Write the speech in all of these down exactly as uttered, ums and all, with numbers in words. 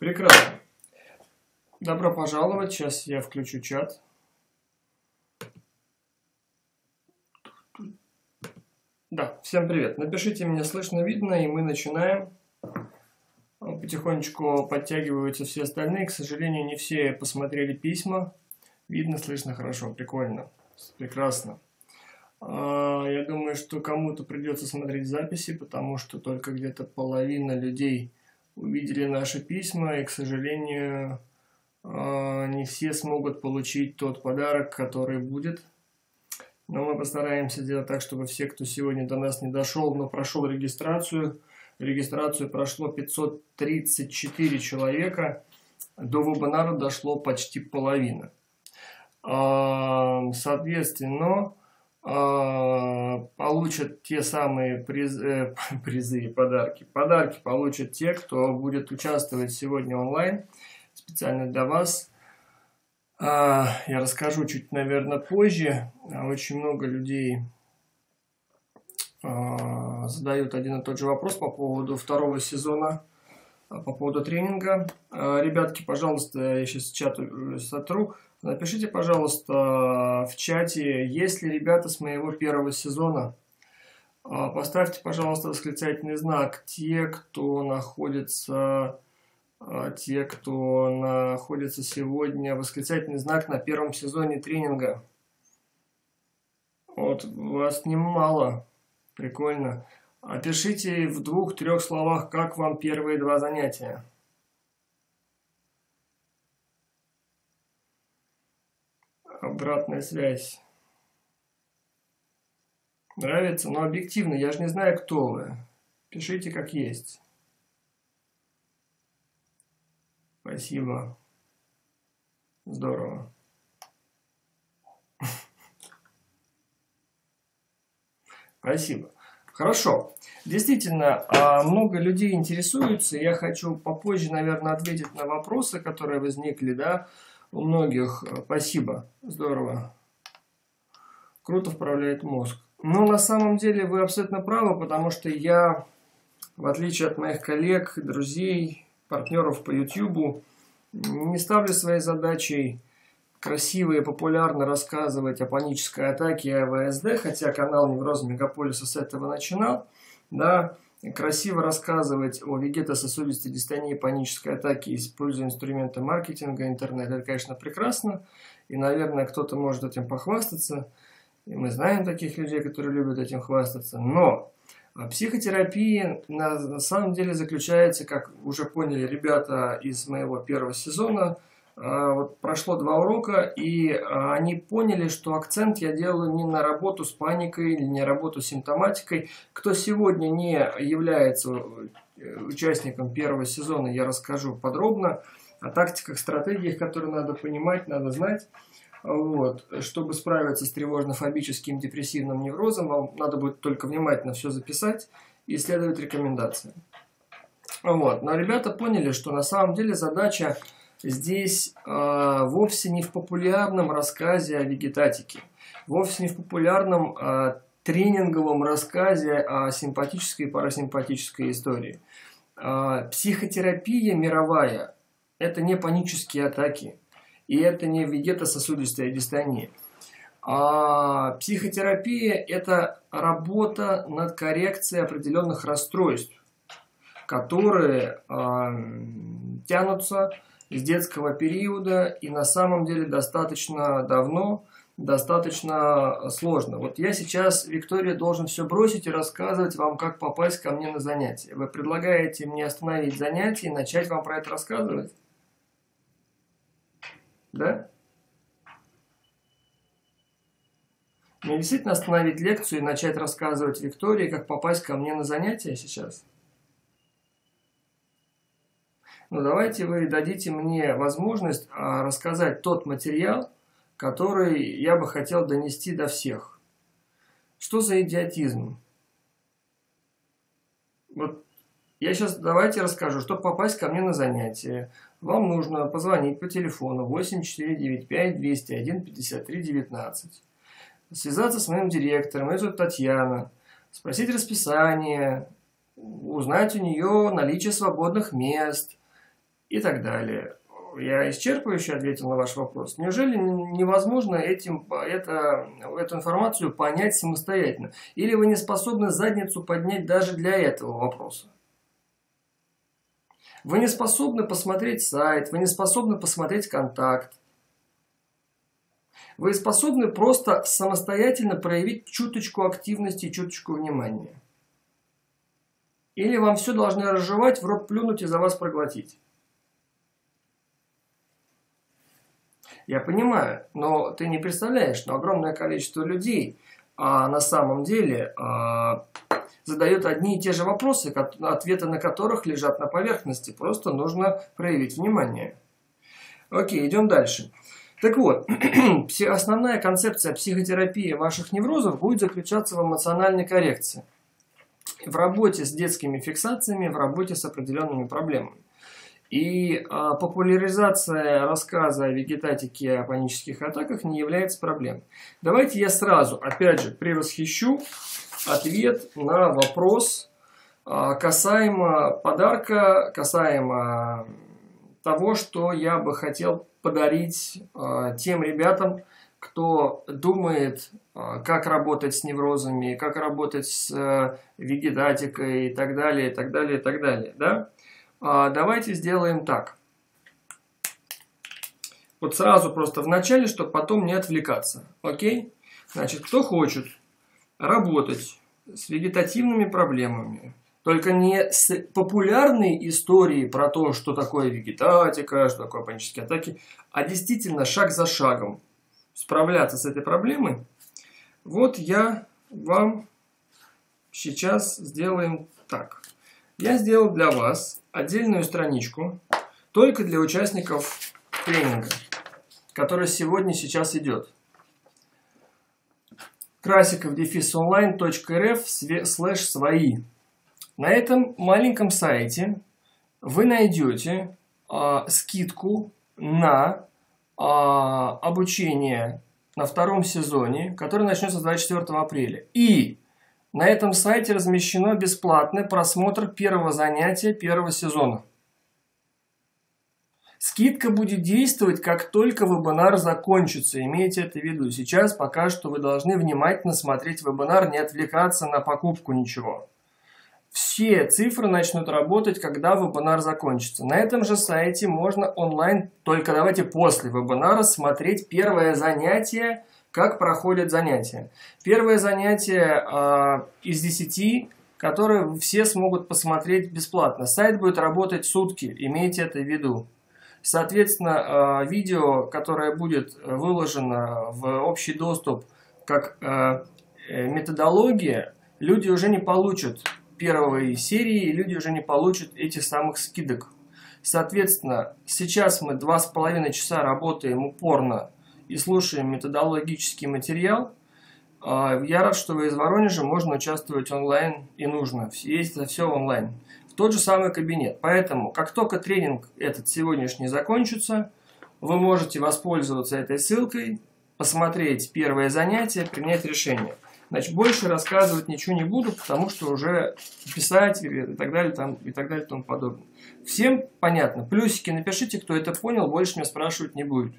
Прекрасно. Добро пожаловать. Сейчас я включу чат. Да, всем привет. Напишите, меня слышно, видно, и мы начинаем. Потихонечку подтягиваются все остальные. К сожалению, не все посмотрели письма. Видно, слышно хорошо, прикольно, прекрасно. Я думаю, что кому-то придется смотреть записи, потому что только где-то половина людей увидели наши письма, и, к сожалению, не все смогут получить тот подарок, который будет. Но мы постараемся сделать так, чтобы все, кто сегодня до нас не дошел, но прошел регистрацию, регистрацию прошло пятьсот тридцать четыре человека, до вебинара дошло почти половина. Соответственно, получат те самые призы, призы и подарки. Подарки получат те, кто будет участвовать сегодня онлайн, специально для вас. Я расскажу чуть, наверное, позже. Очень много людей задают один и тот же вопрос по поводу второго сезона, по поводу тренинга. Ребятки, пожалуйста, я сейчас чат сотру. Напишите, пожалуйста, в чате, есть ли ребята с моего первого сезона. Поставьте, пожалуйста, восклицательный знак. Те, кто находится, те, кто находится сегодня, восклицательный знак на первом сезоне тренинга. Вот, вас немало. Прикольно. Опишите в двух-трех словах, как вам первые два занятия. Обратная связь. Нравится? Но объективно, я же не знаю, кто вы. Пишите как есть. Спасибо. Здорово. Спасибо. Хорошо. Действительно, много людей интересуются. Я хочу попозже, наверное, ответить на вопросы, которые возникли, да, у многих. Спасибо. Здорово. Круто вправляет мозг. Но на самом деле вы абсолютно правы, потому что я, в отличие от моих коллег, друзей, партнеров по ютубу, не ставлю своей задачей красиво и популярно рассказывать о панической атаке и о ВСД, хотя канал Неврозы Мегаполиса с этого начинал, да, красиво рассказывать о вегетососудистой дистонии, панической атаке, используя инструменты маркетинга, интернета. Это, конечно, прекрасно, и, наверное, кто-то может этим похвастаться, и мы знаем таких людей, которые любят этим хвастаться, но психотерапия на, на самом деле заключается, как уже поняли ребята из моего первого сезона. Вот прошло два урока, и они поняли, что акцент я делаю не на работу с паникой, или не работу с симптоматикой. Кто сегодня не является участником первого сезона, я расскажу подробно о тактиках, стратегиях, которые надо понимать, надо знать. Вот. Чтобы справиться с тревожно-фобическим депрессивным неврозом, вам надо будет только внимательно все записать и следовать рекомендациям. Вот. Но ребята поняли, что на самом деле задача здесь э, вовсе не в популярном рассказе о вегетатике, вовсе не в популярном э, тренинговом рассказе о симпатической и парасимпатической истории. Э, психотерапия мировая – это не панические атаки, и это не вегетососудистая дистония. А психотерапия – это работа над коррекцией определенных расстройств, которые э, тянутся с детского периода и на самом деле достаточно давно, достаточно сложно. Вот я сейчас, Виктория, должен все бросить и рассказывать вам, как попасть ко мне на занятия. Вы предлагаете мне остановить занятия и начать вам про это рассказывать? Да? Мне действительно остановить лекцию и начать рассказывать Виктории, как попасть ко мне на занятия сейчас? Ну, давайте вы дадите мне возможность а, рассказать тот материал, который я бы хотел донести до всех. Что за идиотизм? Вот я сейчас давайте расскажу, чтобы попасть ко мне на занятие. Вам нужно позвонить по телефону восемь четыре девять пять двести один пятьдесят три девятнадцать. Связаться с моим директором, ее зовут Татьяна, спросить расписание, узнать у нее наличие свободных мест. и так далее. Я исчерпывающе ответил на ваш вопрос. Неужели невозможно этим, это, эту информацию понять самостоятельно? Или вы не способны задницу поднять даже для этого вопроса? Вы не способны посмотреть сайт, вы не способны посмотреть контакт. Вы способны просто самостоятельно проявить чуточку активности и чуточку внимания. Или вам все должны разжевать, в рот плюнуть и за вас проглотить. Я понимаю, но ты не представляешь, но огромное количество людей а, на самом деле а, задает одни и те же вопросы, ответы на которых лежат на поверхности. Просто нужно проявить внимание. Окей, идем дальше. Так вот, основная концепция психотерапии ваших неврозов будет заключаться в эмоциональной коррекции. В работе с детскими фиксациями, в работе с определенными проблемами. И а, популяризация рассказа о вегетатике и о панических атаках не является проблемой. Давайте я сразу, опять же, превосхищу ответ на вопрос а, касаемо подарка, касаемо того, что я бы хотел подарить а, тем ребятам, кто думает, а, как работать с неврозами, как работать с а, вегетатикой и так далее, и так далее, и так далее, да? Давайте сделаем так. Вот сразу просто в начале, чтобы потом не отвлекаться. Окей? Значит, кто хочет работать с вегетативными проблемами, только не с популярной историей про то, что такое вегетатика, что такое панические атаки, а действительно шаг за шагом справляться с этой проблемой, вот я вам сейчас сделаем так. Я сделал для вас отдельную страничку только для участников тренинга, который сегодня сейчас идет. красиков дефис онлайн точка эр эф слэш свои. На этом маленьком сайте вы найдете а, скидку на а, обучение на втором сезоне, который начнется с двадцать четвёртого апреля. И на этом сайте размещено бесплатный просмотр первого занятия первого сезона. Скидка будет действовать, как только вебинар закончится. Имейте это в виду. Сейчас пока что вы должны внимательно смотреть вебинар, не отвлекаться на покупку ничего. Все цифры начнут работать, когда вебинар закончится. На этом же сайте можно онлайн, только давайте после вебинара, смотреть первое занятие, как проходят занятия. Первое занятие э, из десяти, которые все смогут посмотреть бесплатно. Сайт будет работать сутки, имейте это в виду. Соответственно, э, видео, которое будет выложено в общий доступ как э, методология, люди уже не получат первой серии, люди уже не получат этих самых скидок. Соответственно, сейчас мы два с половиной часа работаем упорно и слушаем методологический материал. Я рад, что вы из Воронежа, можно участвовать онлайн и нужно. Есть это все онлайн. В тот же самый кабинет. Поэтому, как только тренинг этот сегодняшний закончится, вы можете воспользоваться этой ссылкой, посмотреть первое занятие, принять решение. Значит, больше рассказывать ничего не буду, потому что уже писать и так далее, там, и так далее, и тому подобное. Всем понятно. Плюсики напишите, кто это понял, больше меня спрашивать не будет.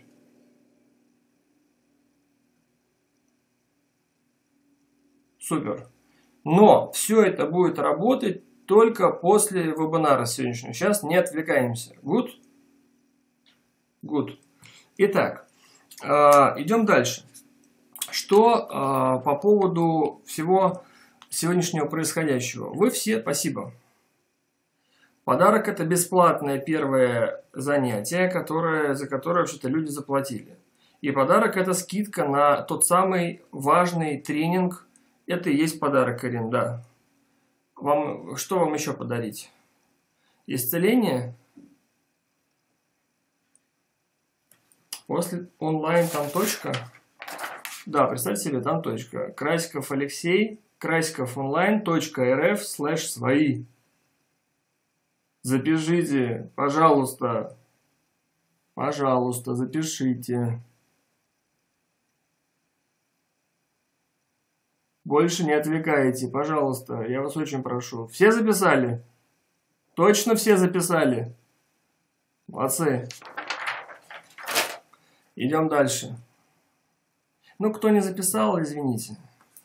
Супер. Но все это будет работать только после вебинара сегодняшнего. Сейчас не отвлекаемся. Good? Good. Итак, э, идем дальше. Что э, по поводу всего сегодняшнего происходящего? Вы все, спасибо. Подарок — это бесплатное первое занятие, которое, за которое вообще-то люди заплатили. И подарок — это скидка на тот самый важный тренинг. Это и есть подарок, Карин, да. Вам, что вам еще подарить? Исцеление? После онлайн там точка. Да, представьте себе, там точка. Красиков Алексей, красиков онлайн точка эр эф слэш свои. Запишите, пожалуйста. Пожалуйста, запишите. Больше не отвлекайте, пожалуйста, я вас очень прошу. Все записали? Точно все записали? Молодцы. Идем дальше. Ну, кто не записал, извините.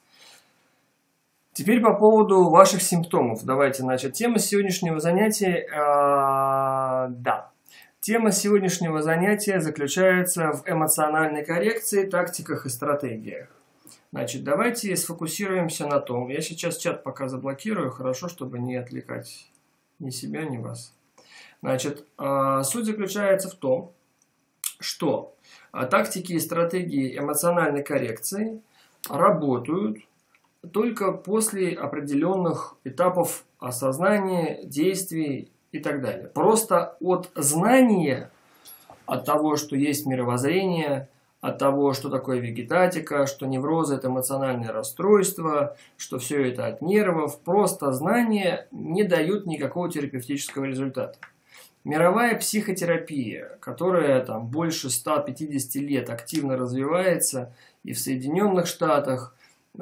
Теперь по поводу ваших симптомов. Давайте, значит, тема сегодняшнего занятия... Э, да. Тема сегодняшнего занятия заключается в эмоциональной коррекции, тактиках и стратегиях. Значит, давайте сфокусируемся на том. Я сейчас чат пока заблокирую, хорошо, чтобы не отвлекать ни себя, ни вас. Значит, э, суть заключается в том, что тактики и стратегии эмоциональной коррекции работают только после определенных этапов осознания, действий и так далее. Просто от знания, от того, что есть мировоззрение, от того, что такое вегетатика, что неврозы – это эмоциональное расстройство, что все это от нервов, просто знания не дают никакого терапевтического результата. Мировая психотерапия, которая там больше ста пятидесяти лет активно развивается и в Соединенных Штатах, э,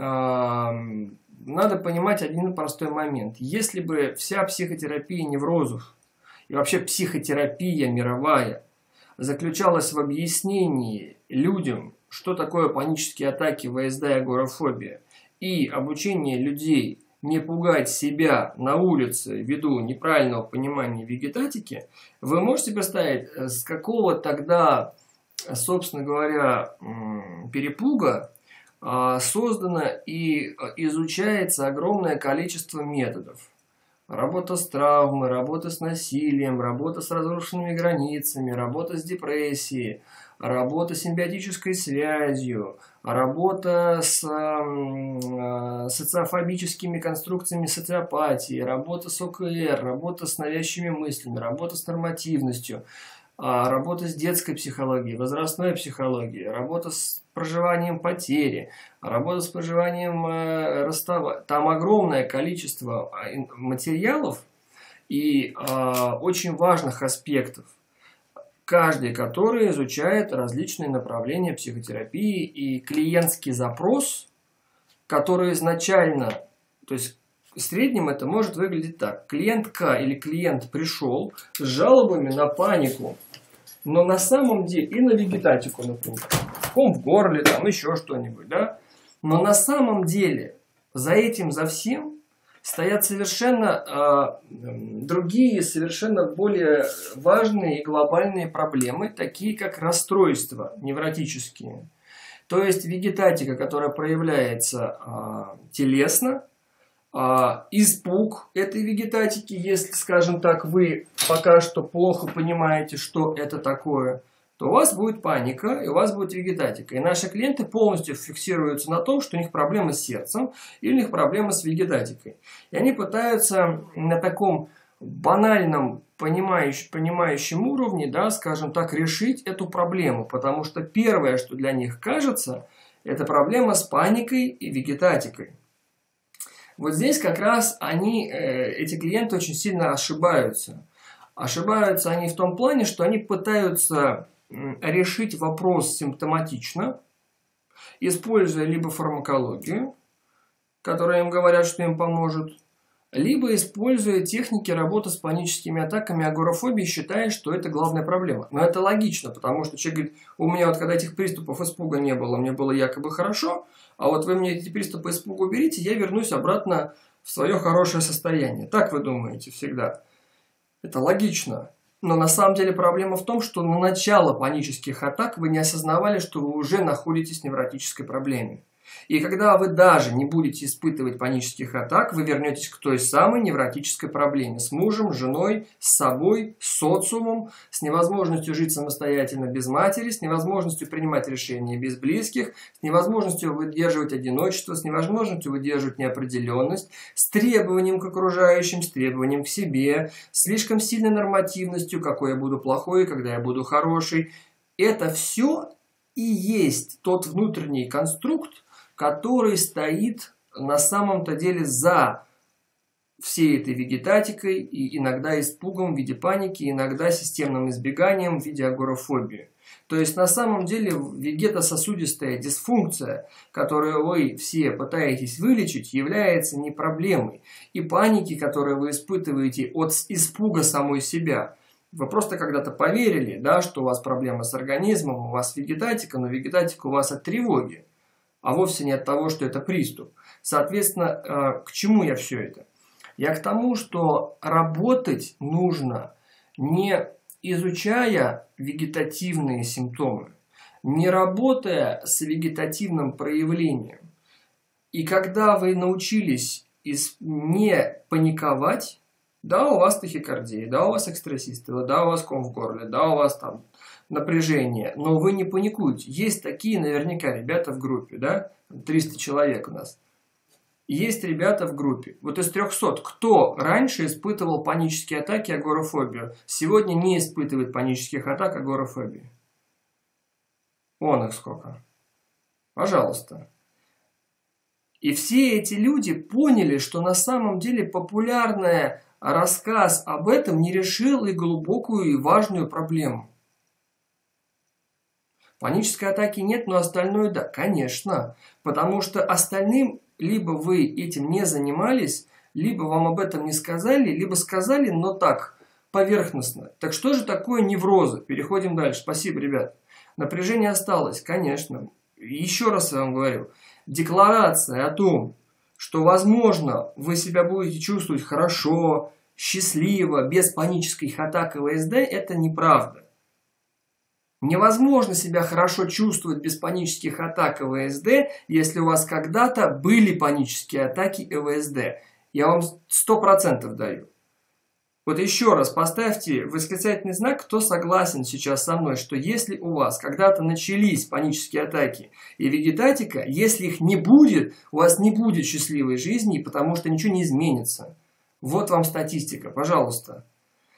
надо понимать один простой момент. Если бы вся психотерапия неврозов и вообще психотерапия мировая заключалась в объяснении людям, что такое панические атаки, ВСД и агорафобия, и обучение людей не пугать себя на улице ввиду неправильного понимания вегетатики, вы можете представить, с какого тогда, собственно говоря, перепуга создано и изучается огромное количество методов. Работа с травмой, работа с насилием, работа с разрушенными границами, работа с депрессией, работа с симбиотической связью, работа с э, социофобическими конструкциями социопатии, работа с ОКР, работа с навязчивыми мыслями, работа с нормативностью, работа с детской психологией, возрастной психологией, работа с проживанием потери, работа с проживанием э, расставания. Там огромное количество материалов и э, очень важных аспектов, каждый который изучает различные направления психотерапии, и клиентский запрос, который изначально, то есть в среднем это может выглядеть так. Клиентка или клиент пришел с жалобами на панику, но на самом деле, и на вегетатику, например, ком в горле, там еще что-нибудь, да? Но на самом деле за этим, за всем стоят совершенно э, другие, совершенно более важные и глобальные проблемы, такие как расстройства невротические. То есть вегетатика, которая проявляется э, телесно, э, испуг этой вегетатики, если, скажем так, вы пока что плохо понимаете, что это такое, то у вас будет паника, и у вас будет вегетатика. И наши клиенты полностью фиксируются на том, что у них проблемы с сердцем или у них проблемы с вегетатикой. И они пытаются на таком банальном, понимающем, понимающем уровне, да, скажем так, решить эту проблему. Потому что первое, что для них кажется, это проблема с паникой и вегетатикой. Вот здесь как раз они, эти клиенты очень сильно ошибаются. Ошибаются они в том плане, что они пытаются решить вопрос симптоматично, используя либо фармакологию, которая им говорят, что им поможет, либо используя техники работы с паническими атаками, агорафобии, считая, что это главная проблема. Но это логично, потому что человек говорит, у меня вот когда этих приступов испуга не было, мне было якобы хорошо, а вот вы мне эти приступы испуга уберите, я вернусь обратно в свое хорошее состояние. Так вы думаете всегда. Это логично. Но на самом деле проблема в том, что на начало панических атак вы не осознавали, что вы уже находитесь в невротической проблеме. И когда вы даже не будете испытывать панических атак, вы вернетесь к той самой невротической проблеме. С мужем, с женой, с собой, с социумом, с невозможностью жить самостоятельно без матери, с невозможностью принимать решения без близких, с невозможностью выдерживать одиночество, с невозможностью выдерживать неопределенность, с требованием к окружающим, с требованием к себе, с слишком сильной нормативностью, какой я буду плохой, когда я буду хороший. Это все и есть тот внутренний конструкт, который стоит на самом-то деле за всей этой вегетатикой и иногда испугом в виде паники, иногда системным избеганием в виде агорафобии. То есть на самом деле вегетососудистая дисфункция, которую вы все пытаетесь вылечить, является не проблемой. И паники, которые вы испытываете от испуга самой себя, Вы просто когда-то поверили, да, что у вас проблема с организмом, у вас вегетатика, но вегетатика у вас от тревоги, а вовсе не от того, что это приступ. Соответственно, к чему я все это? Я к тому, что работать нужно, не изучая вегетативные симптомы, не работая с вегетативным проявлением. И когда вы научились не паниковать, да, у вас тахикардия, да, у вас экстрасистола, да, у вас ком в горле, да, у вас там напряжение, но вы не паникуете. Есть такие наверняка ребята в группе, да, триста человек у нас. Есть ребята в группе. Вот из трёхсот, кто раньше испытывал панические атаки, агорафобию, сегодня не испытывает панических атак, агорафобии? Вон их сколько. Пожалуйста. И все эти люди поняли, что на самом деле популярная рассказ об этом не решил и глубокую, и важную проблему. Панической атаки нет, но остальное да, конечно. Потому что остальным либо вы этим не занимались, либо вам об этом не сказали, либо сказали, но так, поверхностно. Так что же такое неврозы? Переходим дальше. Спасибо, ребят. Напряжение осталось, конечно. Еще раз я вам говорю. Декларация о том, что, возможно, вы себя будете чувствовать хорошо, счастливо, без панических атак и ВСД, это неправда. Невозможно себя хорошо чувствовать без панических атак и ВСД, если у вас когда-то были панические атаки и ВСД. Я вам сто процентов даю. Вот еще раз поставьте восклицательный знак, кто согласен сейчас со мной, что если у вас когда-то начались панические атаки и вегетатика, если их не будет, у вас не будет счастливой жизни, потому что ничего не изменится. Вот вам статистика, пожалуйста.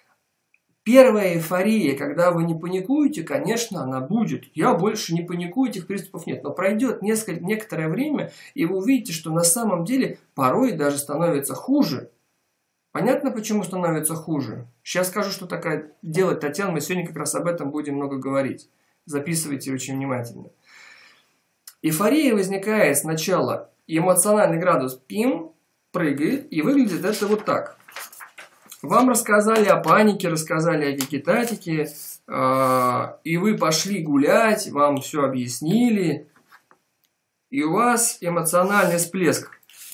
Первая эйфория, когда вы не паникуете, конечно, она будет. Я больше не паникую, этих приступов нет. Но пройдет несколько, некоторое время, и вы увидите, что на самом деле порой даже становится хуже. Понятно, почему становится хуже? Сейчас скажу, что такое делать, Татьяна. Мы сегодня как раз об этом будем много говорить. Записывайте очень внимательно. Эйфория возникает сначала, эмоциональный градус пим, прыгает, и выглядит это вот так. Вам рассказали о панике, рассказали о вегетатике, э, и вы пошли гулять, вам все объяснили, и у вас эмоциональный всплеск.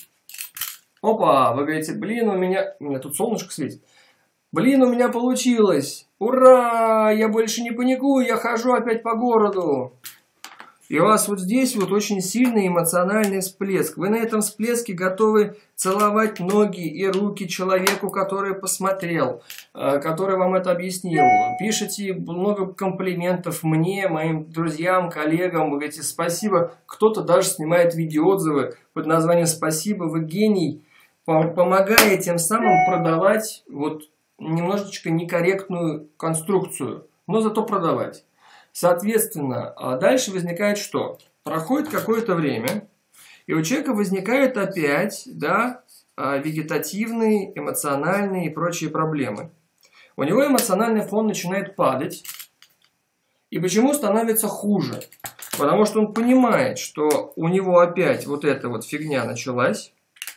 Опа, вы говорите, блин, у меня... У меня тут солнышко светит. Блин, у меня получилось. Ура, я больше не паникую, я хожу опять по городу. И у вас вот здесь вот очень сильный эмоциональный всплеск. Вы на этом всплеске готовы целовать ноги и руки человеку, который посмотрел, который вам это объяснил. Пишите много комплиментов мне, моим друзьям, коллегам. Вы говорите спасибо. Кто-то даже снимает видеоотзывы под названием «Спасибо, вы гений», помогая тем самым продавать вот немножечко некорректную конструкцию, но зато продавать. Соответственно, дальше возникает что? Проходит какое-то время, и у человека возникают опять, да, вегетативные, эмоциональные и прочие проблемы. У него эмоциональный фон начинает падать. И почему становится хуже? Потому что он понимает, что у него опять вот эта вот фигня началась.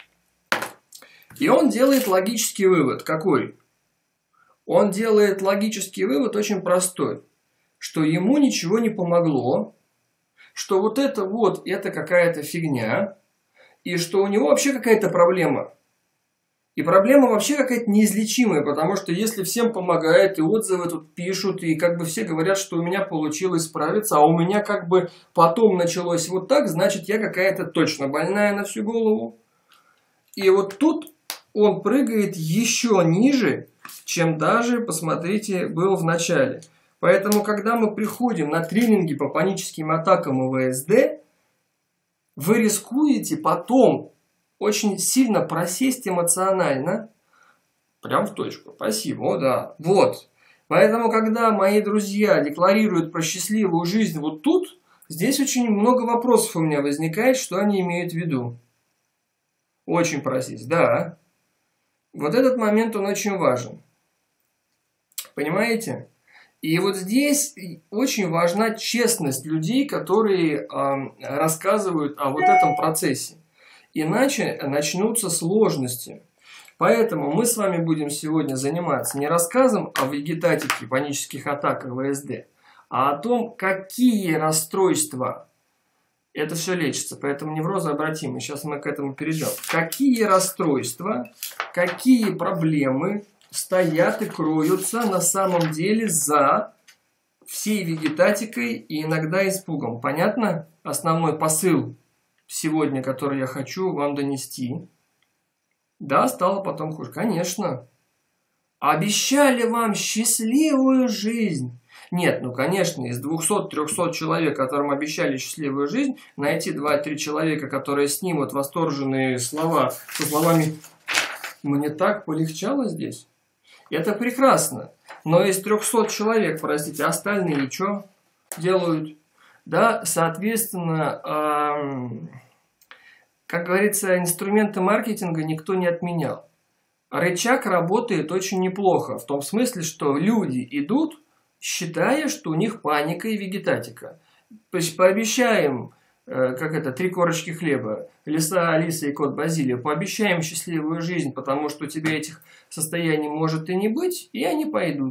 И он делает логический вывод. Какой? Он делает логический вывод очень простой. Что ему ничего не помогло, что вот это вот, это какая-то фигня, и что у него вообще какая-то проблема. И проблема вообще какая-то неизлечимая, потому что если всем помогает, и отзывы тут пишут, и как бы все говорят, что у меня получилось справиться, а у меня как бы потом началось вот так, значит я какая-то точно больная на всю голову. И вот тут он прыгает еще ниже, чем даже, посмотрите, был в начале. Поэтому, когда мы приходим на тренинги по паническим атакам и ВСД, вы рискуете потом очень сильно просесть эмоционально. Прям в точку. Спасибо. О, да. Вот. Поэтому, когда мои друзья декларируют про счастливую жизнь вот тут, здесь очень много вопросов у меня возникает, что они имеют в виду. Очень просесть. Да. Вот этот момент, он очень важен. Понимаете? И вот здесь очень важна честность людей, которые э, рассказывают о вот этом процессе. Иначе начнутся сложности. Поэтому мы с вами будем сегодня заниматься не рассказом о вегетатике, панических атаках, вэ эс дэ, а о том, какие расстройства, это все лечится, поэтому неврозы обратимы, сейчас мы к этому перейдем. Какие расстройства, какие проблемы стоят и кроются на самом деле за всей вегетатикой и иногда испугом. Понятно? Основной посыл сегодня, который я хочу вам донести. Да, стало потом хуже. Конечно. Обещали вам счастливую жизнь. Нет, ну конечно, из двухсот-трёхсот человек, которым обещали счастливую жизнь, найти два-три человека, которые снимут восторженные слова со словами «мне так полегчало здесь». Это прекрасно. Но из трёхсот человек, простите, остальные что делают? Да, соответственно, эм, как говорится, инструменты маркетинга никто не отменял. Рычаг работает очень неплохо, в том смысле, что люди идут, считая, что у них паника и вегетатика. То есть пообещаем, э, как это, три корочки хлеба, лиса, Алиса и кот Базилио, пообещаем счастливую жизнь, потому что у тебя этих состояний может и не быть, и они пойдут.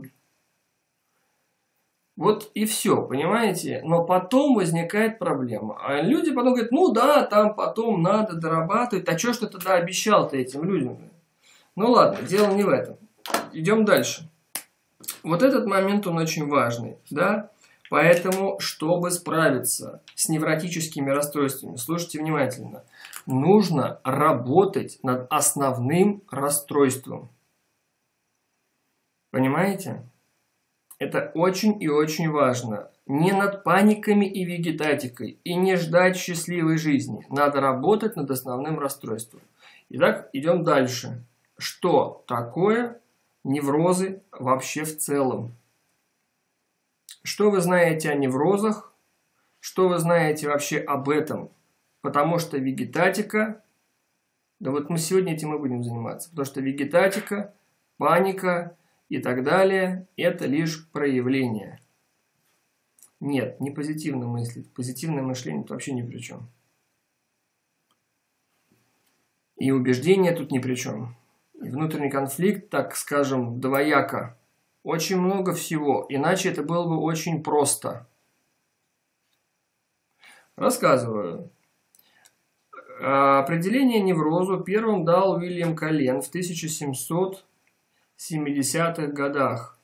Вот и все, понимаете? Но потом возникает проблема. А люди потом говорят, ну да, там потом надо дорабатывать. А что ж ты тогда обещал-то этим людям? Ну ладно, дело не в этом. Идем дальше. Вот этот момент, он очень важный, да? Поэтому, чтобы справиться с невротическими расстройствами, слушайте внимательно, нужно работать над основным расстройством. Понимаете? Это очень и очень важно. Не над паниками и вегетатикой, и не ждать счастливой жизни. Надо работать над основным расстройством. Итак, идем дальше. Что такое неврозы вообще в целом? Что вы знаете о неврозах? Что вы знаете вообще об этом? Потому что вегетатика, да вот мы сегодня этим и будем заниматься, потому что вегетатика, паника и так далее, это лишь проявление. Нет, не позитивно мыслить. Позитивное мышление тут вообще ни при чем. И убеждения тут ни при чем. И внутренний конфликт, так скажем, двояко. Очень много всего, иначе это было бы очень просто. Рассказываю. Определение неврозу первым дал Уильям Колен в тысяча семьсот семидесятых годах.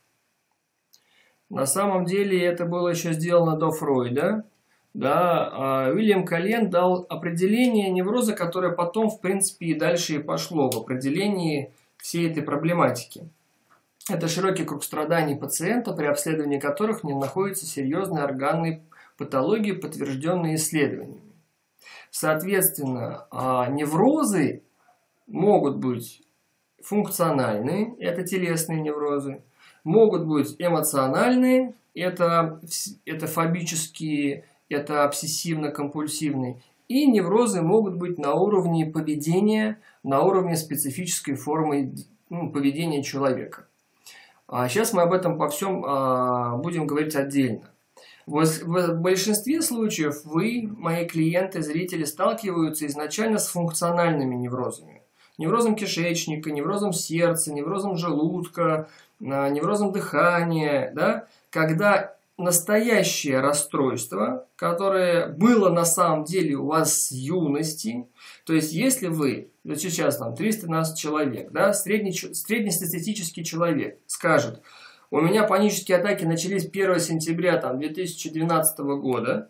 На самом деле это было еще сделано до Фройда. Да, Уильям Колен дал определение невроза, которое потом, в принципе, и дальше и пошло в определении всей этой проблематики. Это широкий круг страданий пациента, при обследовании которых не находятся серьезные органные патологии, подтвержденные исследованиями. Соответственно, неврозы могут быть функциональные, это телесные неврозы, могут быть эмоциональные, это, это фобические, это обсессивно-компульсивные, и неврозы могут быть на уровне поведения, на уровне специфической формы ну, поведения человека. А сейчас мы об этом по всем а, будем говорить отдельно. В, в большинстве случаев вы, мои клиенты, зрители, сталкиваются изначально с функциональными неврозами. Неврозом кишечника, неврозом сердца, неврозом желудка, неврозом дыхания, да? Когда настоящее расстройство, которое было на самом деле у вас с юности, то есть если вы, вот сейчас там триста двенадцать человек, да, средний, среднестатистический человек скажет, у меня панические атаки начались первого сентября там, две тысячи двенадцатого года,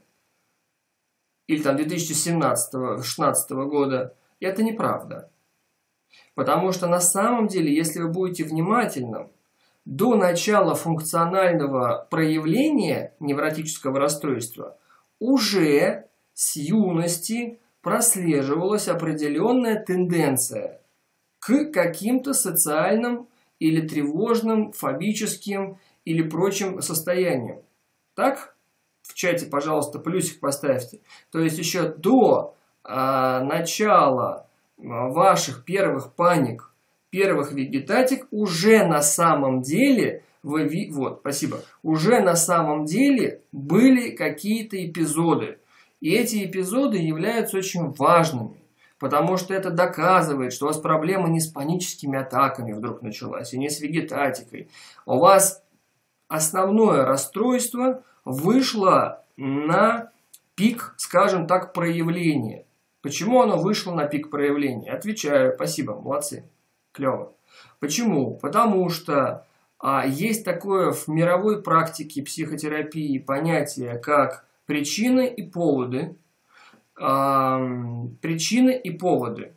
или там две тысячи семнадцатого — шестнадцатого года, это неправда. Потому что на самом деле, если вы будете внимательным, до начала функционального проявления невротического расстройства уже с юности прослеживалась определенная тенденция к каким-то социальным или тревожным, фобическим или прочим состояниям. Так? В чате, пожалуйста, плюсик поставьте. То есть еще до а, начала ваших первых паник, первых вегетатик уже на самом деле, вы, вот, спасибо, уже на самом деле были какие-то эпизоды. И эти эпизоды являются очень важными, Потому что это доказывает, что у вас проблема не с паническими атаками вдруг началась, и не с вегетатикой. У вас основное расстройство вышло на пик, скажем так, проявления. Почему оно вышло на пик проявления? Отвечаю, спасибо, молодцы, клево. Почему? Потому что а, есть такое в мировой практике психотерапии понятие, как причины и поводы. А, причины и поводы.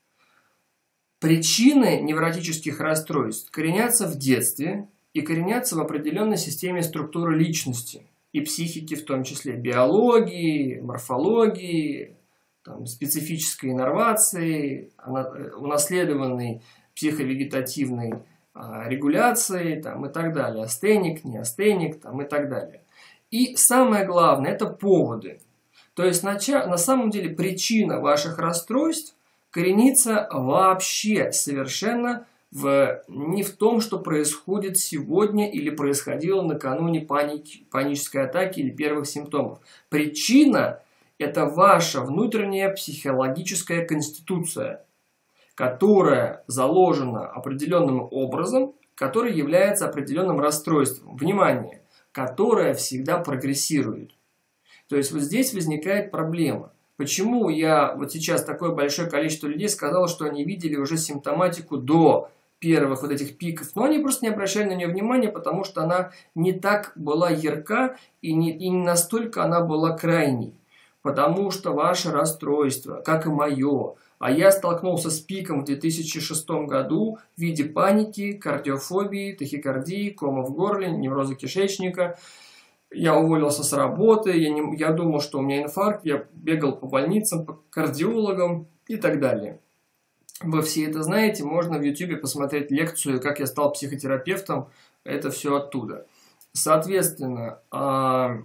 Причины невротических расстройств коренятся в детстве и коренятся в определенной системе структуры личности и психики, в том числе биологии, морфологии, там, специфической иннервации, унаследованной психовегетативной а, регуляции там, и так далее. Астеник, не астеник там, и так далее. И самое главное – это поводы. То есть на, на самом деле причина ваших расстройств коренится вообще совершенно в, не в том, что происходит сегодня или происходило накануне паники, панической атаки или первых симптомов. Причина – это ваша внутренняя психологическая конституция, которая заложена определенным образом, который является определенным расстройством. Внимание! Которая всегда прогрессирует. То есть вот здесь возникает проблема. Почему я вот сейчас такое большое количество людей сказал, что они видели уже симптоматику до первых вот этих пиков, но они просто не обращали на нее внимания, потому что она не так была ярка и не, и не настолько она была крайней. Потому что ваше расстройство, как и мое, а я столкнулся с пиком в две тысячи шестом году в виде паники, кардиофобии, тахикардии, кома в горле, невроза кишечника. Я уволился с работы, я, не, я думал, что у меня инфаркт, я бегал по больницам, по кардиологам и так далее. Вы все это знаете, можно в ютубе посмотреть лекцию, как я стал психотерапевтом, это все оттуда. Соответственно, а,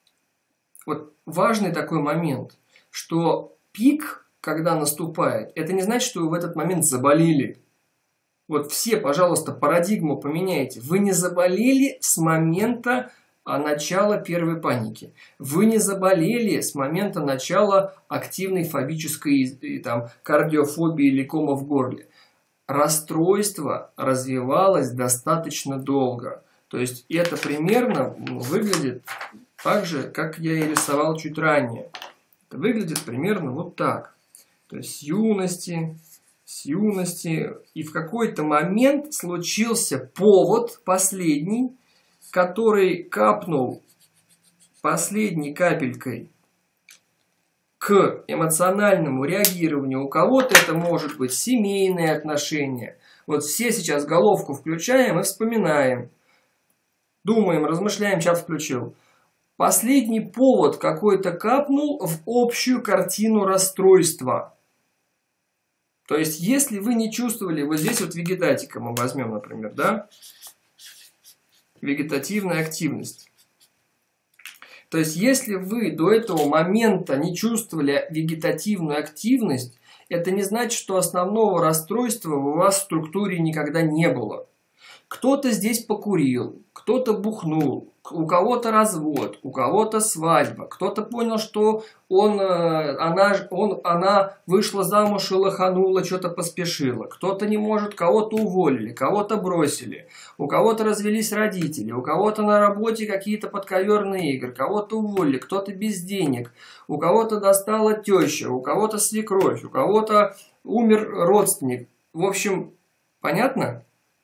вот важный такой момент, что пик, когда наступает, это не значит, что вы в этот момент заболели. Вот все, пожалуйста, парадигму поменяйте. Вы не заболели с момента начала первой паники. Вы не заболели с момента начала активной фобической там, кардиофобии или кома в горле. Расстройство развивалось достаточно долго. То есть это примерно выглядит так же, как я и рисовал чуть ранее. Это выглядит примерно вот так. То есть с юности, с юности. И в какой-то момент случился повод последний, который капнул последней капелькой к эмоциональному реагированию. У кого-то это может быть семейные отношения. Вот все сейчас головку включаем и вспоминаем. Думаем, размышляем, чат включил. Последний повод какой-то капнул в общую картину расстройства. То есть, если вы не чувствовали, вот здесь вот вегетатика мы возьмем, например, да? Вегетативная активность. То есть, если вы до этого момента не чувствовали вегетативную активность, это не значит, что основного расстройства у вас в структуре никогда не было. Кто-то здесь покурил, кто-то бухнул, у кого-то развод, у кого-то свадьба, кто-то понял, что он, она, он, она вышла замуж и лоханула, что-то поспешила, кто-то не может, кого-то уволили, кого-то бросили, у кого-то развелись родители, у кого-то на работе какие-то подковерные игры, кого-то уволили, кто-то без денег, у кого-то достала теща, у кого-то свекровь, у кого-то умер родственник. В общем, понятно?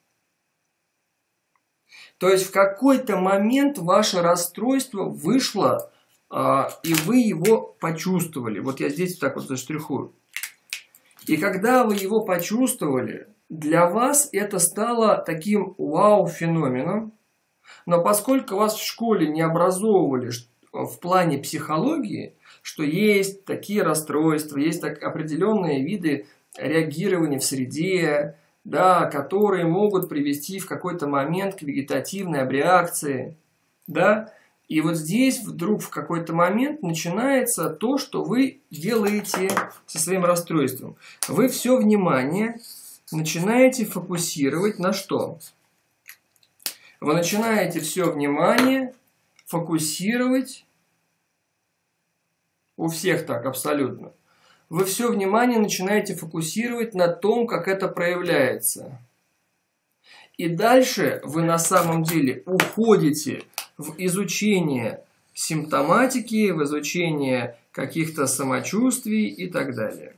То есть в какой-то момент ваше расстройство вышло, а, и вы его почувствовали. Вот я здесь так вот заштрихую. И когда вы его почувствовали, для вас это стало таким вау-феноменом. Но поскольку вас в школе не образовывали в плане психологии, что есть такие расстройства, есть так определенные виды реагирования в среде, да, которые могут привести в какой-то момент к вегетативной абреакции, да, и вот здесь вдруг в какой-то момент начинается то, что вы делаете со своим расстройством. Вы все внимание начинаете фокусировать на что? Вы начинаете все внимание фокусировать, у всех так абсолютно, вы все внимание начинаете фокусировать на том, как это проявляется. И дальше вы на самом деле уходите в изучение симптоматики, в изучение каких-то самочувствий и так далее.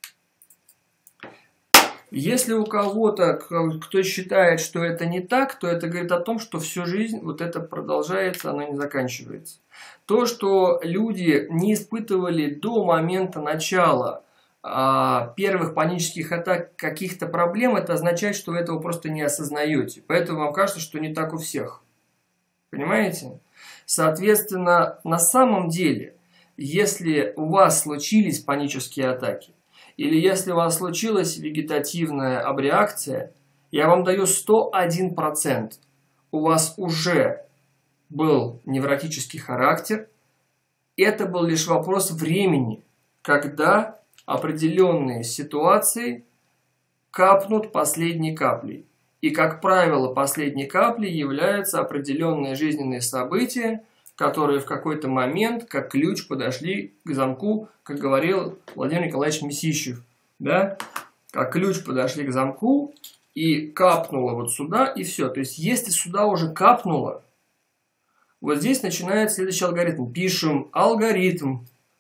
Если у кого-то, кто считает, что это не так, то это говорит о том, что всю жизнь вот это продолжается, оно не заканчивается. То, что люди не испытывали до момента начала а, первых панических атак каких-то проблем, это означает, что вы этого просто не осознаете. Поэтому вам кажется, что не так у всех. Понимаете? Соответственно, на самом деле, если у вас случились панические атаки, или если у вас случилась вегетативная абреакция, я вам даю сто один процент. У вас уже был невротический характер. Это был лишь вопрос времени, когда определенные ситуации капнут последней каплей. И, как правило, последней каплей являются определенные жизненные события, которые в какой-то момент, как ключ, подошли к замку, как говорил Владимир Николаевич Месищев. Да? Как ключ подошли к замку и капнуло вот сюда, и все. То есть, если сюда уже капнуло, вот здесь начинается следующий алгоритм. Пишем алгоритм.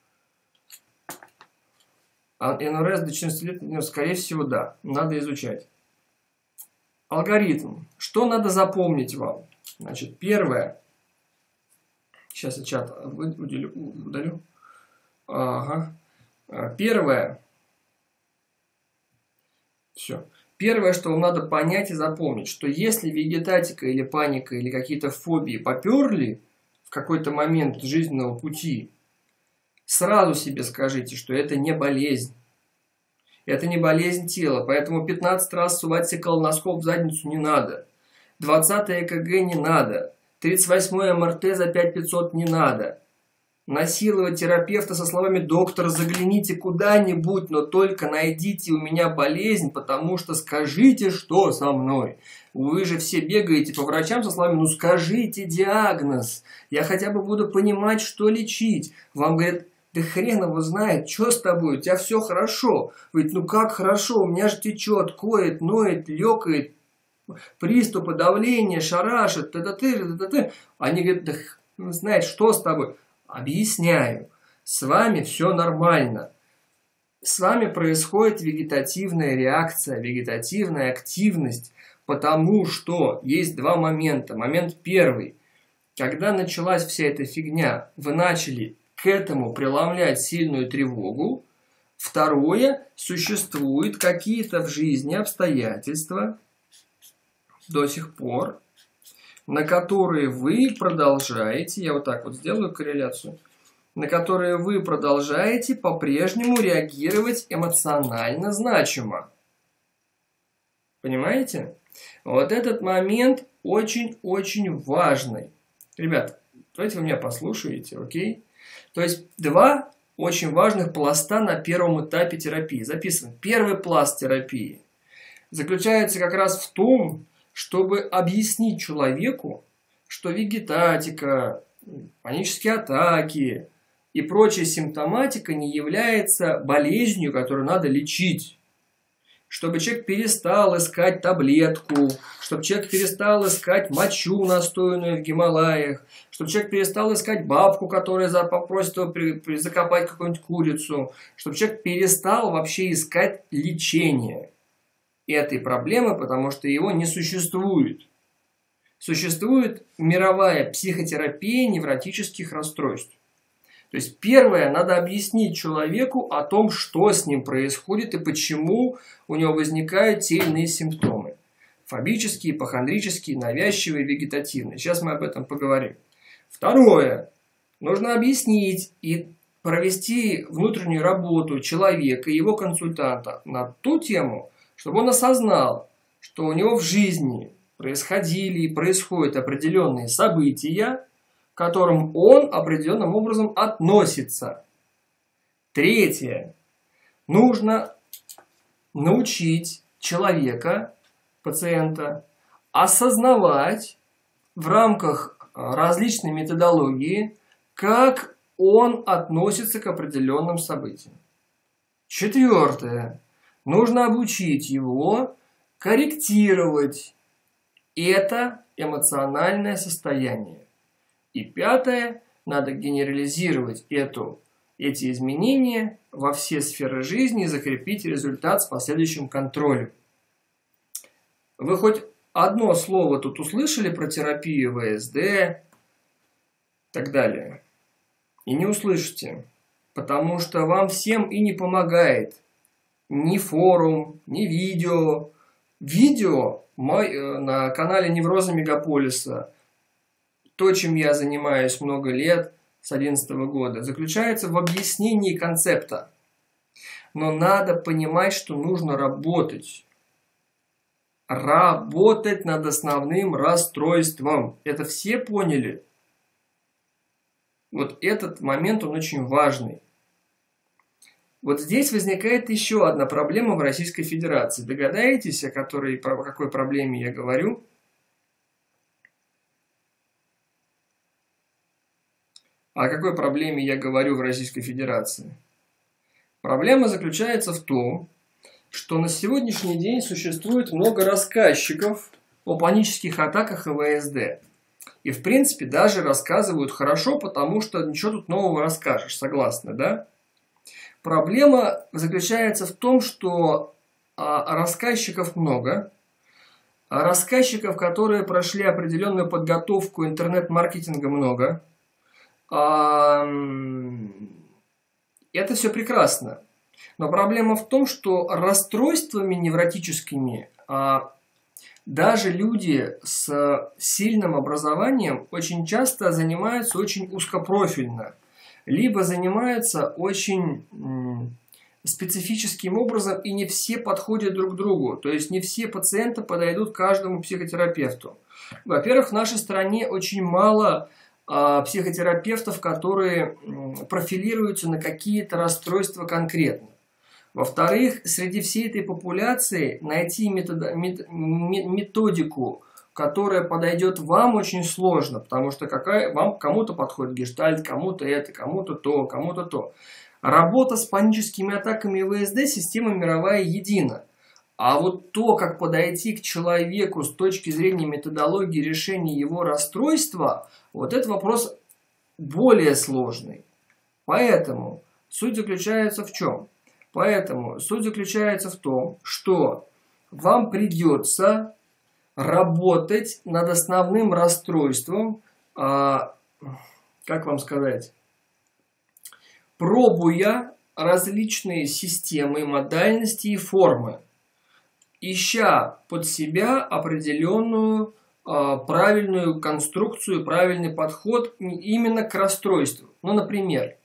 эн эр эс до четырнадцати лет, скорее всего, да. Надо изучать. Алгоритм. Что надо запомнить вам? Значит, первое. Сейчас я чат удалю. удалю. Ага. Первое. Все. Первое, что вам надо понять и запомнить, что если вегетатика или паника или какие-то фобии поперли в какой-то момент жизненного пути, сразу себе скажите, что это не болезнь. Это не болезнь тела, поэтому пятнадцать раз сувать себе колоноскоп в задницу не надо. двадцатое э ка гэ не надо. тридцать восьмое эм эр тэ за пять тысяч пятьсот не надо. Насиловать терапевта со словами «доктор, загляните куда-нибудь, но только найдите у меня болезнь, потому что скажите, что со мной». Вы же все бегаете по врачам со словами «ну скажите диагноз, я хотя бы буду понимать, что лечить». Вам говорят: да хрен его знает, что с тобой, у тебя все хорошо. Вы говорите: ну как хорошо, у меня же течет, коет, ноет, лекает, приступы давления, шарашит, т-т-т, т-т-т. Они говорят: да хрен знает, что с тобой. Объясняю, с вами все нормально. С вами происходит вегетативная реакция, вегетативная активность, потому что есть два момента. Момент первый. Когда началась вся эта фигня, вы начали к этому преломлять сильную тревогу. Второе, существуют какие-то в жизни обстоятельства до сих пор, на которые вы продолжаете, я вот так вот сделаю корреляцию, на которые вы продолжаете по-прежнему реагировать эмоционально значимо. Понимаете? Вот этот момент очень-очень важный. Ребят, давайте вы меня послушаете, окей? То есть два очень важных пласта на первом этапе терапии. Записываем. Первый пласт терапии заключается как раз в том, чтобы объяснить человеку, что вегетатика, панические атаки и прочая симптоматика не является болезнью, которую надо лечить. Чтобы человек перестал искать таблетку, чтобы человек перестал искать мочу, настойную в Гималаях, чтобы человек перестал искать бабку, которая попросит его при, при, закопать какую-нибудь курицу, чтобы человек перестал вообще искать лечение этой проблемы, потому что его не существует. Существует мировая психотерапия невротических расстройств. То есть первое, надо объяснить человеку о том, что с ним происходит и почему у него возникают те или иные симптомы. Фобические, ипохондрические, навязчивые, вегетативные. Сейчас мы об этом поговорим. Второе, нужно объяснить и провести внутреннюю работу человека и его консультанта на ту тему, чтобы он осознал, что у него в жизни происходили и происходят определенные события, к которым он определенным образом относится. Третье. Нужно научить человека, пациента, осознавать в рамках различной методологии, как он относится к определенным событиям. Четвертое. Нужно обучить его корректировать это эмоциональное состояние. И пятое. Надо генерализировать эту, эти изменения во все сферы жизни и закрепить результат с последующим контролем. Вы хоть одно слово тут услышали про терапию вэ эс дэ и так далее? И не услышите, потому что вам всем и не помогает ни форум, ни видео. Видео на канале Неврозы Мегаполиса, то, чем я занимаюсь много лет, с две тысячи одиннадцатого года, заключается в объяснении концепта. Но надо понимать, что нужно работать. Работать над основным расстройством. Это все поняли? Вот этот момент, он очень важный. Вот здесь возникает еще одна проблема в Российской Федерации. Догадаетесь, о, которой, о какой проблеме я говорю? О какой проблеме я говорю в Российской Федерации? Проблема заключается в том, что на сегодняшний день существует много рассказчиков о панических атаках и вэ эс дэ. И в принципе даже рассказывают хорошо, потому что ничего тут нового расскажешь, согласны, да? Проблема заключается в том, что а, рассказчиков много, а рассказчиков, которые прошли определенную подготовку интернет-маркетинга, много. А, это все прекрасно. Но проблема в том, что расстройствами невротическими а, даже люди с сильным образованием очень часто занимаются очень узкопрофильно. Либо занимаются очень м, специфическим образом, и не все подходят друг к другу. То есть не все пациенты подойдут к каждому психотерапевту. Во-первых, в нашей стране очень мало а, психотерапевтов, которые м, профилируются на какие-то расстройства конкретно. Во-вторых, среди всей этой популяции найти метод, мет, методику, которая подойдет вам, очень сложно, потому что какая, вам кому-то подходит гештальт, кому-то это, кому-то то, кому-то то. Работа с паническими атаками и вэ эс дэ система мировая едина. А вот то, как подойти к человеку с точки зрения методологии решения его расстройства, вот этот вопрос более сложный. Поэтому суть заключается в чем? Поэтому суть заключается в том, что вам придется работать над основным расстройством, а, как вам сказать, пробуя различные системы, модальности и формы, ища под себя определенную а, правильную конструкцию, правильный подход именно к расстройству. Ну, например,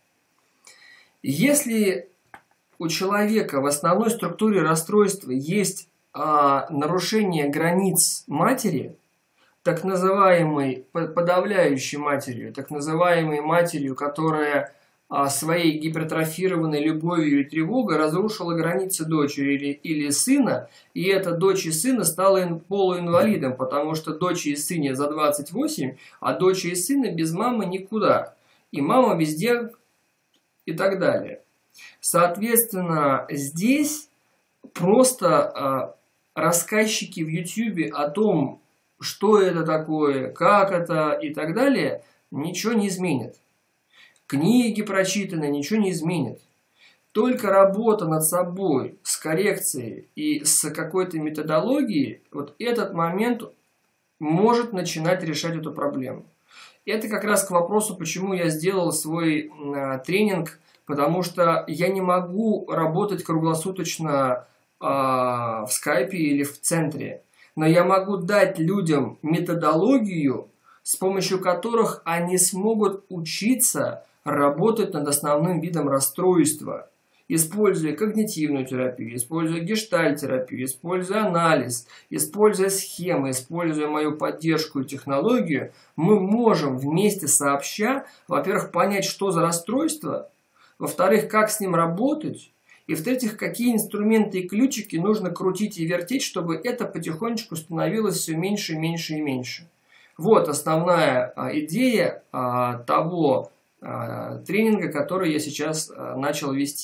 если у человека в основной структуре расстройства есть а, нарушение границ матери, так называемой подавляющей матерью, так называемой матерью, которая а, своей гипертрофированной любовью и тревогой разрушила границы дочери или, или сына, и эта дочь и сына стала полуинвалидом, потому что дочь и сыне за двадцать восемь, а дочь и сына без мамы никуда, и мама везде и так далее. Соответственно, здесь просто а, рассказчики в ютубе о том, что это такое, как это и так далее, ничего не изменят. Книги прочитаны, ничего не изменят. Только работа над собой с коррекцией и с какой-то методологией, вот этот момент может начинать решать эту проблему. Это как раз к вопросу, почему я сделал свой а, тренинг, потому что я не могу работать круглосуточно а, в скайпе или в центре. Но я могу дать людям методологию, с помощью которых они смогут учиться работать над основным видом расстройства, используя когнитивную терапию, используя гештальт-терапию, используя анализ, используя схемы, используя мою поддержку и технологию, мы можем вместе сообща, во-первых, понять, что за расстройство, во-вторых, как с ним работать, и в-третьих, какие инструменты и ключики нужно крутить и вертеть, чтобы это потихонечку становилось все меньше и меньше и меньше. Вот основная а, идея а, того а, тренинга, который я сейчас а, начал вести.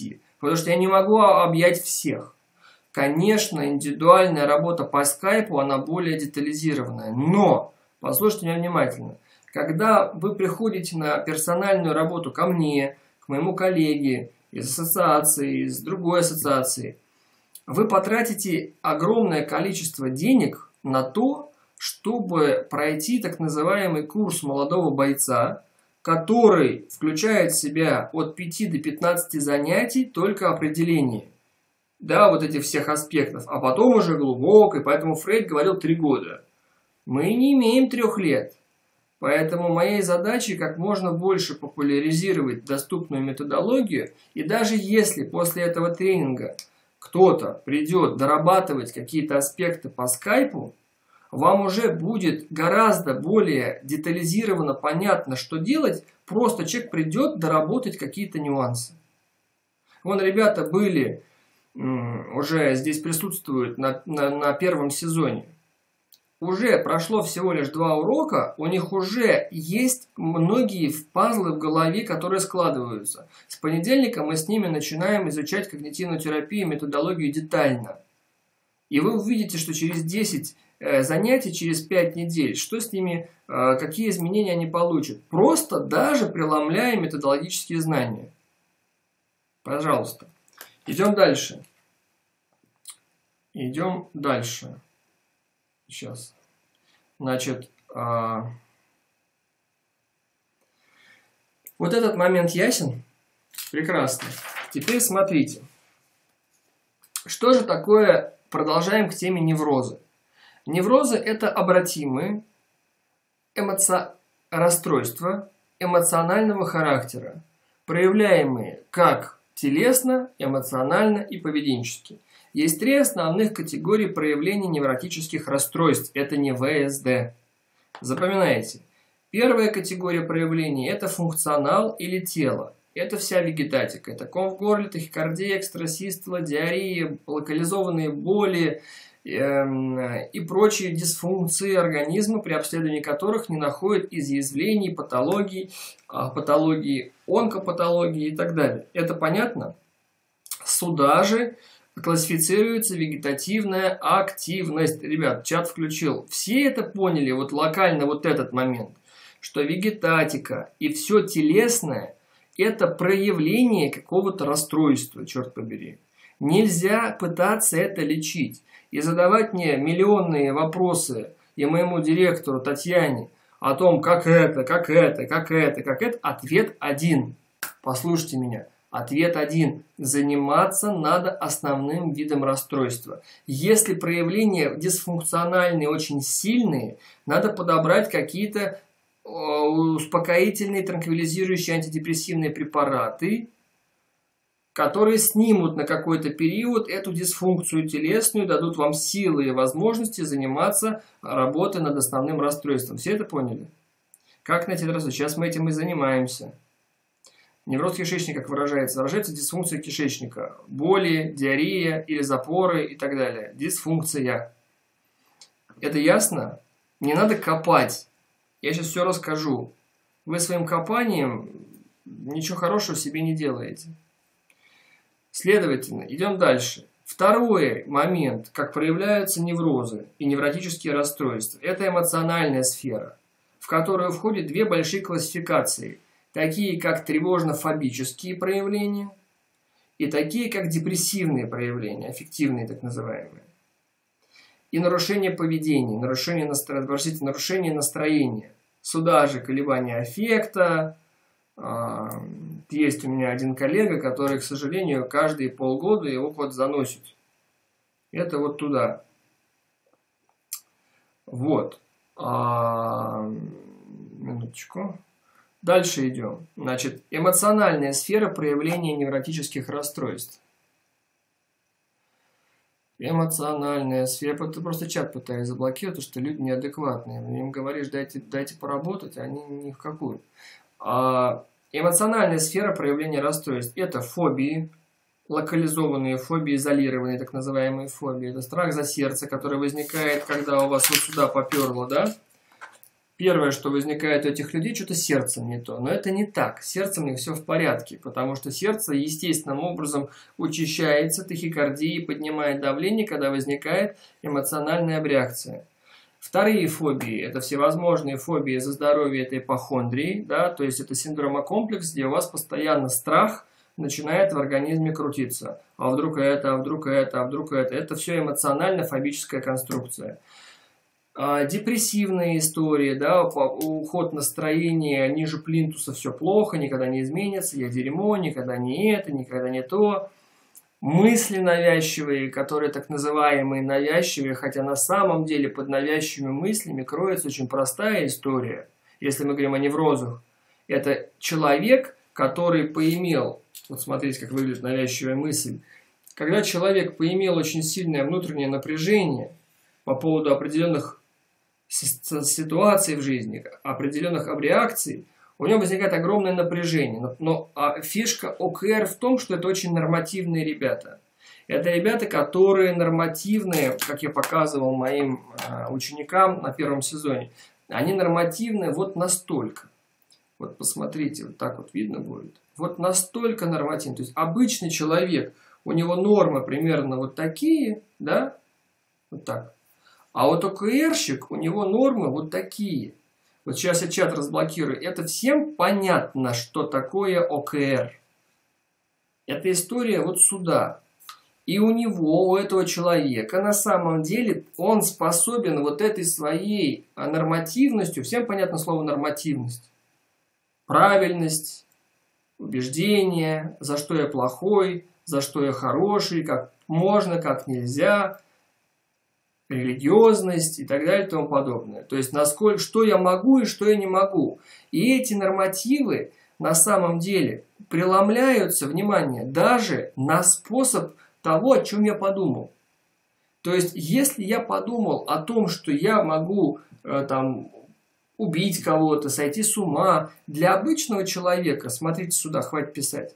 Потому что я не могу объять всех. Конечно, индивидуальная работа по скайпу, она более детализированная. Но, послушайте меня внимательно, когда вы приходите на персональную работу ко мне, к моему коллеге, из ассоциации, из другой ассоциации, вы потратите огромное количество денег на то, чтобы пройти так называемый курс молодого бойца, который включает в себя от пяти до пятнадцати занятий только определение. Да, вот этих всех аспектов. А потом уже глубокой, поэтому Фрейд говорил три года. Мы не имеем трех лет. Поэтому моей задачей как можно больше популяризировать доступную методологию. И даже если после этого тренинга кто-то придет дорабатывать какие-то аспекты по скайпу, вам уже будет гораздо более детализированно понятно, что делать. Просто человек придет доработать какие-то нюансы. Вон ребята были, уже здесь присутствуют на, на, на первом сезоне. Уже прошло всего лишь два урока, у них уже есть многие пазлы в голове, которые складываются. С понедельника мы с ними начинаем изучать когнитивную терапию и методологию детально. И вы увидите, что через десять э, занятий, через пять недель, что с ними, э, какие изменения они получат. Просто даже преломляя методологические знания. Пожалуйста. Идем дальше. Идем дальше. Сейчас. Значит, а... вот этот момент ясен? Прекрасно. Теперь смотрите. Что же такое, продолжаем к теме неврозы. Неврозы – это обратимые эмоци... расстройства эмоционального характера, проявляемые как телесно, эмоционально и поведенчески. Есть три основных категории проявлений невротических расстройств. Это не вэ эс дэ. Запоминайте. Первая категория проявлений – это функционал или тело. Это вся вегетатика. Это ком в горле, тахикардия, экстрасистола, диарея, локализованные боли э, и прочие дисфункции организма, при обследовании которых не находят изъязвлений, патологий, э, патологии, онкопатологии и так далее. Это понятно? Сюда же классифицируется вегетативная активность. Ребят, чат включил. Все это поняли, вот локально вот этот момент, что вегетатика и все телесное – это проявление какого-то расстройства, черт побери. Нельзя пытаться это лечить и задавать мне миллионные вопросы и моему директору Татьяне о том, как это, как это, как это, как это. Ответ один. Послушайте меня. Ответ один. Заниматься надо основным видом расстройства. Если проявления дисфункциональные очень сильные, надо подобрать какие-то успокоительные, транквилизирующие, антидепрессивные препараты, которые снимут на какой-то период эту дисфункцию телесную, дадут вам силы и возможности заниматься работой над основным расстройством. Все это поняли? Как найти расстройство? Сейчас мы этим и занимаемся. Невроз кишечника, как выражается, выражается дисфункция кишечника. Боли, диарея или запоры и так далее. Дисфункция. Это ясно? Не надо копать. Я сейчас все расскажу. Вы своим копанием ничего хорошего себе не делаете. Следовательно, идем дальше. Второй момент, как проявляются неврозы и невротические расстройства, это эмоциональная сфера, в которую входят две большие классификации. Такие, как тревожно-фобические проявления, и такие, как депрессивные проявления, аффективные так называемые. И нарушение поведения, нарушение настроения, простите, нарушение настроения. Сюда же колебания аффекта. Есть у меня один коллега, который, к сожалению, каждые полгода его вот заносит. Это вот туда. Вот. А, минуточку. Дальше идем. Значит, эмоциональная сфера проявления невротических расстройств. Эмоциональная сфера. Ты просто чат пытаюсь заблокировать, потому что люди неадекватные. Им говоришь, дайте, дайте поработать, а они ни в какую. А эмоциональная сфера проявления расстройств. Это фобии, локализованные фобии, изолированные так называемые фобии. Это страх за сердце, который возникает, когда у вас вот сюда поперло, да? Первое, что возникает у этих людей, что-то сердцем не то. Но это не так. С сердцем у них все в порядке, потому что сердце естественным образом учащается, тахикардия, поднимает давление, когда возникает эмоциональная реакция. Вторые фобии – это всевозможные фобии за здоровье, это ипохондрии, да, то есть это синдромокомплекс, где у вас постоянно страх начинает в организме крутиться. А вдруг это, а вдруг это, а вдруг это. Это все эмоционально-фобическая конструкция. Депрессивные истории, да, уход настроения ниже плинтуса, все плохо, никогда не изменится, я дерьмо, никогда не это, никогда не то. Мысли навязчивые, которые так называемые навязчивые, хотя на самом деле под навязчивыми мыслями кроется очень простая история, если мы говорим о неврозах. Это человек, который поимел, вот смотрите, как выглядит навязчивая мысль, когда человек поимел очень сильное внутреннее напряжение по поводу определенных ситуаций в жизни, определенных реакций, у него возникает огромное напряжение. Но, но а фишка ОКР в том, что это очень нормативные ребята. Это ребята, которые нормативные, как я показывал моим а, ученикам на первом сезоне, они нормативные вот настолько. Вот посмотрите, вот так вот видно будет. Вот настолько нормативные. То есть обычный человек, у него нормы примерно вот такие, да, вот так. А вот ОКРщик, у него нормы вот такие. Вот сейчас я чат разблокирую. Это всем понятно, что такое ОКР. Это история вот сюда. И у него, у этого человека, на самом деле, он способен вот этой своей нормативностью, всем понятно слово нормативность, правильность, убеждение, за что я плохой, за что я хороший, как можно, как нельзя, религиозность и так далее и тому подобное. То есть, насколько, что я могу и что я не могу. И эти нормативы на самом деле преломляются, внимание, даже на способ того, о чем я подумал. То есть, если я подумал о том, что я могу э, там, убить кого-то, сойти с ума, для обычного человека, смотрите сюда, хватит писать,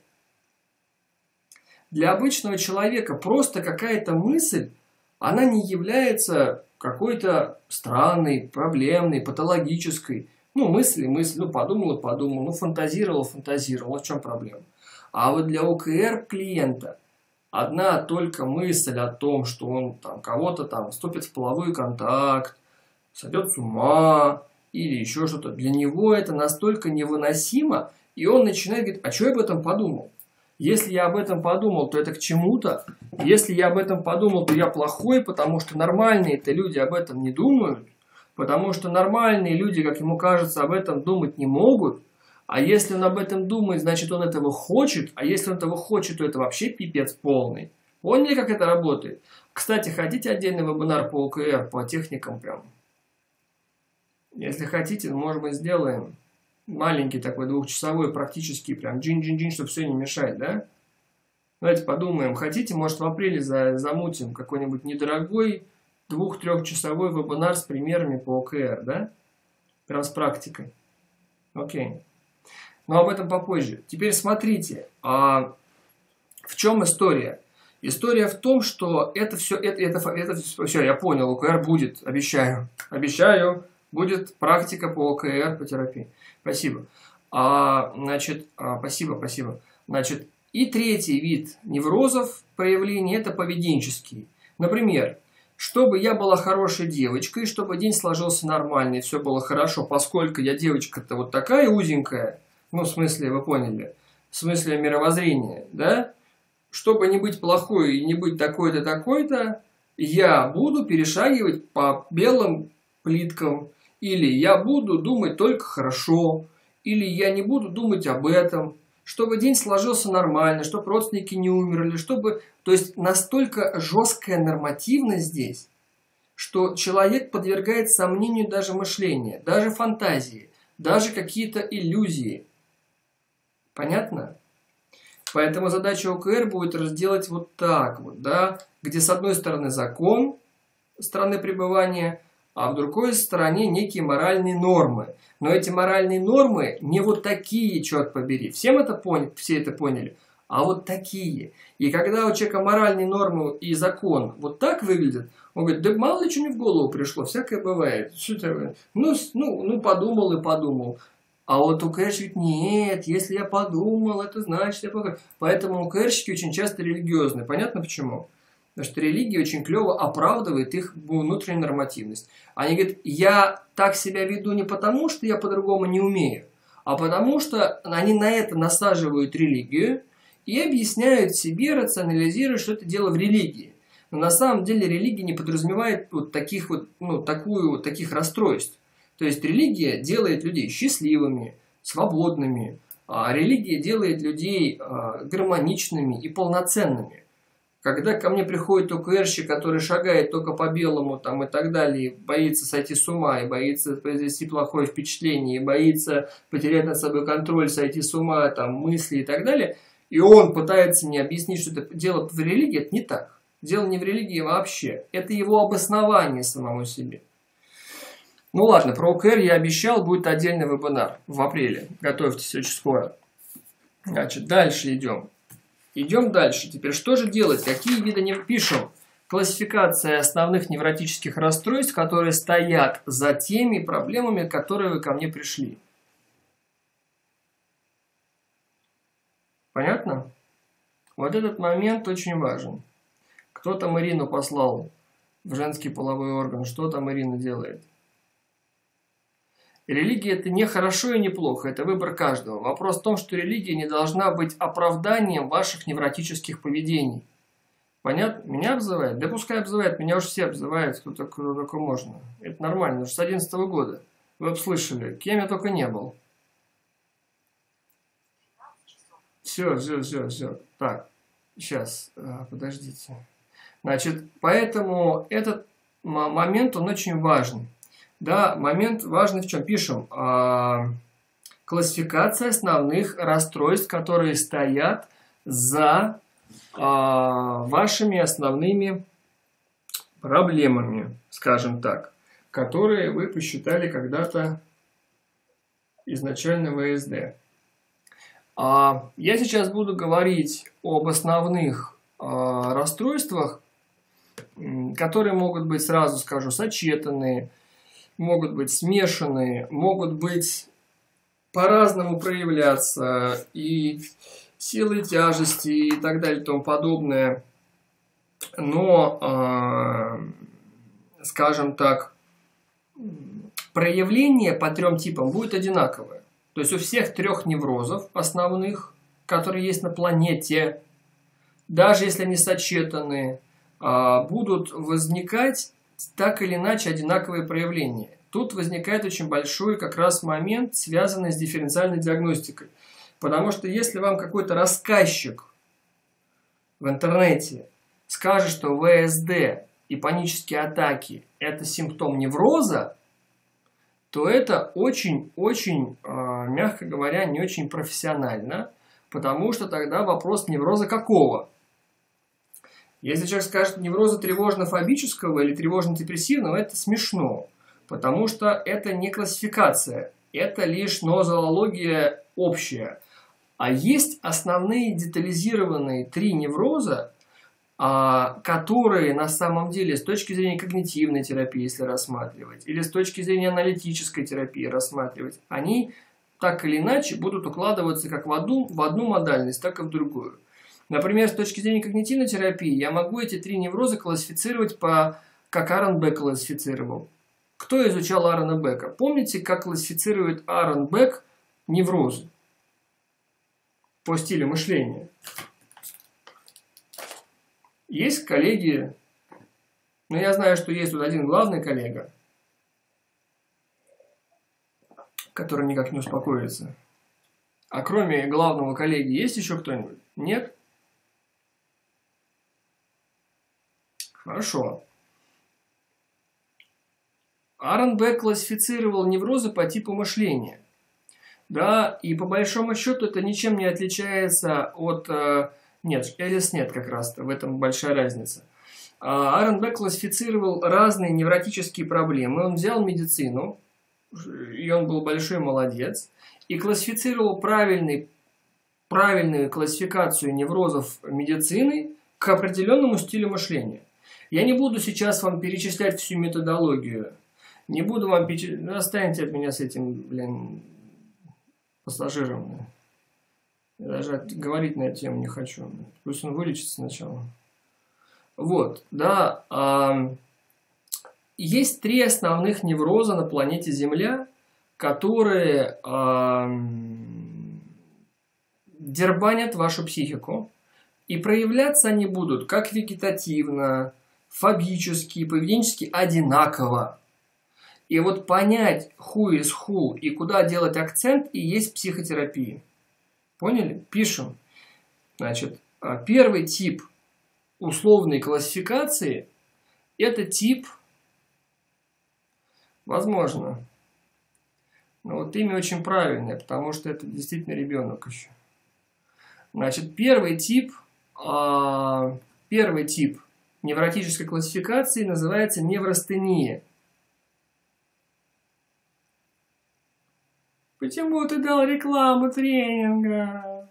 для обычного человека просто какая-то мысль, она не является какой-то странной, проблемной, патологической. Ну, мысли, мысли, ну, подумал и подумал, ну, фантазировал, фантазировал, в чем проблема? А вот для ОКР клиента одна только мысль о том, что он там кого-то там вступит в половой контакт, сойдет с ума или еще что-то, для него это настолько невыносимо, и он начинает говорить, а что я об этом подумал? Если я об этом подумал, то это к чему-то. Если я об этом подумал, то я плохой, потому что нормальные-то люди об этом не думают. Потому что нормальные люди, как ему кажется, об этом думать не могут. А если он об этом думает, значит он этого хочет. А если он этого хочет, то это вообще пипец полный. Поняли, как это работает? Кстати, хотите отдельный вебинар по ОКР, по техникам прям? Если хотите, может быть, сделаем. Маленький такой двухчасовой, практически прям джин-джин-джин, чтобы все не мешать, да? Давайте подумаем. Хотите, может, в апреле за, замутим какой-нибудь недорогой двух-трехчасовой вебинар с примерами по ОКР, да? Прям с практикой. Окей. Но об этом попозже. Теперь смотрите, а в чем история? История в том, что это все, это, это, это все, я понял, ОКР будет, обещаю, обещаю, будет практика по ОКР, по терапии. Спасибо. А, значит, а, спасибо, спасибо. Значит, и третий вид неврозов проявлений – это поведенческие. Например, чтобы я была хорошей девочкой, чтобы день сложился нормально и все было хорошо, поскольку я девочка-то вот такая узенькая, ну, в смысле, вы поняли, в смысле мировоззрения, да? Чтобы не быть плохой и не быть такой-то, такой-то, я буду перешагивать по белым плиткам, или я буду думать только хорошо, или я не буду думать об этом, чтобы день сложился нормально, чтобы родственники не умерли, чтобы... То есть настолько жесткая нормативность здесь, что человек подвергает сомнению даже мышление, даже фантазии, даже какие-то иллюзии. Понятно? Поэтому задача ОКР будет разделать вот так вот, да, где с одной стороны закон страны пребывания, а в другой стороне некие моральные нормы. Но эти моральные нормы не вот такие, черт побери. Всем это поняли, все это поняли. а вот такие. И когда у человека моральные нормы и закон вот так выглядят, он говорит, да мало ли что мне в голову пришло, всякое бывает. Что такое? Ну, ну, ну, подумал и подумал. А вот УКРщик говорит, нет, если я подумал, это значит я плохой. Поэтому УКРщики очень часто религиозны. Понятно почему? Потому что религия очень клево оправдывает их внутреннюю нормативность. Они говорят, я так себя веду не потому, что я по-другому не умею, а потому что они на это насаживают религию и объясняют себе, рационализируя, что это дело в религии. Но на самом деле религия не подразумевает вот таких вот, ну, такую, вот таких расстройств. То есть религия делает людей счастливыми, свободными, а религия делает людей а, гармоничными и полноценными. Когда ко мне приходит ОКРщик, который шагает только по белому там, и так далее, боится сойти с ума, и боится произвести плохое впечатление, и боится потерять над собой контроль, сойти с ума, там, мысли и так далее, и он пытается мне объяснить, что это дело в религии, это не так. Дело не в религии вообще. Это его обоснование самому себе. Ну ладно, про ОКР я обещал, будет отдельный вебинар в апреле. Готовьтесь очень скоро. Значит, дальше идем. Идем дальше. Теперь что же делать? Какие виды не пишем? Классификация основных невротических расстройств, которые стоят за теми проблемами, которые вы ко мне пришли. Понятно? Вот этот момент очень важен. Кто там Ирину послал в женский половой орган? Что там Ирина делает? Религия – это не хорошо и не плохо, это выбор каждого. Вопрос в том, что религия не должна быть оправданием ваших невротических поведений. Понятно? Меня обзывают? Да пускай обзывают, меня уж все обзывают, кто только, кто только можно. Это нормально, с одиннадцатого года. Вы бы слышали, кем я только не был. Все, все, все, все. Так, сейчас, подождите. Значит, поэтому этот момент, он очень важный. Да, момент важный в чем? Пишем. А, классификация основных расстройств, которые стоят за а, вашими основными проблемами, скажем так, которые вы посчитали когда-то изначально вэ эс дэ. А, я сейчас буду говорить об основных а, расстройствах, которые могут быть, сразу скажу, сочетанные, могут быть смешанные, могут быть по-разному проявляться, и силы тяжести и так далее и тому подобное. Но, э, скажем так, проявление по трем типам будет одинаковое. То есть у всех трех неврозов основных, которые есть на планете, даже если они сочетанные, э, будут возникать так или иначе одинаковые проявления. Тут возникает очень большой как раз момент, связанный с дифференциальной диагностикой. Потому что если вам какой-то рассказчик в интернете скажет, что вэ эс дэ и панические атаки – это симптом невроза, то это очень-очень, мягко говоря, не очень профессионально, потому что тогда вопрос невроза какого? Если человек скажет невроза тревожно-фобического или тревожно-депрессивного, это смешно, потому что это не классификация, это лишь нозология общая. А есть основные детализированные три невроза, которые на самом деле с точки зрения когнитивной терапии, если рассматривать, или с точки зрения аналитической терапии рассматривать, они так или иначе будут укладываться как в одну, в одну модальность, так и в другую. Например, с точки зрения когнитивной терапии я могу эти три невроза классифицировать по, как Аарон Бек классифицировал. Кто изучал Аарона Бека? Помните, как классифицирует Аарон Бек неврозы по стилю мышления? Есть коллеги, но я знаю, что есть тут один главный коллега, который никак не успокоится. А кроме главного коллеги есть еще кто-нибудь? Нет? Хорошо. Аарон Бек классифицировал неврозы по типу мышления. Да, и по большому счету это ничем не отличается от... Нет, Элис нет как раз, в этом большая разница. Аарон Бек классифицировал разные невротические проблемы. Он взял медицину, и он был большой молодец, и классифицировал правильный правильную классификацию неврозов медицины к определенному стилю мышления. Я не буду сейчас вам перечислять всю методологию. Не буду вам перечислять. Ну, останьте от меня с этим, блин, пассажиром. Я даже говорить на эту тему не хочу. Пусть он вылечится сначала. Вот, да. А, есть три основных невроза на планете Земля, которые а, дербанят вашу психику. И проявляться они будут как вегетативно, фобически, поведенчески одинаково. И вот понять who is who и куда делать акцент и есть психотерапия. Поняли? Пишем. Значит, первый тип условной классификации – это тип, возможно, но вот имя очень правильное, потому что это действительно ребенок еще. Значит, первый тип, а, первый тип невротической классификации называется неврастения. Почему ты дал рекламу тренинга?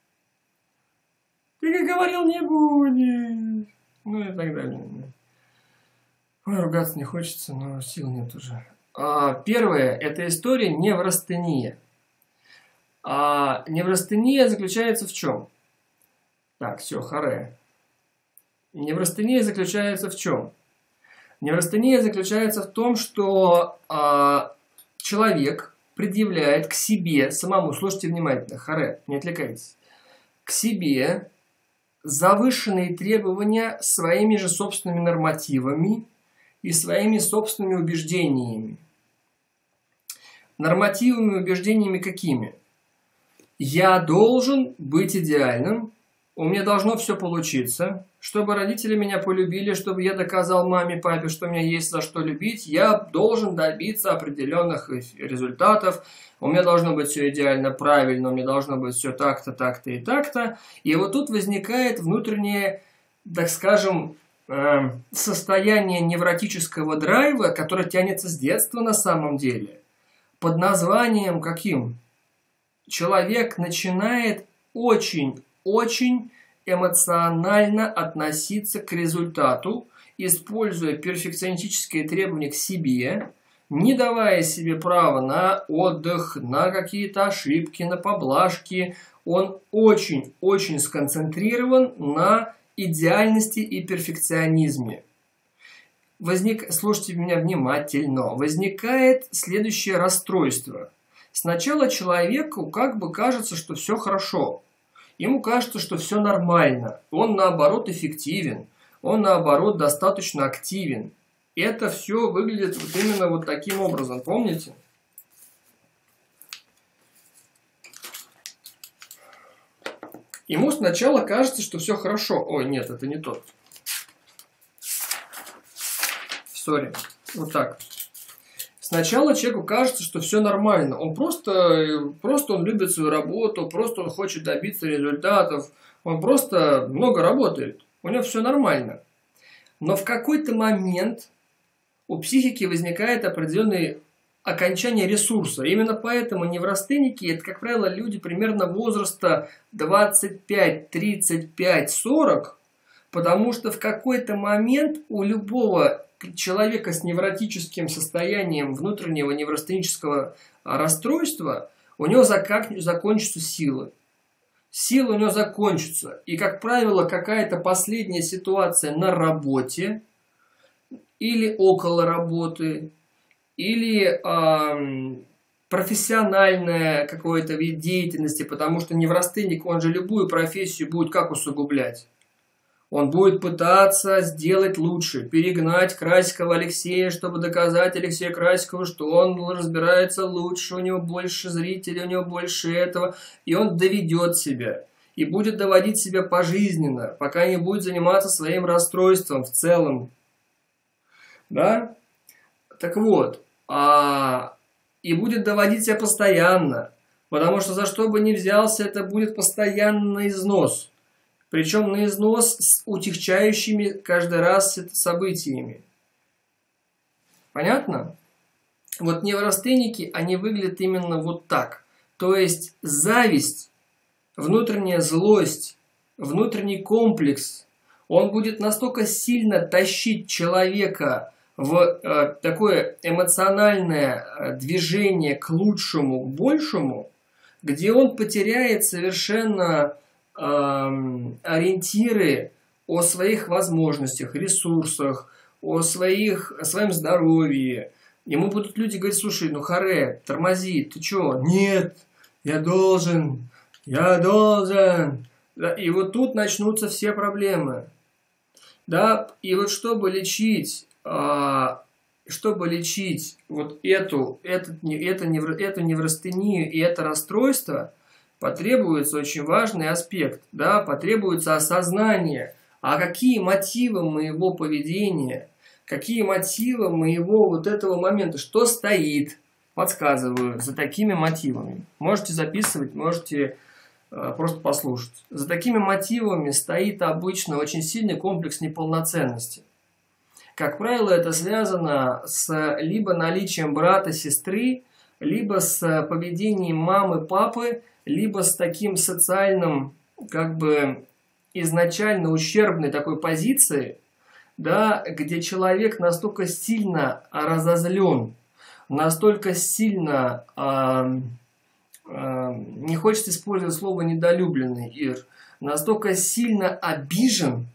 Ты как говорил, не будешь. Ну и так далее. Ой, ругаться не хочется, но сил нет уже. А, первое, это история неврастения. А неврастения заключается в чем? Так, все, харе. Неврастения заключается в чем? Неврастения заключается в том, что а, человек предъявляет к себе самому, слушайте внимательно, харе, не отвлекайтесь, к себе завышенные требования своими же собственными нормативами и своими собственными убеждениями. Нормативами и убеждениями какими? Я должен быть идеальным, у меня должно все получиться, чтобы родители меня полюбили, чтобы я доказал маме, папе, что у меня есть за что любить, я должен добиться определенных результатов, у меня должно быть все идеально правильно, у меня должно быть все так-то, так-то и так-то. И вот тут возникает внутреннее, так скажем, состояние невротического драйва, которое тянется с детства на самом деле, под названием каким? Человек начинает очень-очень эмоционально относиться к результату, используя перфекционистические требования к себе, не давая себе права на отдых, на какие-то ошибки, на поблажки. Он очень-очень сконцентрирован на идеальности и перфекционизме. Возник... Слушайте меня внимательно. Возникает следующее расстройство. Сначала человеку как бы кажется, что все хорошо. Ему кажется, что все нормально. Он наоборот эффективен. Он наоборот достаточно активен. Это все выглядит вот именно вот таким образом. Помните? Ему сначала кажется, что все хорошо. Ой, нет, это не тот. Сори. Вот так. Сначала человеку кажется, что все нормально. Он просто, просто он любит свою работу, просто он хочет добиться результатов. Он просто много работает. У него все нормально. Но в какой-то момент у психики возникает определенное окончание ресурса. Именно поэтому неврастенники – это, как правило, люди примерно возраста двадцать пять, тридцать пять, сорок, потому что в какой-то момент у любого человека с невротическим состоянием внутреннего неврастенического расстройства у него закончатся силы. Силы у него закончатся. И, как правило, какая-то последняя ситуация на работе или около работы, или э, профессиональная какой-то вид деятельности, потому что неврастенник, он же любую профессию будет как усугублять? Он будет пытаться сделать лучше, перегнать Красикова Алексея, чтобы доказать Алексею Красикову, что он разбирается лучше, у него больше зрителей, у него больше этого. И он доведет себя. И будет доводить себя пожизненно, пока не будет заниматься своим расстройством в целом. Да? Так вот. А... И будет доводить себя постоянно. Потому что за что бы ни взялся, это будет постоянный износ. Причем на износ с утягчающими каждый раз событиями. Понятно? Вот неврастенники, они выглядят именно вот так. То есть зависть внутренняя злость, внутренний комплекс, он будет настолько сильно тащить человека в э, такое эмоциональное движение к лучшему, к большему, где он потеряет совершенно э, ориентиры о своих возможностях, ресурсах, о, своих, о своем здоровье. Ему будут люди говорить: слушай, ну харе, тормози, ты чё? Нет, я должен, я должен. И вот тут начнутся все проблемы. Да, и вот чтобы лечить, а, чтобы лечить вот эту, этот, это, эту неврастению и это расстройство, потребуется очень важный аспект, да, потребуется осознание, а какие мотивы моего поведения, какие мотивы моего вот этого момента, что стоит, подсказываю, за такими мотивами. Можете записывать, можете э, просто послушать. За такими мотивами стоит обычно очень сильный комплекс неполноценности. Как правило, это связано с либо наличием брата, сестры, либо с поведением мамы, папы, либо с таким социальным, как бы, изначально ущербной такой позиции, да, где человек настолько сильно разозлен, настолько сильно, э, э, не хочется использовать слово недолюбленный, Ир, настолько сильно обижен,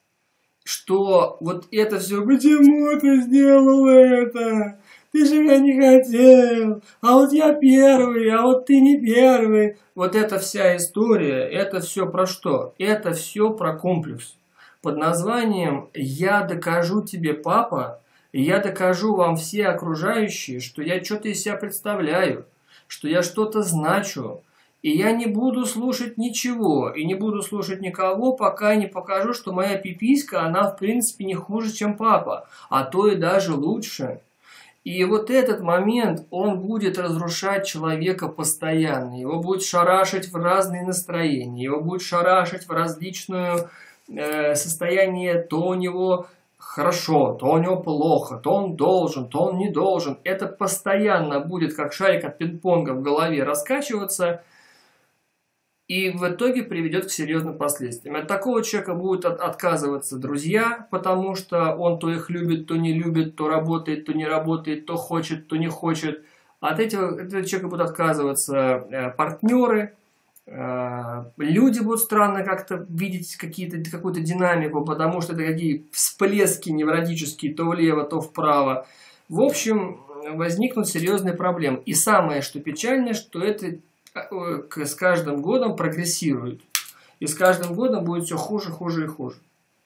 что вот это все: почему ты сделал это? Ты же меня не хотел, а вот я первый, а вот ты не первый. Вот эта вся история, это все про что? Это все про комплекс под названием «Я докажу тебе, папа, и я докажу вам все окружающие, что я что-то из себя представляю, что я что-то значу, и я не буду слушать ничего, и не буду слушать никого, пока не покажу, что моя пиписька, она в принципе не хуже, чем папа, а то и даже лучше». И вот этот момент, он будет разрушать человека постоянно, его будет шарашить в разные настроения, его будет шарашить в различную э, состояние, то у него хорошо, то у него плохо, то он должен, то он не должен. Это постоянно будет, как шарик от пинг-понга, в голове раскачиваться, и в итоге приведет к серьезным последствиям. От такого человека будут от, отказываться друзья, потому что он то их любит, то не любит, то работает, то не работает, то хочет, то не хочет. От этого, от этого человека будут отказываться э, партнеры, э, люди будут странно как-то видеть какие-то, какую-то динамику, потому что это какие всплески невротические, то влево, то вправо. В общем, возникнут серьезные проблемы. И самое, что печальное, что это с каждым годом прогрессирует. И с каждым годом будет все хуже, хуже и хуже.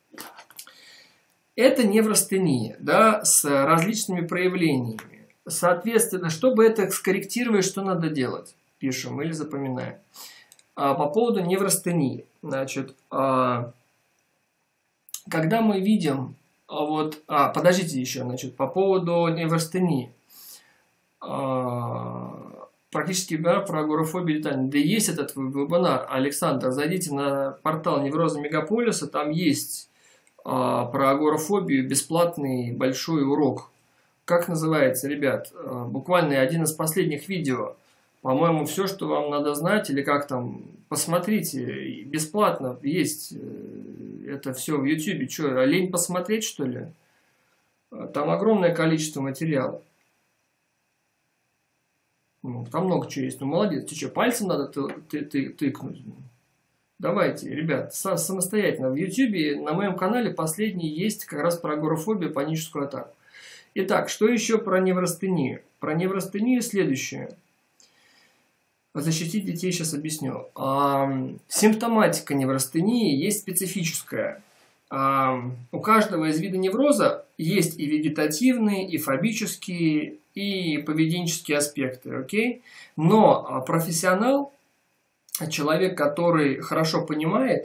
Это неврастения, да, с различными проявлениями. Соответственно, чтобы это скорректировать, что надо делать? Пишем или запоминаем. А, по поводу неврастении. Значит, а, когда мы видим... А, вот, а, подождите еще, значит, по поводу неврастении. А, Практически вебинар про агорафобию и летание. Да есть этот вебинар, Александр. Зайдите на портал Невроза Мегаполиса, там есть а, про агорафобию бесплатный большой урок. Как называется, ребят? А, буквально один из последних видео. По-моему, все, что вам надо знать, или как там, посмотрите. Бесплатно есть это все в ютубе. Что, лень посмотреть, что ли? Там огромное количество материала. Ну, там много чего есть. Ну, молодец. Ты что, пальцем надо ты, ты, ты, тыкнуть? Давайте, ребят, самостоятельно. В ютубе на моем канале последний есть как раз про агорафобию, паническую атаку. Итак, что еще про неврастению? Про неврастению следующее. Защитить детей сейчас объясню. А, симптоматика неврастении есть специфическая. А, у каждого из вида невроза есть и вегетативные, и фобические, и поведенческие аспекты, окей? Но профессионал, человек, который хорошо понимает,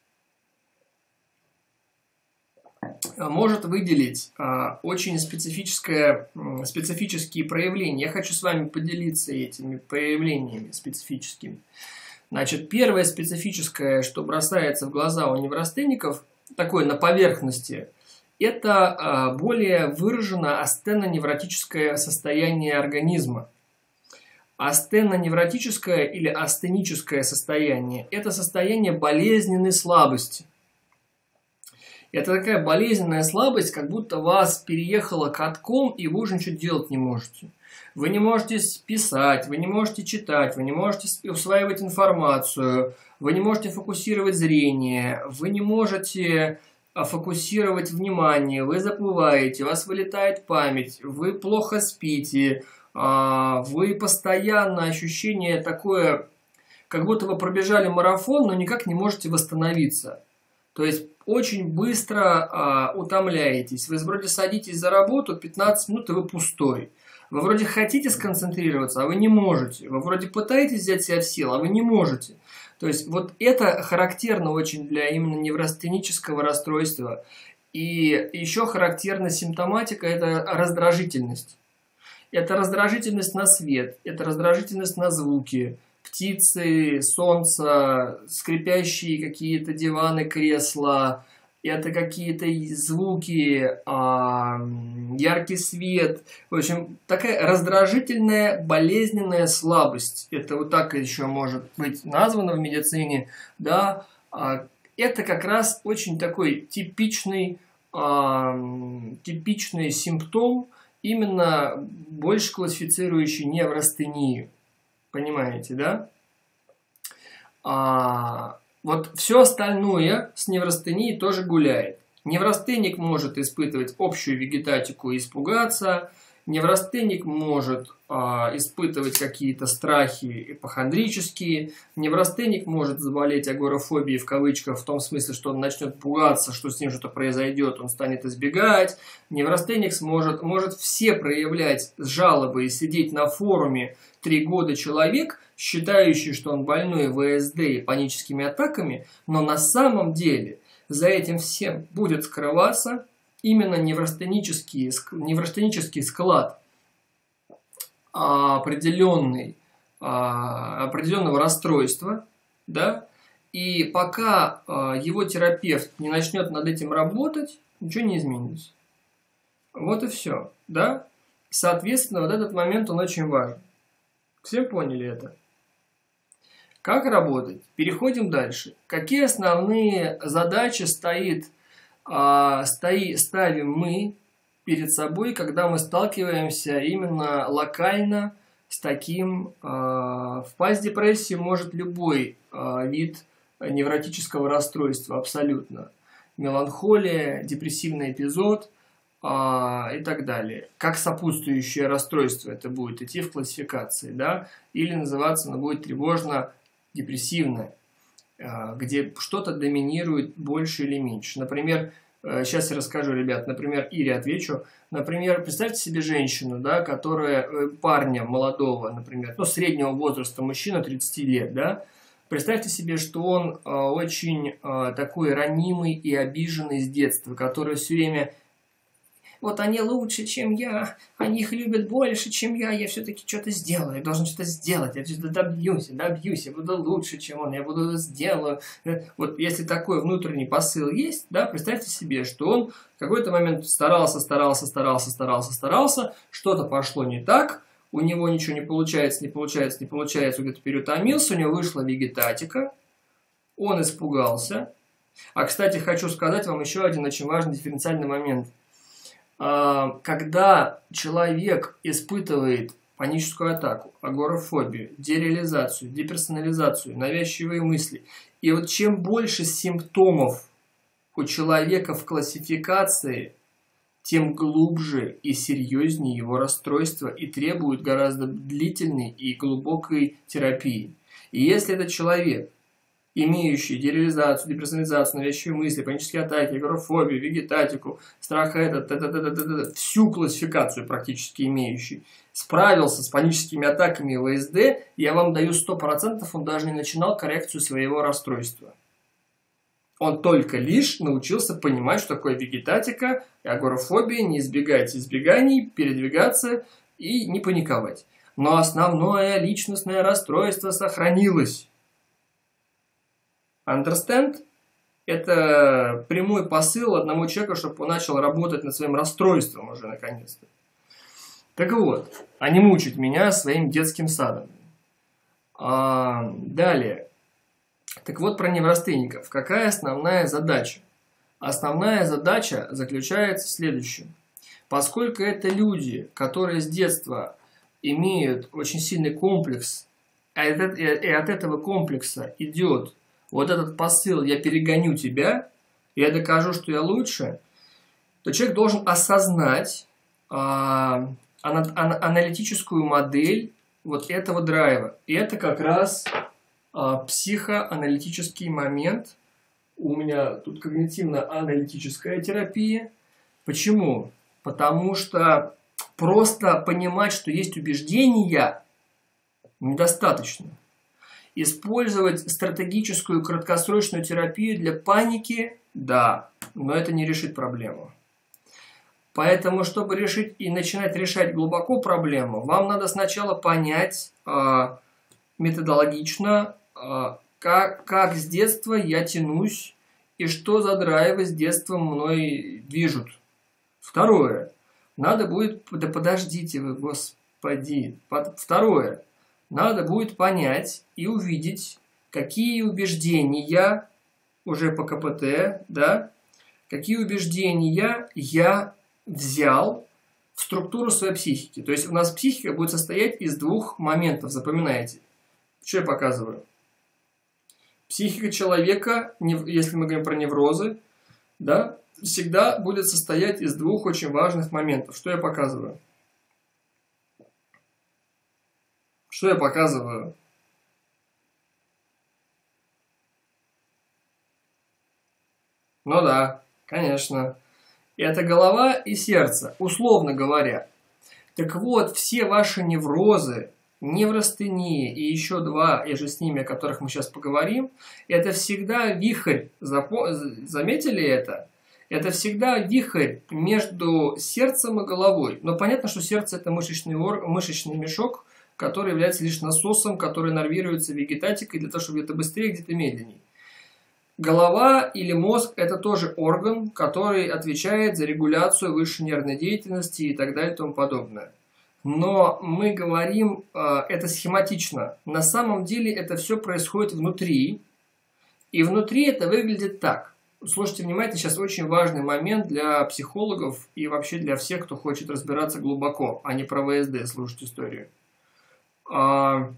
может выделить а, очень специфическое, специфические проявления. Я хочу с вами поделиться этими проявлениями специфическими. Значит, первое специфическое, что бросается в глаза у неврастенников, такое на поверхности, это а, более выражено астеноневротическое состояние организма. Астеноневротическое или астеническое состояние – это состояние болезненной слабости. Это такая болезненная слабость, как будто вас переехало катком, и вы уже ничего делать не можете. Вы не можете писать, вы не можете читать, вы не можете усваивать информацию, вы не можете фокусировать зрение, вы не можете фокусировать внимание, вы забываете, у вас вылетает память, вы плохо спите, вы постоянно ощущение такое, как будто вы пробежали марафон, но никак не можете восстановиться. То есть очень быстро а, утомляетесь. Вы вроде садитесь за работу, пятнадцать минут, и вы пустой. Вы вроде хотите сконцентрироваться, а вы не можете. Вы вроде пытаетесь взять себя в силу, а вы не можете. То есть вот это характерно очень для именно неврастенического расстройства. И еще характерна симптоматика – это раздражительность. Это раздражительность на свет, это раздражительность на звуки. Птицы, солнце, скрипящие какие-то диваны, кресла, это какие-то звуки, а, яркий свет. В общем, такая раздражительная, болезненная слабость. Это вот так еще может быть названо в медицине. Да? Это как раз очень такой типичный, а, типичный симптом, именно больше классифицирующий неврастению. Понимаете, да? А, вот все остальное с неврастенией тоже гуляет. Неврастеник может испытывать общую вегетатику и испугаться. Неврастеник может а, испытывать какие-то страхи ипохондрические. Неврастеник может заболеть агорафобией в кавычках, в том смысле, что он начнет пугаться, что с ним что-то произойдет, он станет избегать. Неврастеник сможет, может все проявлять жалобы и сидеть на форуме три года человек, считающий, что он больной ВСД и паническими атаками, но на самом деле за этим всем будет скрываться именно неврастенический, неврастенический склад определенный, определенного расстройства, да, и пока его терапевт не начнет над этим работать, ничего не изменится. Вот и все, да. Соответственно, вот этот момент, он очень важен. Все поняли это? Как работать? Переходим дальше. Какие основные задачи стоит, а, стои, ставим мы перед собой, когда мы сталкиваемся именно локально с таким... А, впасть в депрессию может любой а, вид невротического расстройства, абсолютно. Меланхолия, депрессивный эпизод а, и так далее. Как сопутствующее расстройство это будет идти в классификации, да? Или называться оно будет тревожно-депрессивное, а, где что-то доминирует больше или меньше. Например, сейчас я расскажу, ребят, например, Ире отвечу. Например, представьте себе женщину, да, которая, парня молодого, например, ну, среднего возраста, мужчина тридцати лет, да. Представьте себе, что он э, очень э, такой ранимый и обиженный с детства, который все время... Вот они лучше, чем я, они их любят больше, чем я, я все-таки что-то сделаю, я должен что-то сделать, я что-то добьюсь, добьюсь, я буду лучше, чем он, я буду сделаю. Вот если такой внутренний посыл есть, да, представьте себе, что он в какой-то момент старался, старался, старался, старался, старался, что-то пошло не так, у него ничего не получается, не получается, не получается, где-то переутомился, у него вышла вегетатика, он испугался. А, кстати, хочу сказать вам еще один очень важный дифференциальный момент. Когда человек испытывает паническую атаку, агорафобию, дереализацию, деперсонализацию, навязчивые мысли, и вот чем больше симптомов у человека в классификации, тем глубже и серьезнее его расстройство и требует гораздо длительной и глубокой терапии. И если этот человек, имеющий дереализацию, деперсонализацию, навязчивые мысли, панические атаки, агорафобию, вегетатику, страх этот, это, это, это, это, всю классификацию практически имеющий, справился с паническими атаками и ВСД, я вам даю сто процентов, он даже не начинал коррекцию своего расстройства. Он только лишь научился понимать, что такое вегетатика, агорафобия, не избегать избеганий, передвигаться и не паниковать. Но основное личностное расстройство сохранилось. Understand? Это прямой посыл одному человеку, чтобы он начал работать над своим расстройством уже наконец-то. Так вот, они мучают меня своим детским садом. А, далее. Так вот, про неврастенников. Какая основная задача? Основная задача заключается в следующем. Поскольку это люди, которые с детства имеют очень сильный комплекс, и от этого комплекса идет вот этот посыл «я перегоню тебя», «я докажу, что я лучше», то человек должен осознать а, аналитическую модель вот этого драйва. И это как раз а, психоаналитический момент. У меня тут когнитивно-аналитическая терапия. Почему? Потому что просто понимать, что есть убеждения, недостаточно. Использовать стратегическую краткосрочную терапию для паники, да, но это не решит проблему. Поэтому, чтобы решить и начинать решать глубоко проблему, вам надо сначала понять э, методологично, э, как, как с детства я тянусь и что за драйвы с детства мной движут. Второе. Надо будет... Да подождите вы, господи. Под, второе. Надо будет понять и увидеть, какие убеждения уже по ка пэ тэ, да, какие убеждения я взял в структуру своей психики. То есть у нас психика будет состоять из двух моментов, запоминайте. Что я показываю? Психика человека, если мы говорим про неврозы, да, всегда будет состоять из двух очень важных моментов. Что я показываю? Что я показываю? Ну да, конечно. Это голова и сердце, условно говоря. Так вот, все ваши неврозы, неврастения и еще два, и же с ними, о которых мы сейчас поговорим, это всегда вихрь, заметили это? Это всегда вихрь между сердцем и головой. Но понятно, что сердце это мышечный, ор... мышечный мешок, который является лишь насосом, который нервируется вегетатикой для того, чтобы где-то быстрее, где-то медленнее. Голова или мозг – это тоже орган, который отвечает за регуляцию высшей нервной деятельности и так далее и тому подобное. Но мы говорим э, это схематично. На самом деле это все происходит внутри. И внутри это выглядит так. Слушайте внимательно, сейчас очень важный момент для психологов и вообще для всех, кто хочет разбираться глубоко, а не про вэ эс дэ слушать историю. А,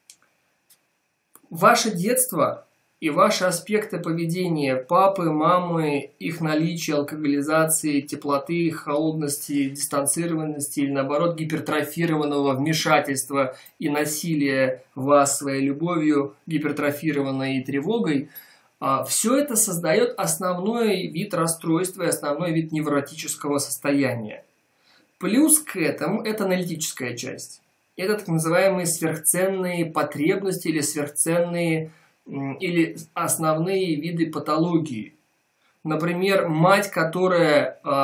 ваше детство и ваши аспекты поведения папы, мамы, их наличие, алкоголизации, теплоты, холодности, дистанцированности или наоборот гипертрофированного вмешательства и насилия вас своей любовью, гипертрофированной и тревогой, все это создает основной вид расстройства и основной вид невротического состояния. Плюс к этому это аналитическая часть. Это так называемые сверхценные потребности или сверхценные или основные виды патологии. Например, мать, которая э,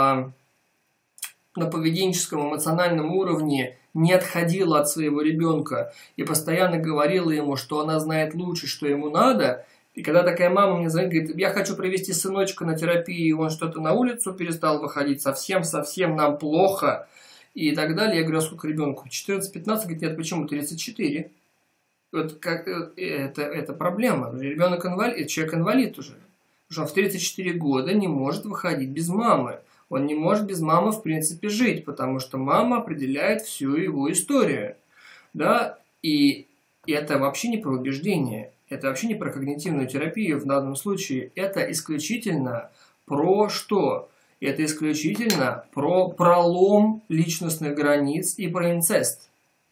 на поведенческом эмоциональном уровне не отходила от своего ребенка и постоянно говорила ему, что она знает лучше, что ему надо. И когда такая мама мне звонит, говорит, я хочу привести сыночка на терапию, и он что-то на улицу перестал выходить, совсем-совсем нам плохо, и так далее. Я говорю, а сколько ребенку? четырнадцать-пятнадцать? Говорит, нет, почему? тридцать четыре. Вот как, это, это проблема. Ребенок инвалид, человек инвалид уже. Потому что он в тридцать четыре года не может выходить без мамы. Он не может без мамы в принципе жить, потому что мама определяет всю его историю. Да? И это вообще не про убеждение. Это вообще не про когнитивную терапию в данном случае. Это исключительно про что? Это исключительно про пролом личностных границ и про инцест.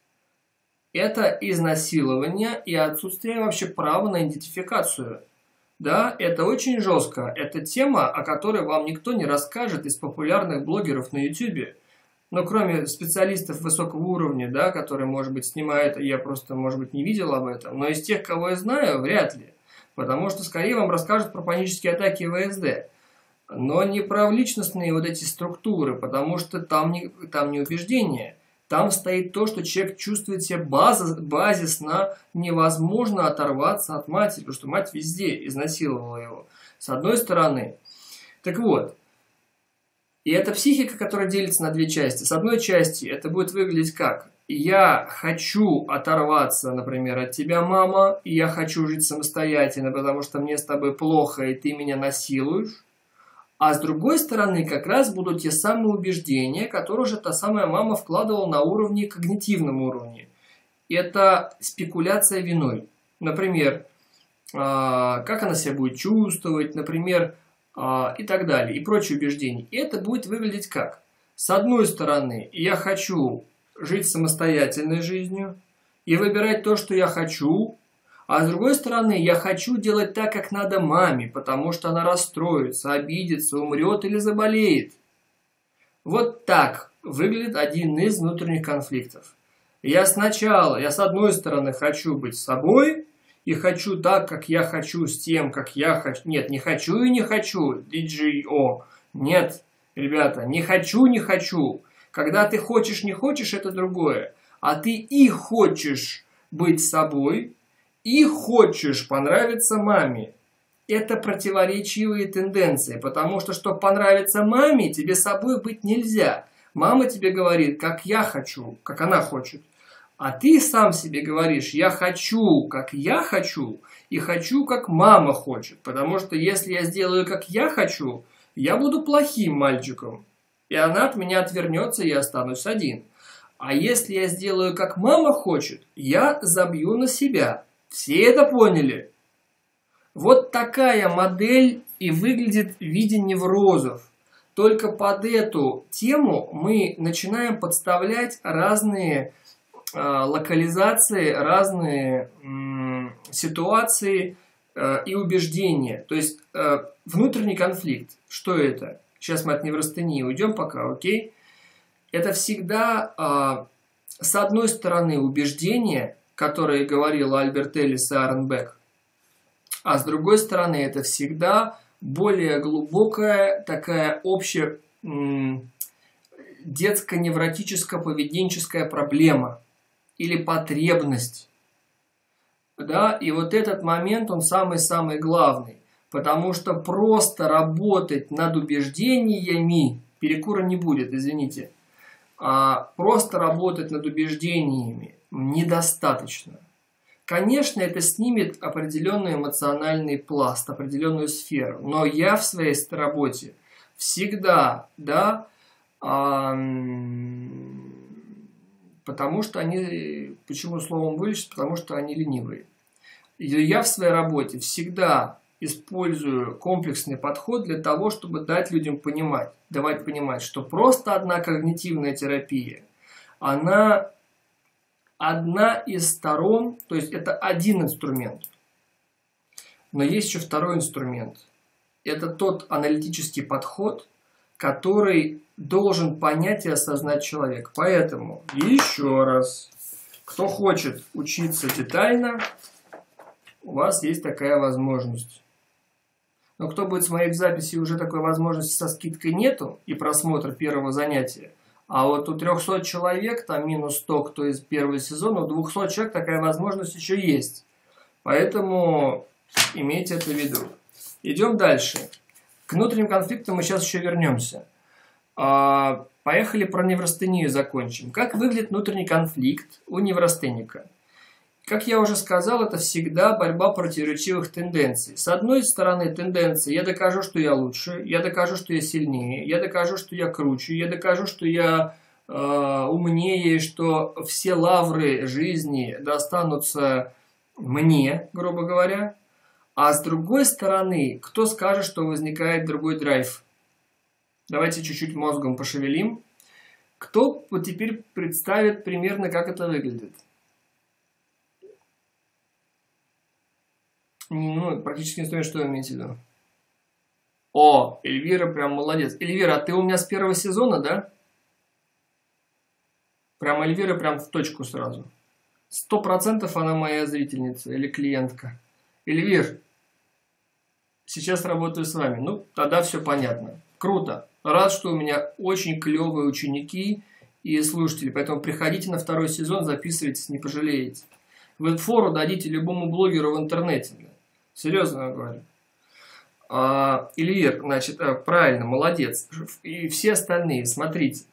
Это изнасилование и отсутствие вообще права на идентификацию. Да, это очень жестко. Это тема, о которой вам никто не расскажет из популярных блогеров на ютубе. Но кроме специалистов высокого уровня, да, которые, может быть, снимают, я просто, может быть, не видел об этом, но из тех, кого я знаю, вряд ли. Потому что скорее вам расскажут про панические атаки вэ эс дэ. Но не про личностные вот эти структуры, потому что там не, там не убеждение. Там стоит то, что человек чувствует себя базис, базисно, невозможно оторваться от матери, потому что мать везде изнасиловала его. С одной стороны. Так вот, И это психика, которая делится на две части. С одной части это будет выглядеть как? Я хочу оторваться, например, от тебя, мама, и я хочу жить самостоятельно, потому что мне с тобой плохо, и ты меня насилуешь. А с другой стороны, как раз будут те самые убеждения, которые уже та самая мама вкладывала на уровне, когнитивном уровне. Это спекуляция виной. Например, как она себя будет чувствовать, например, и так далее, и прочие убеждения. И это будет выглядеть как? С одной стороны, я хочу жить самостоятельной жизнью и выбирать то, что я хочу, а с другой стороны, я хочу делать так, как надо маме, потому что она расстроится, обидится, умрет или заболеет. Вот так выглядит один из внутренних конфликтов. Я сначала, я с одной стороны хочу быть собой, и хочу так, как я хочу, с тем, как я хочу. Нет, не хочу и не хочу, ди джей о. Нет, ребята, не хочу, не хочу. Когда ты хочешь, не хочешь, это другое. А ты и хочешь быть собой, и хочешь понравиться маме. Это противоречивые тенденции, потому что, чтобы понравиться маме, тебе собой быть нельзя. Мама тебе говорит, как я хочу, как она хочет. А ты сам себе говоришь, я хочу, как я хочу, и хочу, как мама хочет. Потому что если я сделаю, как я хочу, я буду плохим мальчиком. И она от меня отвернется, и я останусь один. А если я сделаю, как мама хочет, я забью на себя. Все это поняли? Вот такая модель и выглядит в виде неврозов. Только под эту тему мы начинаем подставлять разные э, локализации, разные э, ситуации э, и убеждения. То есть э, внутренний конфликт. Что это? Сейчас мы от неврастении уйдем пока, окей? Это всегда, э, с одной стороны, убеждения, которые говорил Альберт Эллис и Аарон Бек, а с другой стороны, это всегда более глубокая, такая общая детско-невротическая поведенческая или потребность. Да? И вот этот момент, он самый-самый главный. Потому что просто работать над убеждениями, перекура не будет, извините, а просто работать над убеждениями недостаточно. Конечно, это снимет определенный эмоциональный пласт, определенную сферу. Но я в своей работе всегда, да, эм, потому что они, почему словом вылечат, потому что они ленивые. И я в своей работе всегда использую комплексный подход для того, чтобы дать людям понимать, давать понимать, что просто одна когнитивная терапия, она одна из сторон, то есть это один инструмент. Но есть еще второй инструмент. Это тот аналитический подход, который должен понять и осознать человек. Поэтому еще раз, кто хочет учиться детально, у вас есть такая возможность. Но кто будет смотреть записи, уже такой возможности со скидкой нету и просмотр первого занятия. А вот у трёхсот человек, там минус сто, кто из первого сезона, у двухсот человек такая возможность еще есть. Поэтому имейте это в виду. Идем дальше. К внутренним конфликтам мы сейчас еще вернемся. А, поехали про неврастению закончим. Как выглядит внутренний конфликт у неврастеника? Как я уже сказал, это всегда борьба противоречивых тенденций. С одной стороны, тенденция: я докажу, что я лучше, я докажу, что я сильнее, я докажу, что я круче, я докажу, что я э, умнее, что все лавры жизни достанутся мне, грубо говоря. А с другой стороны, кто скажет, что возникает другой драйв? Давайте чуть-чуть мозгом пошевелим. Кто вот теперь представит примерно, как это выглядит? Ну, практически инструмент, что вы имеете в виду? О, Эльвира прям молодец. Эльвира, а ты у меня с первого сезона, да? Прям Эльвира прям в точку сразу. Сто процентов она моя зрительница или клиентка. Эльвир, сейчас работаю с вами. Ну, тогда все понятно. Круто. Рад, что у меня очень клевые ученики и слушатели. Поэтому приходите на второй сезон, записывайтесь, не пожалеете. Вы фору дадите любому блогеру в интернете. Серьезно говорю. А, Ильир, значит, правильно, молодец. И все остальные, смотрите.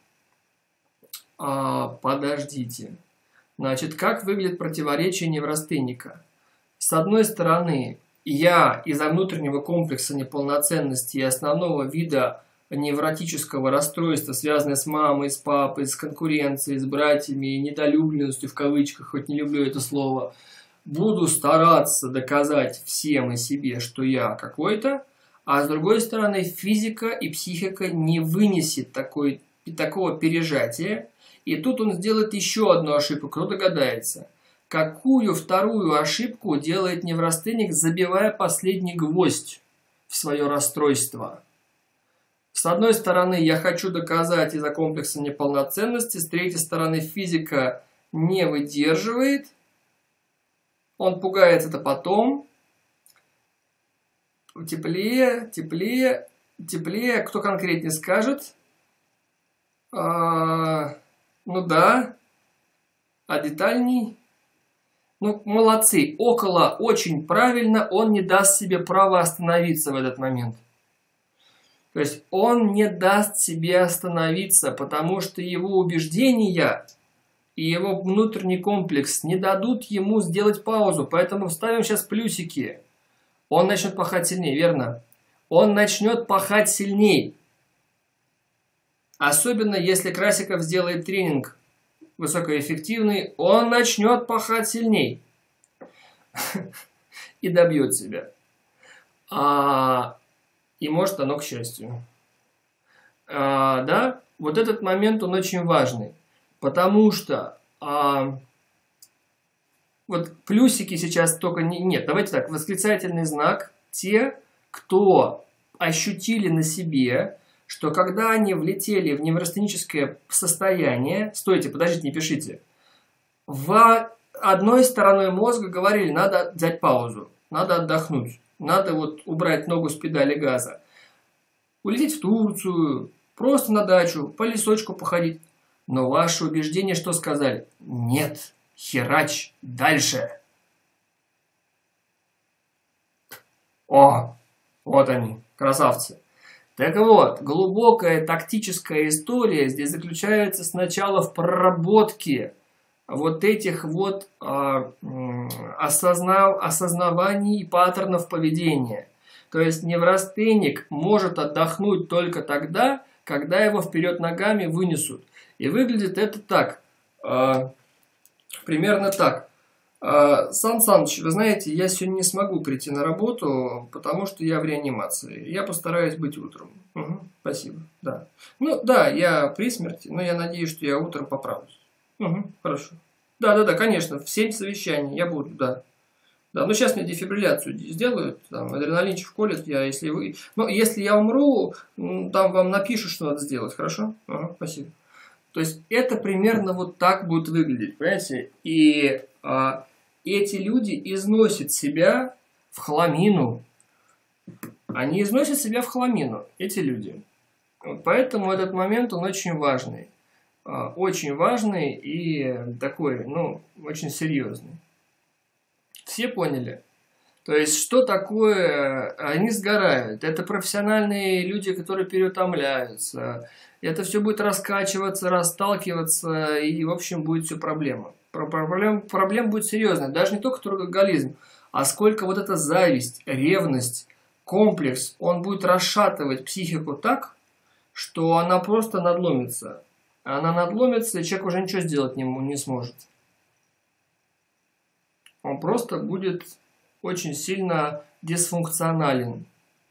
А, подождите. Значит, как выглядит противоречие неврастенника? С одной стороны, я из-за внутреннего комплекса неполноценности и основного вида невротического расстройства, связанное с мамой, с папой, с конкуренцией, с братьями, недолюбленностью, в кавычках, хоть не люблю это слово, буду стараться доказать всем и себе, что я какой-то, а с другой стороны, физика и психика не вынесет такой, такого пережатия, и тут он сделает еще одну ошибку, кто догадается. Какую вторую ошибку делает неврастенник, забивая последний гвоздь в свое расстройство? С одной стороны, я хочу доказать из-за комплекса неполноценности, с третьей стороны, физика не выдерживает, он пугается это потом, теплее, теплее, теплее, кто конкретнее скажет? А, ну да, а детальней? Ну, молодцы, около, очень правильно, он не даст себе права остановиться в этот момент. То есть он не даст себе остановиться, потому что его убеждения и его внутренний комплекс не дадут ему сделать паузу. Поэтому вставим сейчас плюсики. Он начнет пахать сильнее, верно? Он начнет пахать сильнее. Особенно если Красиков сделает тренинг высокоэффективный, он начнет пахать сильней. И добьет себя. А... И может оно к счастью. А, да, вот этот момент, он очень важный. Потому что а, вот плюсики сейчас только не, нет. Давайте так, восклицательный знак. Те, кто ощутили на себе, что когда они влетели в неврастеническое состояние, стойте, подождите, не пишите, в одной стороной мозга говорили, надо взять паузу, надо отдохнуть. Надо вот убрать ногу с педали газа. Улететь в Турцию, просто на дачу, по лесочку походить. Но ваши убеждения что сказали? Нет, херач, дальше. О, вот они, красавцы. Так вот, глубокая тактическая история здесь заключается сначала в проработке вот этих вот а, осознав, осознаваний и паттернов поведения. То есть неврастенник может отдохнуть только тогда, когда его вперед ногами вынесут. И выглядит это так, а, примерно так. А, Сан Саныч, вы знаете, я сегодня не смогу прийти на работу, потому что я в реанимации. Я постараюсь быть утром. Угу, спасибо. Да. Ну да, я при смерти, но я надеюсь, что я утром поправлюсь. Угу, хорошо. Да, да, да, конечно, в семь совещаний я буду, да. Да, ну сейчас мне дефибрилляцию сделают, там, адреналинчик вколят, я, если вы... Ну, если я умру, там вам напишут, что надо сделать, хорошо? Ага, спасибо. То есть, это примерно вот так будет выглядеть, понимаете? И а, эти люди износят себя в хламину. Они износят себя в хламину, эти люди. Вот поэтому этот момент, он очень важный. Очень важный и такой, ну, очень серьезный. Все поняли? То есть, что такое, они сгорают. Это профессиональные люди, которые переутомляются. Это все будет раскачиваться, расталкиваться, и, в общем, будет все проблема. Проблем, проблем будет серьезная. Даже не только трудоголизм, а сколько вот эта зависть, ревность, комплекс, он будет расшатывать психику так, что она просто надломится. Она надломится, и человек уже ничего сделать не, не сможет. Он просто будет очень сильно дисфункционален.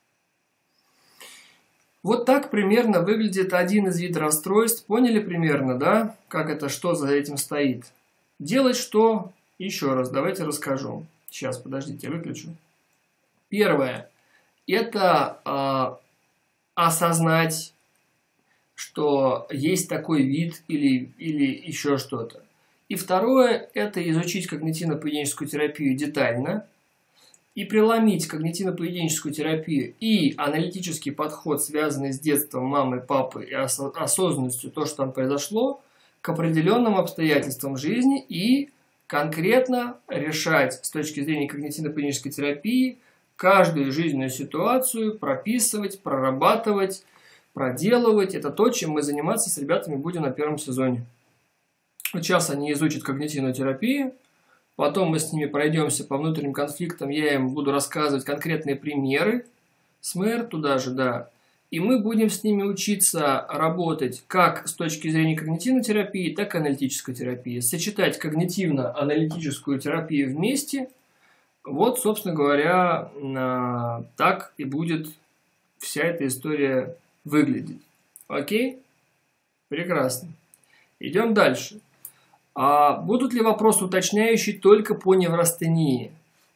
Вот так примерно выглядит один из видов расстройств. Поняли примерно, да? Как это, что за этим стоит? Делать что? Еще раз, давайте расскажу. Сейчас, подождите, я выключу. Первое. Это э, осознать, что есть такой вид или, или еще что-то. И второе, это изучить когнитивно-поведенческую терапию детально и преломить когнитивно-поведенческую терапию и аналитический подход, связанный с детством мамы, папы и ос- осознанностью, то, что там произошло, к определенным обстоятельствам жизни и конкретно решать с точки зрения когнитивно-поведенческой терапии каждую жизненную ситуацию прописывать, прорабатывать, проделывать. Это то, чем мы заниматься с ребятами будем на первом сезоне. Сейчас они изучат когнитивную терапию, потом мы с ними пройдемся по внутренним конфликтам, я им буду рассказывать конкретные примеры, СМЭР туда же, да. И мы будем с ними учиться работать как с точки зрения когнитивной терапии, так и аналитической терапии. Сочетать когнитивно-аналитическую терапию вместе. Вот, собственно говоря, так и будет вся эта история выглядеть. Окей? Прекрасно. Идем дальше. А будут ли вопросы уточняющие только по неврастении?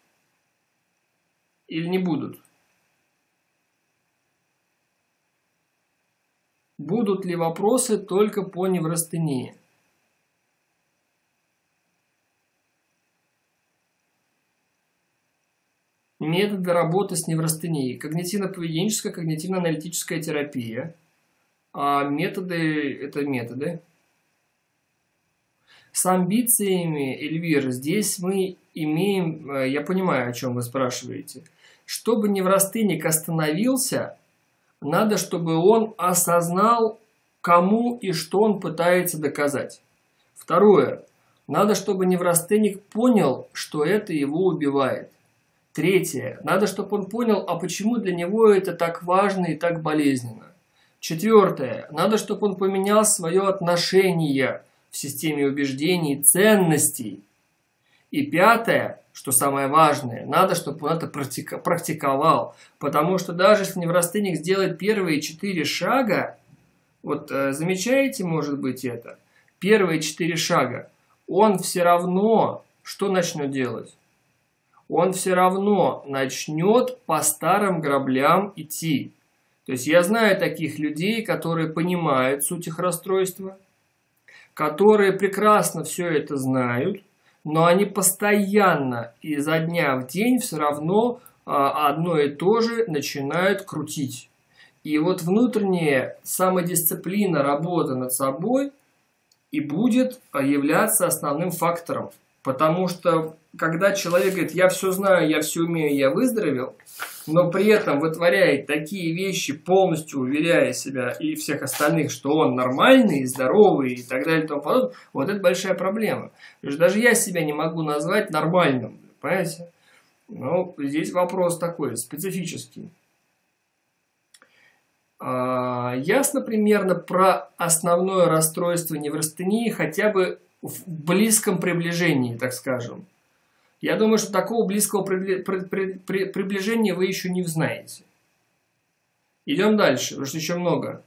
Или не будут? Будут ли вопросы только по неврастении? Методы работы с неврастенией. Когнитивно-поведенческая, когнитивно-аналитическая терапия. А методы – это методы. С амбициями, Эльвира, здесь мы имеем, я понимаю, о чем вы спрашиваете. Чтобы неврастенник остановился, надо, чтобы он осознал, кому и что он пытается доказать. Второе. Надо, чтобы неврастенник понял, что это его убивает. Третье. Надо, чтобы он понял, а почему для него это так важно и так болезненно. Четвертое. Надо, чтобы он поменял свое отношение в системе убеждений, ценностей. И пятое, что самое важное, надо, чтобы он это практиковал. Потому что даже если неврастенник сделает первые четыре шага, вот э, замечаете, может быть, это, первые четыре шага, он все равно что начнет делать? Он все равно начнет по старым граблям идти. То есть я знаю таких людей, которые понимают суть их расстройства, которые прекрасно все это знают, но они постоянно изо дня в день все равно а, одно и то же начинают крутить. И вот внутренняя самодисциплина, работа над собой и будет являться основным фактором. Потому что когда человек говорит, я все знаю, я все умею, я выздоровел, но при этом вытворяет такие вещи, полностью уверяя себя и всех остальных, что он нормальный, здоровый и так далее и тому подобное, вот это большая проблема. Потому что даже я себя не могу назвать нормальным, понимаете? Но здесь вопрос такой, специфический. А, ясно примерно про основное расстройство неврастении, хотя бы в близком приближении, так скажем. Я думаю, что такого близкого при, при, при, при, приближения вы еще не узнаете. Идем дальше, потому что еще много.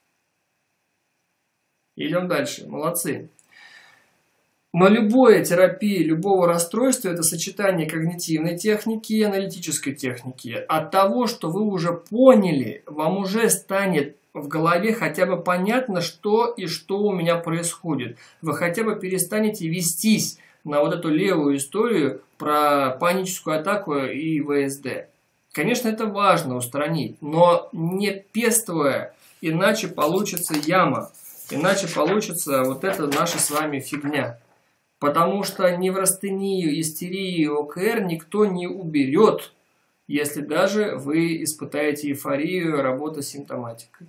Идем дальше, молодцы. Но любая терапия, любого расстройства – это сочетание когнитивной техники и аналитической техники. От того, что вы уже поняли, вам уже станет в голове хотя бы понятно, что и что у меня происходит. Вы хотя бы перестанете вестись на вот эту левую историю про паническую атаку и ВСД. Конечно, это важно устранить, но не пестуя, иначе получится яма, иначе получится вот эта наша с вами фигня. Потому что неврастению, истерию, ОКР никто не уберет, если даже вы испытаете эйфорию работы с симптоматикой.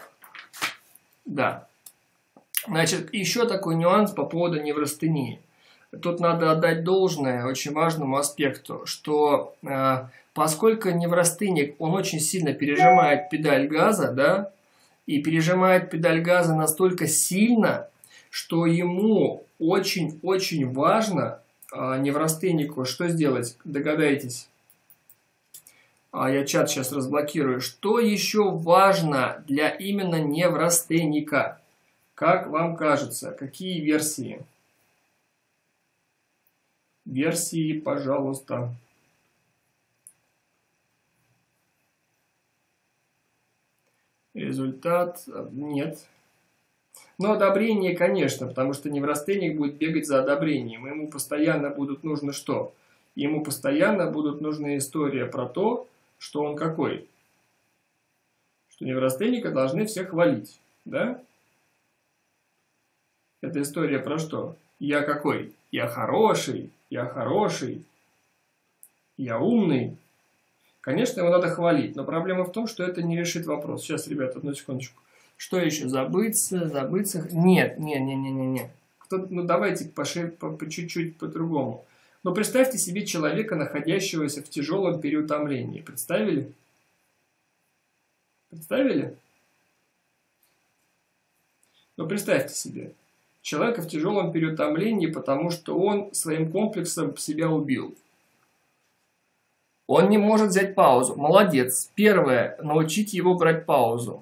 Да. Значит, еще такой нюанс по поводу неврастении. Тут надо отдать должное очень важному аспекту, что э, поскольку неврастеник, он очень сильно пережимает педаль газа, да, и пережимает педаль газа настолько сильно, что ему очень-очень важно э, неврастенику что сделать, догадайтесь. А я чат сейчас разблокирую. Что еще важно для именно неврастеника? Как вам кажется? Какие версии? Версии, пожалуйста. Результат нет. Но одобрение, конечно, потому что неврастеник будет бегать за одобрением. Ему постоянно будут нужны что? Ему постоянно будут нужны история про то, что он какой? Что неврастенника должны все хвалить, да? Это история про что? Я какой? Я хороший, я хороший, я умный. Конечно, его надо хвалить, но проблема в том, что это не решит вопрос. Сейчас, ребята, одну секундочку. Что еще? Забыться, забыться? Нет, нет, нет, нет, нет, нет. Ну, давайте по, по, по чуть-чуть по-другому. Но представьте себе человека, находящегося в тяжелом переутомлении. Представили? Представили? Ну, представьте себе. Человека в тяжелом переутомлении, потому что он своим комплексом себя убил. Он не может взять паузу. Молодец. Первое. Научите его брать паузу.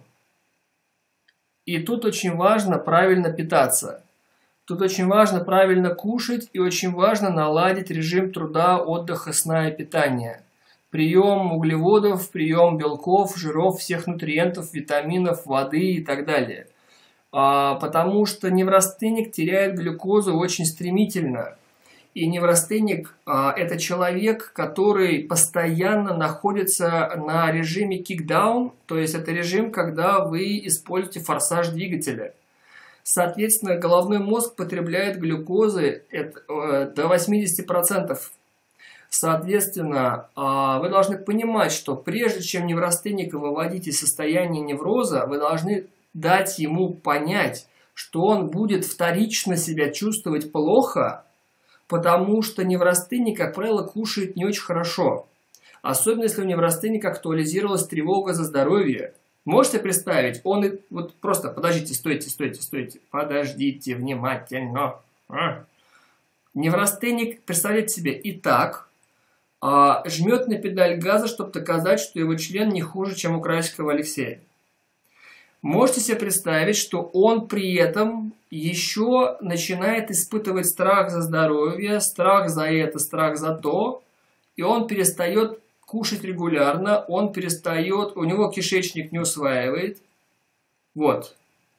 И тут очень важно правильно питаться. Тут очень важно правильно кушать и очень важно наладить режим труда, отдыха, сна и питания. Прием углеводов, прием белков, жиров, всех нутриентов, витаминов, воды и так далее. А, потому что неврастеник теряет глюкозу очень стремительно. И неврастеник а, – это человек, который постоянно находится на режиме кикдаун, то есть это режим, когда вы используете форсаж двигателя. Соответственно, головной мозг потребляет глюкозы до восьмидесяти процентов. Соответственно, вы должны понимать, что прежде чем неврастенника выводить из состояния невроза, вы должны дать ему понять, что он будет вторично себя чувствовать плохо, потому что неврастеник, как правило, кушает не очень хорошо. Особенно, если у неврастеника актуализировалась тревога за здоровье. Можете представить, он и... Вот просто, подождите, стойте, стойте, стойте. Подождите внимательно. А. Неврастеник, представляете себе, и так а, жмет на педаль газа, чтобы доказать, что его член не хуже, чем у Красикова Алексея. Можете себе представить, что он при этом еще начинает испытывать страх за здоровье, страх за это, страх за то, и он перестает кушать регулярно, он перестает, у него кишечник не усваивает, вот.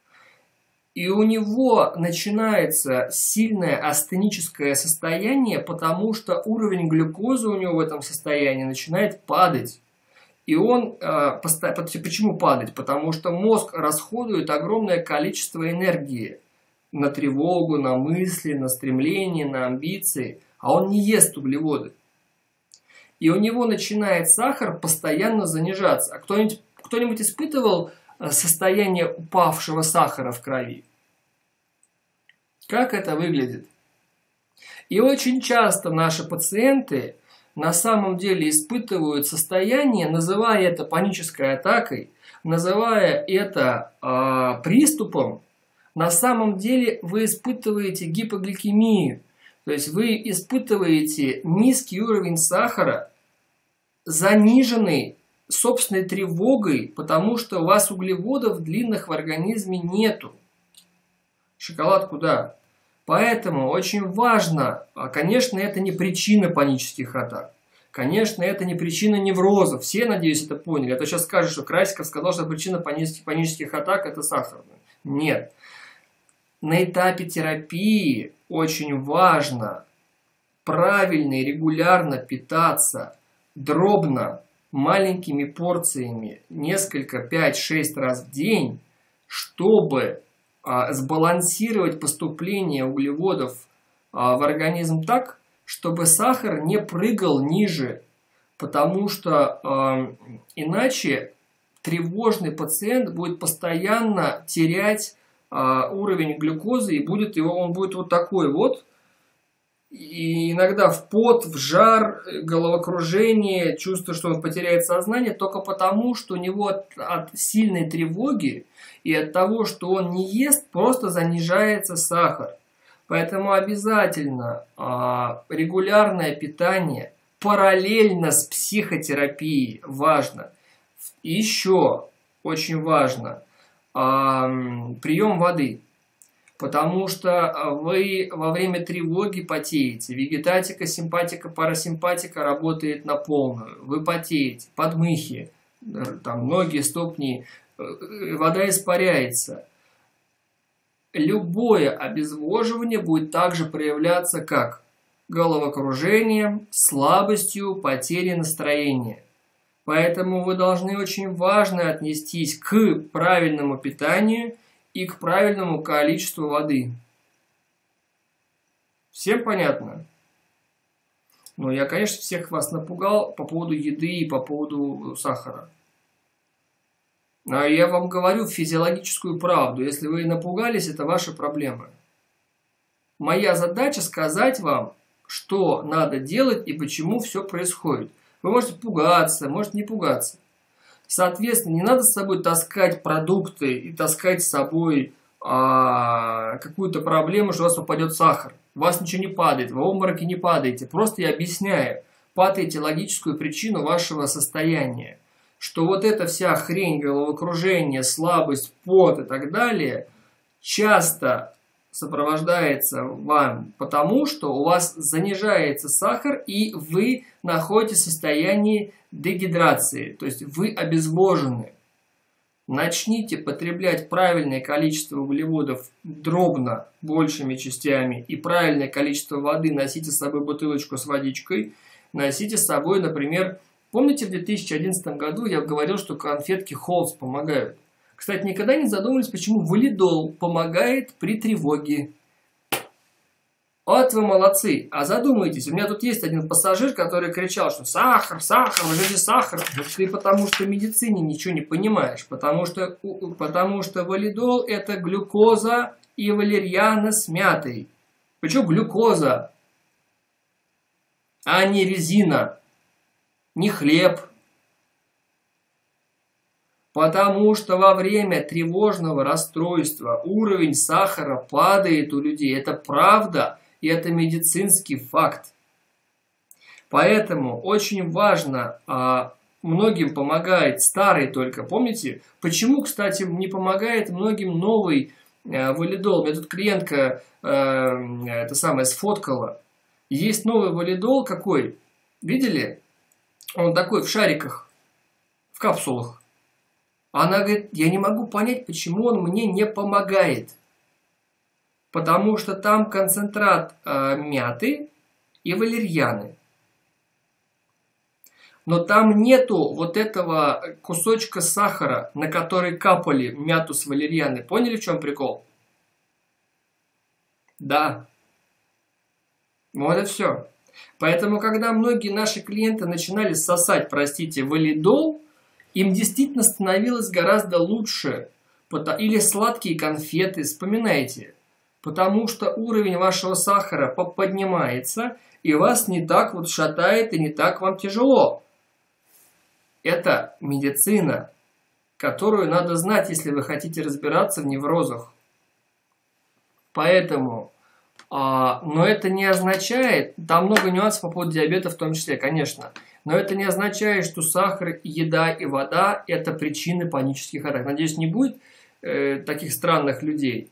И у него начинается сильное астеническое состояние, потому что уровень глюкозы у него в этом состоянии начинает падать. И он, э, почему падать? Потому что мозг расходует огромное количество энергии на тревогу, на мысли, на стремления, на амбиции, а он не ест углеводы. И у него начинает сахар постоянно занижаться. А кто-нибудь кто-нибудь испытывал состояние упавшего сахара в крови? Как это выглядит? И очень часто наши пациенты на самом деле испытывают состояние, называя это панической атакой, называя это э, приступом. На самом деле вы испытываете гипогликемию. То есть вы испытываете низкий уровень сахара, заниженный собственной тревогой, потому что у вас углеводов длинных в организме нету. Шоколад куда? Поэтому очень важно, конечно, это не причина панических атак. Конечно, это не причина невроза. Все, надеюсь, это поняли. А то сейчас скажут, что Красиков сказал, что причина панических, панических атак – это сахар. Нет. На этапе терапии очень важно правильно и регулярно питаться, дробно, маленькими порциями, несколько, пять-шесть раз в день, чтобы а, сбалансировать поступление углеводов а, в организм так, чтобы сахар не прыгал ниже, потому что а, иначе тревожный пациент будет постоянно терять а, уровень глюкозы, и будет его, он будет вот такой вот, и иногда в пот, в жар, головокружение, чувство, что он потеряет сознание, только потому, что у него от, от сильной тревоги и от того, что он не ест, просто занижается сахар. Поэтому обязательно а, регулярное питание параллельно с психотерапией важно. И еще очень важно а, прием воды. Потому что вы во время тревоги потеете. Вегетатика, симпатика, парасимпатика работает на полную. Вы потеете, подмыхи, там, ноги, ступни, вода испаряется. Любое обезвоживание будет также проявляться как головокружением, слабостью, потерей настроения. Поэтому вы должны очень важно отнестись к правильному питанию и к правильному количеству воды. Всем понятно? Ну, я, конечно, всех вас напугал по поводу еды и по поводу сахара. А я вам говорю физиологическую правду. Если вы напугались, это ваши проблемы. Моя задача сказать вам, что надо делать и почему все происходит. Вы можете пугаться, можете не пугаться. Соответственно, не надо с собой таскать продукты и таскать с собой а, какую-то проблему, что у вас упадет сахар. У вас ничего не падает, вы в обмороке не падаете. Просто я объясняю, падаете логическую причину вашего состояния. Что вот эта вся хрень, головокружение, слабость, пот и так далее часто сопровождается вам потому, что у вас занижается сахар и вы находитесь в состоянии дегидрации, то есть вы обезвожены. Начните потреблять правильное количество углеводов дробно, большими частями, и правильное количество воды. Носите с собой бутылочку с водичкой. Носите с собой, например, помните, в две тысячи одиннадцатом году я говорил, что конфетки Холс помогают. Кстати, никогда не задумывались, почему валидол помогает при тревоге. Вот вы молодцы. А задумайтесь, у меня тут есть один пассажир, который кричал, что сахар, сахар, вы же сахар. Ты потому что в медицине ничего не понимаешь. Потому что, потому что валидол это глюкоза и валерьяна с мятой. Почему глюкоза, а не резина, не хлеб? Потому что во время тревожного расстройства уровень сахара падает у людей. Это правда. И это медицинский факт. Поэтому очень важно, а, многим помогает старый только. Помните, почему, кстати, не помогает многим новый а, валидол? У меня тут клиентка а, это самое сфоткала. Есть новый валидол какой? Видели? Он такой в шариках, в капсулах. Она говорит, я не могу понять, почему он мне не помогает. Потому что там концентрат э, мяты и валерьяны. Но там нету вот этого кусочка сахара, на который капали мяту с валерьяной. Поняли, в чем прикол? Да. Вот и все. Поэтому, когда многие наши клиенты начинали сосать, простите, валидол, им действительно становилось гораздо лучше. Или сладкие конфеты, вспоминайте. Потому что уровень вашего сахара поднимается, и вас не так вот шатает, и не так вам тяжело. Это медицина, которую надо знать, если вы хотите разбираться в неврозах. Поэтому, а, но это не означает, там много нюансов по поводу диабета в том числе, конечно, но это не означает, что сахар, еда и вода – это причины панических атак. Надеюсь, не будет э, таких странных людей.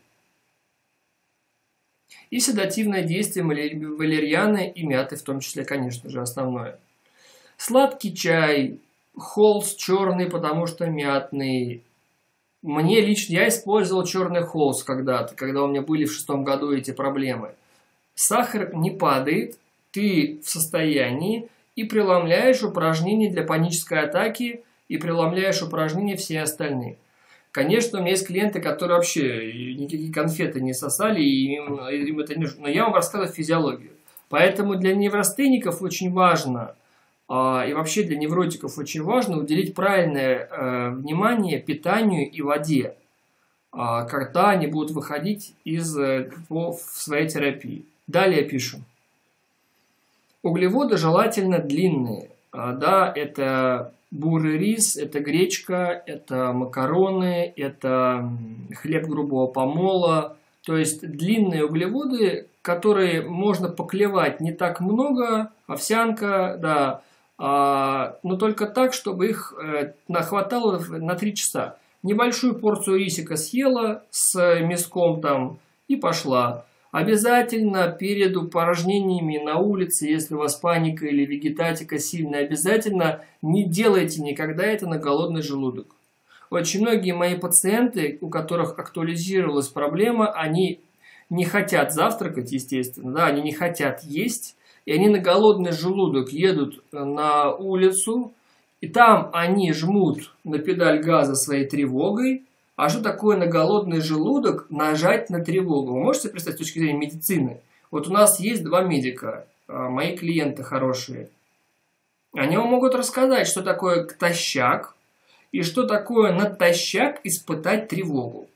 И седативное действие валерьяны и мяты, в том числе, конечно же, основное. Сладкий чай, холст черный, потому что мятный. Мне лично, я использовал черный холст когда-то, когда у меня были в шестом году эти проблемы. Сахар не падает, ты в состоянии и преломляешь упражнения для панической атаки, и преломляешь упражнения все остальные. Конечно, у меня есть клиенты, которые вообще никакие конфеты не сосали, и им, им это не... но я вам рассказываю физиологию. Поэтому для неврастенников очень важно, а, и вообще для невротиков очень важно уделить правильное а, внимание питанию и воде, а, когда они будут выходить из, по, в своей терапии. Далее пишем. Углеводы желательно длинные. А, да, это... бурый рис, это гречка, это макароны, это хлеб грубого помола. То есть длинные углеводы, которые можно поклевать не так много, овсянка, да, а, но только так, чтобы их э, хватало на три часа. Небольшую порцию рисика съела с мяском там и пошла. Обязательно перед упражнениями на улице, если у вас паника или вегетатика сильная, обязательно не делайте никогда это на голодный желудок. Очень многие мои пациенты, у которых актуализировалась проблема, они не хотят завтракать, естественно, да, они не хотят есть, и они на голодный желудок едут на улицу, и там они жмут на педаль газа своей тревогой. А что такое на голодный желудок нажать на тревогу? Вы можете представить с точки зрения медицины? Вот у нас есть два медика. мои клиенты хорошие. Они вам могут рассказать, что такое натощак и что такое натощак испытать тревогу.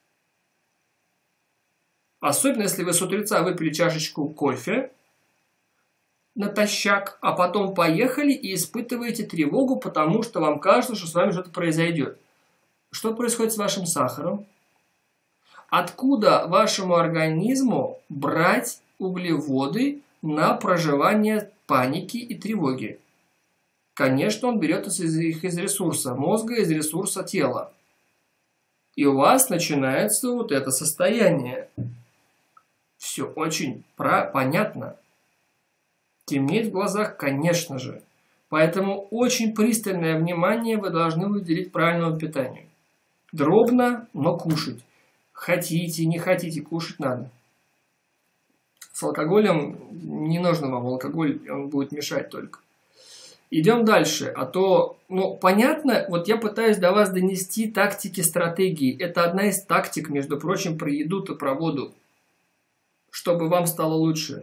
Особенно, если вы с утреца выпили чашечку кофе натощак, а потом поехали и испытываете тревогу, потому что вам кажется, что с вами что-то произойдет. Что происходит с вашим сахаром? Откуда вашему организму брать углеводы на проживание паники и тревоги? Конечно, он берет их из ресурса мозга, из ресурса тела. И у вас начинается вот это состояние. Все очень про- понятно. Темнеет в глазах, конечно же. Поэтому очень пристальное внимание вы должны уделить правильному питанию. Дробно, но кушать. Хотите, не хотите, кушать надо. С алкоголем не нужно вам алкоголь, он будет мешать только. Идем дальше, а то, ну, понятно, вот я пытаюсь до вас донести тактики, стратегии. Это одна из тактик, между прочим, про еду-то, про воду, чтобы вам стало лучше.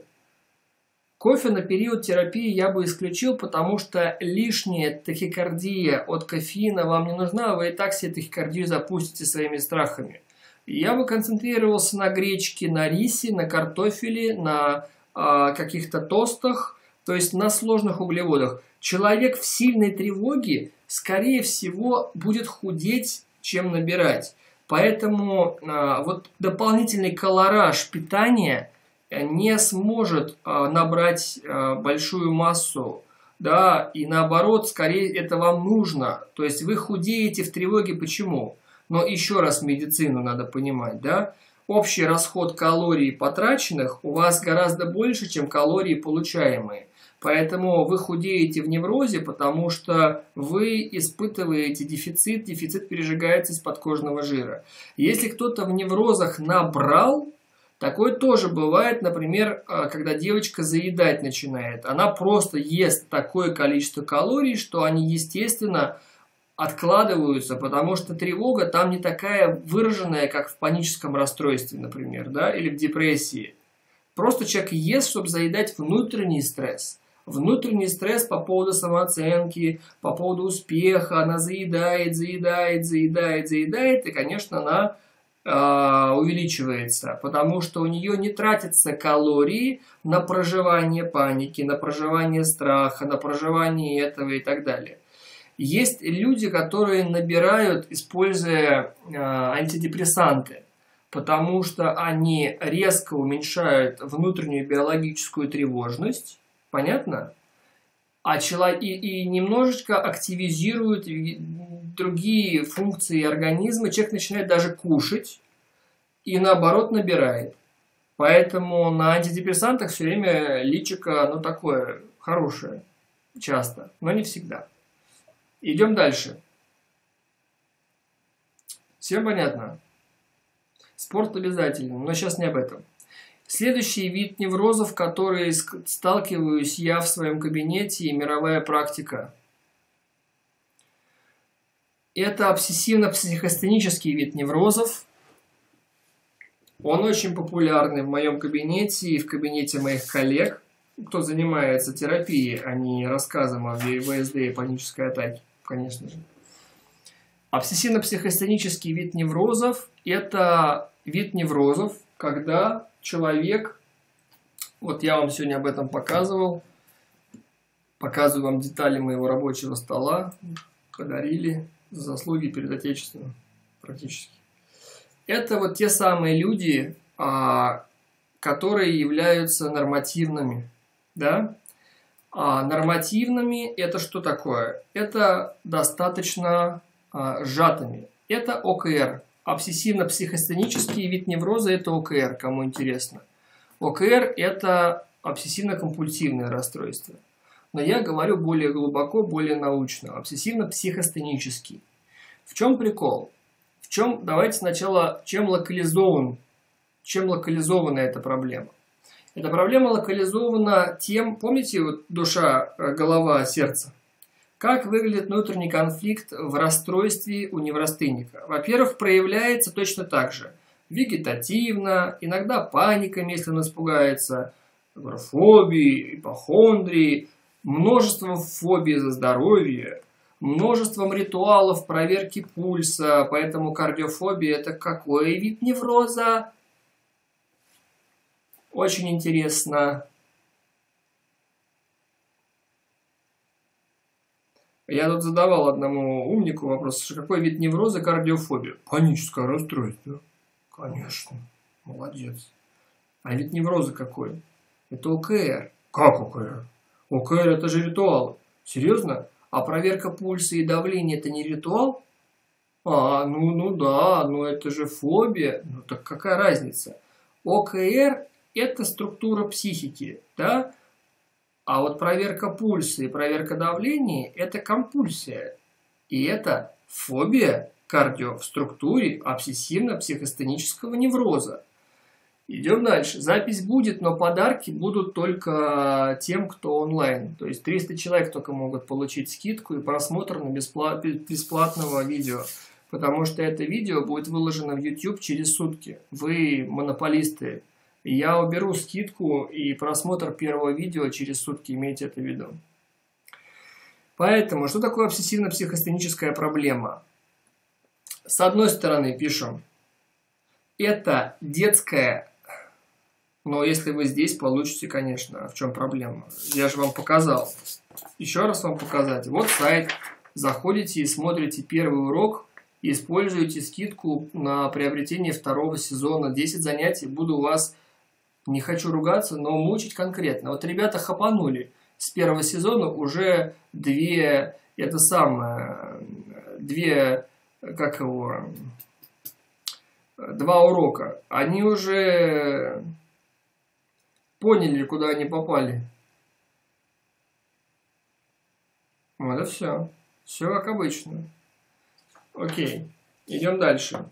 Кофе на период терапии я бы исключил, потому что лишняя тахикардия от кофеина вам не нужна, вы и так себе тахикардию запустите своими страхами. Я бы концентрировался на гречке, на рисе, на картофеле, на э, каких-то тостах, то есть на сложных углеводах. Человек в сильной тревоге, скорее всего, будет худеть, чем набирать. Поэтому э, вот дополнительный колораж питания не сможет э, набрать э, большую массу, да, и наоборот, скорее это вам нужно. То есть вы худеете в тревоге, почему? Но еще раз медицину надо понимать, да? Общий расход калорий потраченных у вас гораздо больше, чем калории получаемые. Поэтому вы худеете в неврозе, потому что вы испытываете дефицит, дефицит пережигается из подкожного жира. Если кто-то в неврозах набрал, такое тоже бывает, например, когда девочка заедать начинает. Она просто ест такое количество калорий, что они, естественно, откладываются, потому что тревога там не такая выраженная, как в паническом расстройстве, например, да, или в депрессии. Просто человек ест, чтобы заедать внутренний стресс. Внутренний стресс по поводу самооценки, по поводу успеха, она заедает, заедает, заедает, заедает, и, конечно, она э, увеличивается, потому что у нее не тратятся калории на проживание паники, на проживание страха, на проживание этого и так далее. Есть люди, которые набирают, используя э, антидепрессанты, потому что они резко уменьшают внутреннюю биологическую тревожность, понятно? А человек, и, и немножечко активизируют другие функции организма, человек начинает даже кушать и наоборот набирает. Поэтому на антидепрессантах все время личико, ну, такое хорошее, часто, но не всегда. Идем дальше. Всем понятно? Спорт обязательно, но сейчас не об этом. Следующий вид неврозов, который сталкиваюсь я в своем кабинете, и мировая практика. Это обсессивно-психостенический вид неврозов. Он очень популярный в моем кабинете и в кабинете моих коллег, кто занимается терапией, а не рассказом о ВСД и панической атаке, конечно же. Обсессивно-психостенический вид неврозов – это вид неврозов, когда человек, вот я вам сегодня об этом показывал, показываю вам детали моего рабочего стола, подарили за заслуги перед Отечеством практически. Это вот те самые люди, которые являются нормативными, да? А нормативными это что такое? Это достаточно а, сжатыми. Это ОКР. Обсессивно-психостенический вид невроза – это ОКР, кому интересно. ОКР – это обсессивно-компульсивное расстройство. Но я говорю более глубоко, более научно. Обсессивно-психостенический. В чем прикол? В чем, давайте сначала, чем локализован, чем локализована эта проблема? Эта проблема локализована тем, помните, вот душа, голова, сердце? Как выглядит внутренний конфликт в расстройстве у неврастенника? Во-первых, проявляется точно так же. Вегетативно, иногда паниками, если он испугается, агорафобии, ипохондрии, множеством фобий за здоровье, множеством ритуалов проверки пульса. Поэтому кардиофобия – это какой вид невроза? Очень интересно. Я тут задавал одному умнику вопрос, что какой вид невроза кардиофобия? Паническое расстройство. Конечно. Молодец. А вид невроза какой? Это ОКР. Как ОКР? ОКР это же ритуал. Серьезно? А проверка пульса и давления это не ритуал? А, ну, ну да, но это же фобия. Ну так какая разница? ОКР это структура психики, да? А вот проверка пульса и проверка давления – это компульсия. И это фобия кардио в структуре обсессивно-психостенического невроза. Идем дальше. Запись будет, но подарки будут только тем, кто онлайн. То есть триста человек только могут получить скидку и просмотр на бесплат... бесплатного видео. Потому что это видео будет выложено в YouTube через сутки. Вы монополисты. Я уберу скидку и просмотр первого видео через сутки, имейте это в виду. Поэтому, что такое обсессивно-психостеническая проблема? С одной стороны, пишем, это детская, но если вы здесь получите, конечно, в чем проблема? Я же вам показал. Еще раз вам показать. Вот сайт, заходите и смотрите первый урок, и используете скидку на приобретение второго сезона. десять занятий буду у вас... Не хочу ругаться, но мучить конкретно. Вот ребята хапанули. С первого сезона уже две, это самое, две, как его, два урока. Они уже поняли, куда они попали. Вот и все. Все как обычно. Окей, идем дальше.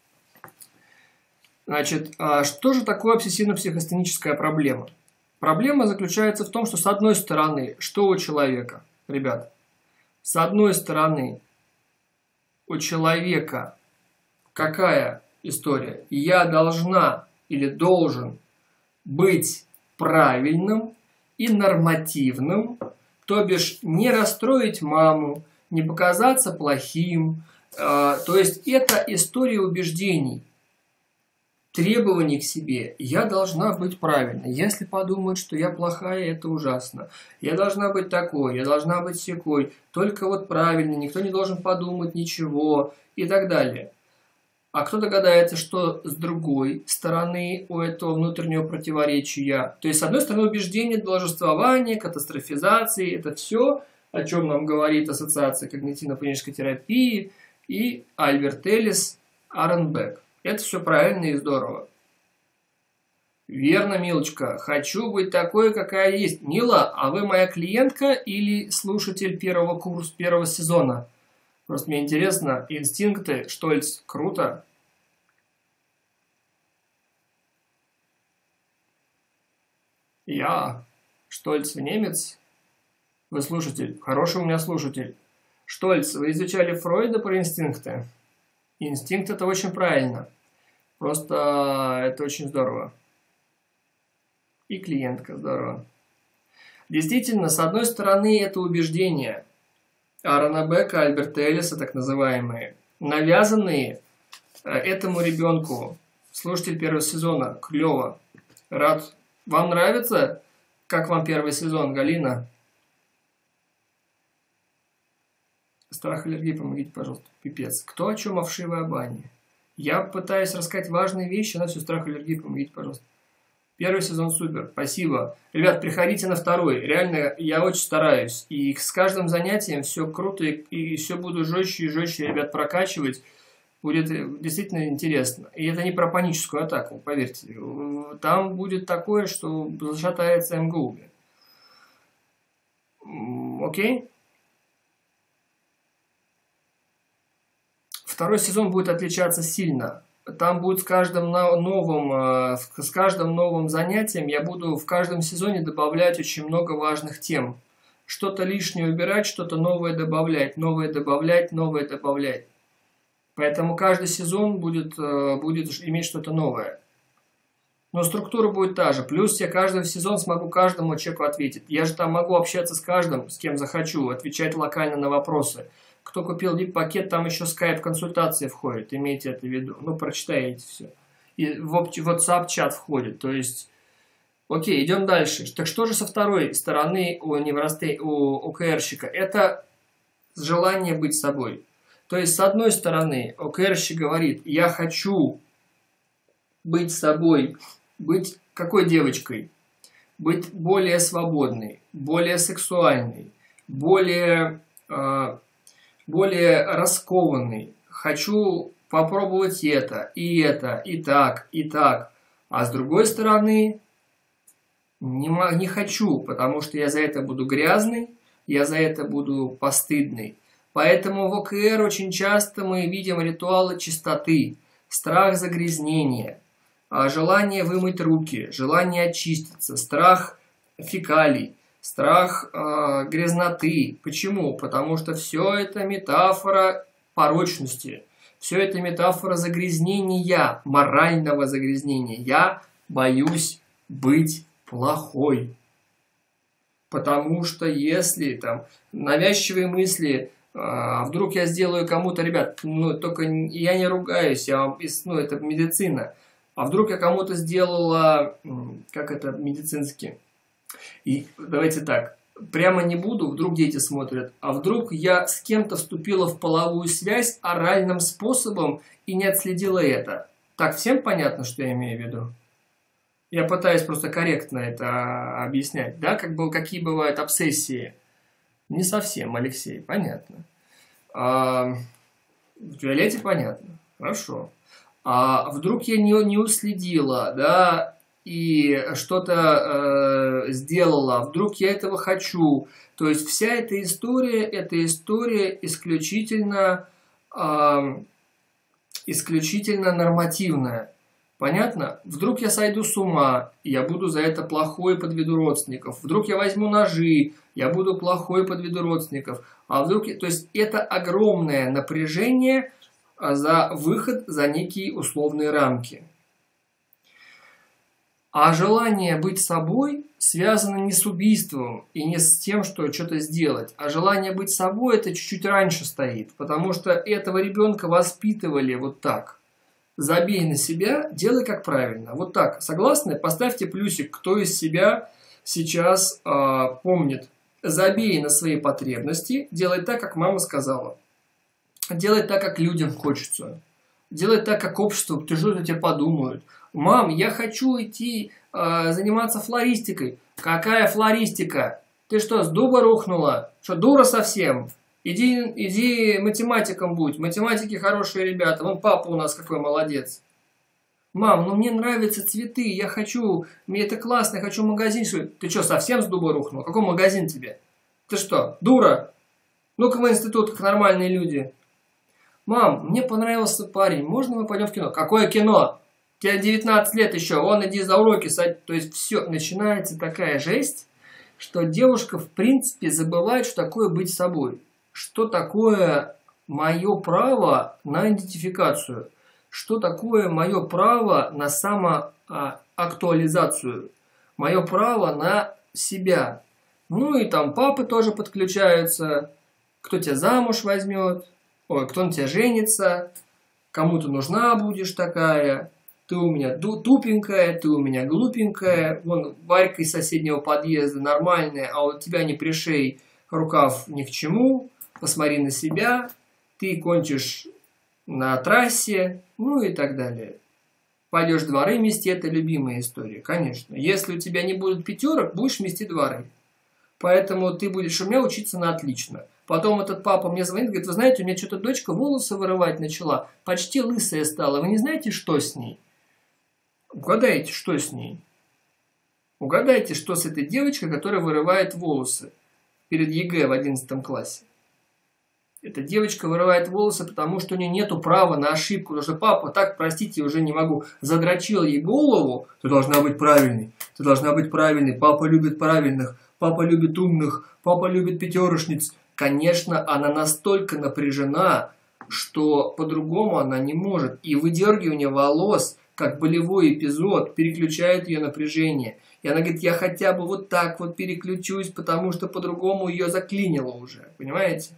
Значит, что же такое обсессивно-психостеническая проблема? Проблема заключается в том, что с одной стороны, что у человека, ребят, с одной стороны, у человека какая история? Я должна или должен быть правильным и нормативным, то бишь не расстроить маму, не показаться плохим. То есть это история убеждений. Требований к себе. Я должна быть правильной. Если подумают, что я плохая, это ужасно. Я должна быть такой, я должна быть сякой. Только вот правильно, никто не должен подумать ничего и так далее. А кто догадается, что с другой стороны у этого внутреннего противоречия? То есть, с одной стороны, убеждение, должествование, катастрофизации, это все, о чем нам говорит Ассоциация когнитивно-поведенческой терапии и Альберт Эллис, Аарон Бек. Это все правильно и здорово. Верно, Милочка. Хочу быть такой, какая есть. Мила, а вы моя клиентка или слушатель первого курса, первого сезона? Просто мне интересно. Инстинкты, Штольц, круто. Я, Штольц, немец. Вы слушатель. Хороший у меня слушатель. Штольц, вы изучали Фройда про инстинкты? Инстинкт – это очень правильно. Просто это очень здорово. И клиентка здорово. Действительно, с одной стороны, это убеждения Аарона Бека, Альберта Эллиса, так называемые, навязанные этому ребенку. Слушатель первого сезона. Клево. Рад. Вам нравится? Как вам первый сезон, Галина? Страх, аллергии, помогите, пожалуйста. Пипец. Кто о чем, о вшивой бане? Я пытаюсь рассказать важные вещи, она все страх, аллергии, помогите, пожалуйста. Первый сезон супер. Спасибо. Ребят, приходите на второй. Реально, я очень стараюсь. И с каждым занятием все круто, и, и все буду жестче и жестче, ребят, прокачивать. Будет действительно интересно. И это не про паническую атаку, поверьте. Там будет такое, что зашатается МГУ. Окей? Второй сезон будет отличаться сильно. Там будет с каждым новым, с каждым новым занятием я буду в каждом сезоне добавлять очень много важных тем. Что-то лишнее убирать, что-то новое добавлять, новое добавлять, новое добавлять. Поэтому каждый сезон будет, будет иметь что-то новое. Но структура будет та же. Плюс я каждый сезон смогу каждому человеку ответить. Я же там могу общаться с каждым, с кем захочу, отвечать локально на вопросы. Кто купил ви ай пи-пакет, там еще скайп-консультации входит, имейте это в виду. Ну, прочитайте все. И в WhatsApp-чат входит, то есть... Окей, идем дальше. Так что же со второй стороны у неврастей, у ОКРщика? Это желание быть собой. То есть, с одной стороны, ОКРщик говорит, я хочу быть собой, быть какой девочкой? Быть более свободной, более сексуальной, более, э, более раскованной. Хочу попробовать это, и это, и так, и так. А с другой стороны... Не, не хочу, потому что я за это буду грязный, я за это буду постыдный. Поэтому в ОКР очень часто мы видим ритуалы чистоты, страх загрязнения, желание вымыть руки, желание очиститься, страх фекалий, страх э, грязноты. Почему? Потому что все это метафора порочности, все это метафора загрязнения, морального загрязнения. Я боюсь быть плохой. Потому что если там навязчивые мысли, а, вдруг я сделаю кому-то, ребят, ну только я не ругаюсь, я вам, ну это медицина, а вдруг я кому-то сделала, как это медицински, и давайте так, прямо не буду, вдруг дети смотрят, а вдруг я с кем-то вступила в половую связь оральным способом и не отследила это. Так, всем понятно, что я имею в виду? Я пытаюсь просто корректно это объяснять, да, как бы, какие бывают обсессии. Не совсем, Алексей, понятно. А, в Виолетте понятно, хорошо. А вдруг я не, не уследила, да, и что-то э, сделала, вдруг я этого хочу. То есть вся эта история, эта история исключительно, э, исключительно нормативная. Понятно? Вдруг я сойду с ума, я буду за это плохой, подведу родственников. Вдруг я возьму ножи, я буду плохой, подведу родственников. А вдруг... То есть это огромное напряжение за выход за некие условные рамки. А желание быть собой связано не с убийством и не с тем, что что-то сделать. А желание быть собой это чуть-чуть раньше стоит. Потому что этого ребенка воспитывали вот так. Забей на себя, делай как правильно. Вот так, согласны? Поставьте плюсик, кто из себя сейчас э, помнит. Забей на свои потребности, делай так, как мама сказала. Делай так, как людям хочется. Делай так, как общество, кто что-то тебе подумают. Мам, я хочу идти э, заниматься флористикой. Какая флористика? Ты что, с дуба рухнула? Что, дура совсем? Иди, иди математиком будь. Математики хорошие ребята. Вон папа у нас какой молодец. Мам, ну мне нравятся цветы. Я хочу. Мне это классно. Я хочу магазин. Ты что, совсем с дуба рухнул? Какой магазин тебе? Ты что, дура? Ну-ка в институт, как нормальные люди. Мам, мне понравился парень. Можно мы пойдем в кино? Какое кино? Тебе девятнадцать лет еще. Вон, иди за уроки. То есть все. Начинается такая жесть, что девушка в принципе забывает, что такое быть собой. Что такое мое право на идентификацию? Что такое мое право на самоактуализацию? Мое право на себя. Ну и там папы тоже подключаются. Кто тебя замуж возьмет? Ой, кто на тебя женится? Кому ты нужна будешь такая? Ты у меня тупенькая, ты у меня глупенькая. Вон Варька из соседнего подъезда нормальная, а у тебя не пришей, рукав ни к чему. Посмотри на себя, ты кончишь на трассе, ну и так далее. Пойдешь дворы мести, это любимая история, конечно. Если у тебя не будет пятерок, будешь мести дворы. Поэтому ты будешь у меня учиться на отлично. Потом этот папа мне звонит, говорит, вы знаете, у меня что-то дочка волосы вырывать начала, почти лысая стала. Вы не знаете, что с ней? Угадайте, что с ней? Угадайте, что с этой девочкой, которая вырывает волосы перед ЕГЭ в одиннадцатом классе. Эта девочка вырывает волосы, потому что у нее нету права на ошибку. Потому что папа, так, простите, уже не могу, задрочил ей голову. Ты должна быть правильной. Ты должна быть правильной. Папа любит правильных. Папа любит умных. Папа любит пятерошниц. Конечно, она настолько напряжена, что по-другому она не может. И выдергивание волос как болевой эпизод, переключает ее напряжение. И она говорит, я хотя бы вот так вот переключусь, потому что по-другому ее заклинило уже. Понимаете?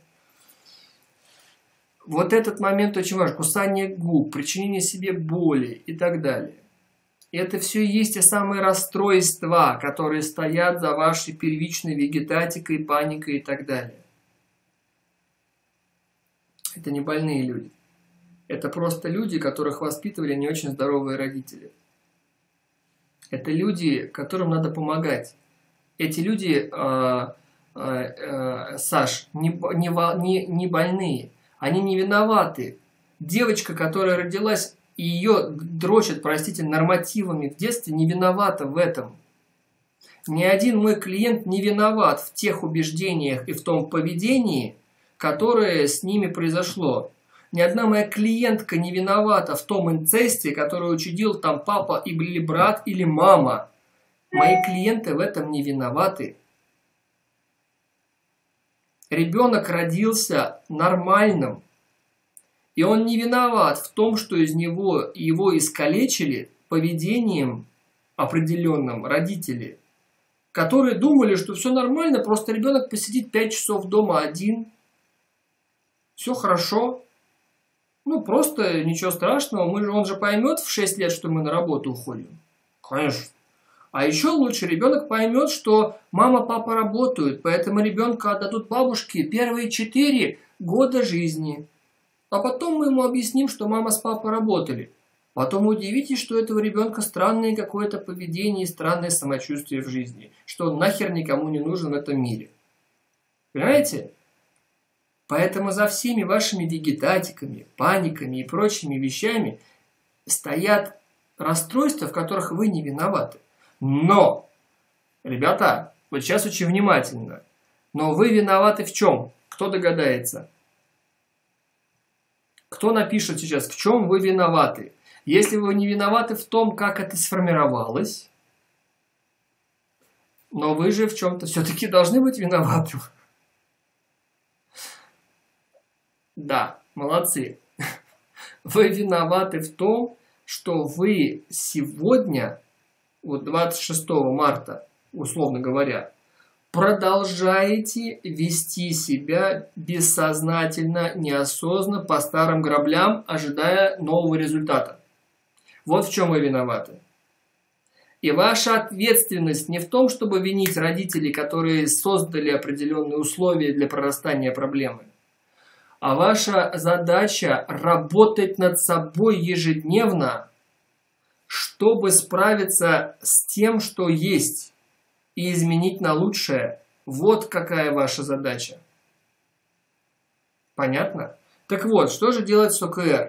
Вот этот момент очень важен. Кусание губ, причинение себе боли и так далее. И это все и есть те самые расстройства, которые стоят за вашей первичной вегетатикой, паникой и так далее. Это не больные люди. Это просто люди, которых воспитывали не очень здоровые родители. Это люди, которым надо помогать. Эти люди, э, э, э, Саш, не, не, не больные. Они не виноваты. Девочка, которая родилась, и ее дрочат, простите, нормативами в детстве, не виновата в этом. Ни один мой клиент не виноват в тех убеждениях и в том поведении, которое с ними произошло. Ни одна моя клиентка не виновата в том инцесте, который учудил там папа или брат или мама. Мои клиенты в этом не виноваты. Ребенок родился нормальным, и он не виноват в том, что из него его искалечили поведением определенным родители, которые думали, что все нормально, просто ребенок посидит пять часов дома один, все хорошо. Ну, просто ничего страшного, мы же, он же поймет в шесть лет, что мы на работу уходим. Конечно. А еще лучше ребенок поймет, что мама, папа работают, поэтому ребенка отдадут бабушке первые четыре года жизни. А потом мы ему объясним, что мама с папой работали. Потом удивитесь, что у этого ребенка странное какое-то поведение и странное самочувствие в жизни, что он нахер никому не нужен в этом мире. Понимаете? Поэтому за всеми вашими вегетатиками, паниками и прочими вещами стоят расстройства, в которых вы не виноваты. Но, ребята, вот сейчас очень внимательно. Но вы виноваты в чем? Кто догадается? Кто напишет сейчас, в чем вы виноваты? Если вы не виноваты в том, как это сформировалось, но вы же в чем-то все-таки должны быть виноваты. Да, молодцы. Вы виноваты в том, что вы сегодня, вот двадцать шестого марта, условно говоря, продолжаете вести себя бессознательно, неосознанно, по старым граблям, ожидая нового результата. Вот в чем вы виноваты. И ваша ответственность не в том, чтобы винить родителей, которые создали определенные условия для прорастания проблемы. А ваша задача работать над собой ежедневно, чтобы справиться с тем, что есть, и изменить на лучшее. Вот какая ваша задача. Понятно? Так вот, что же делать с ОКР?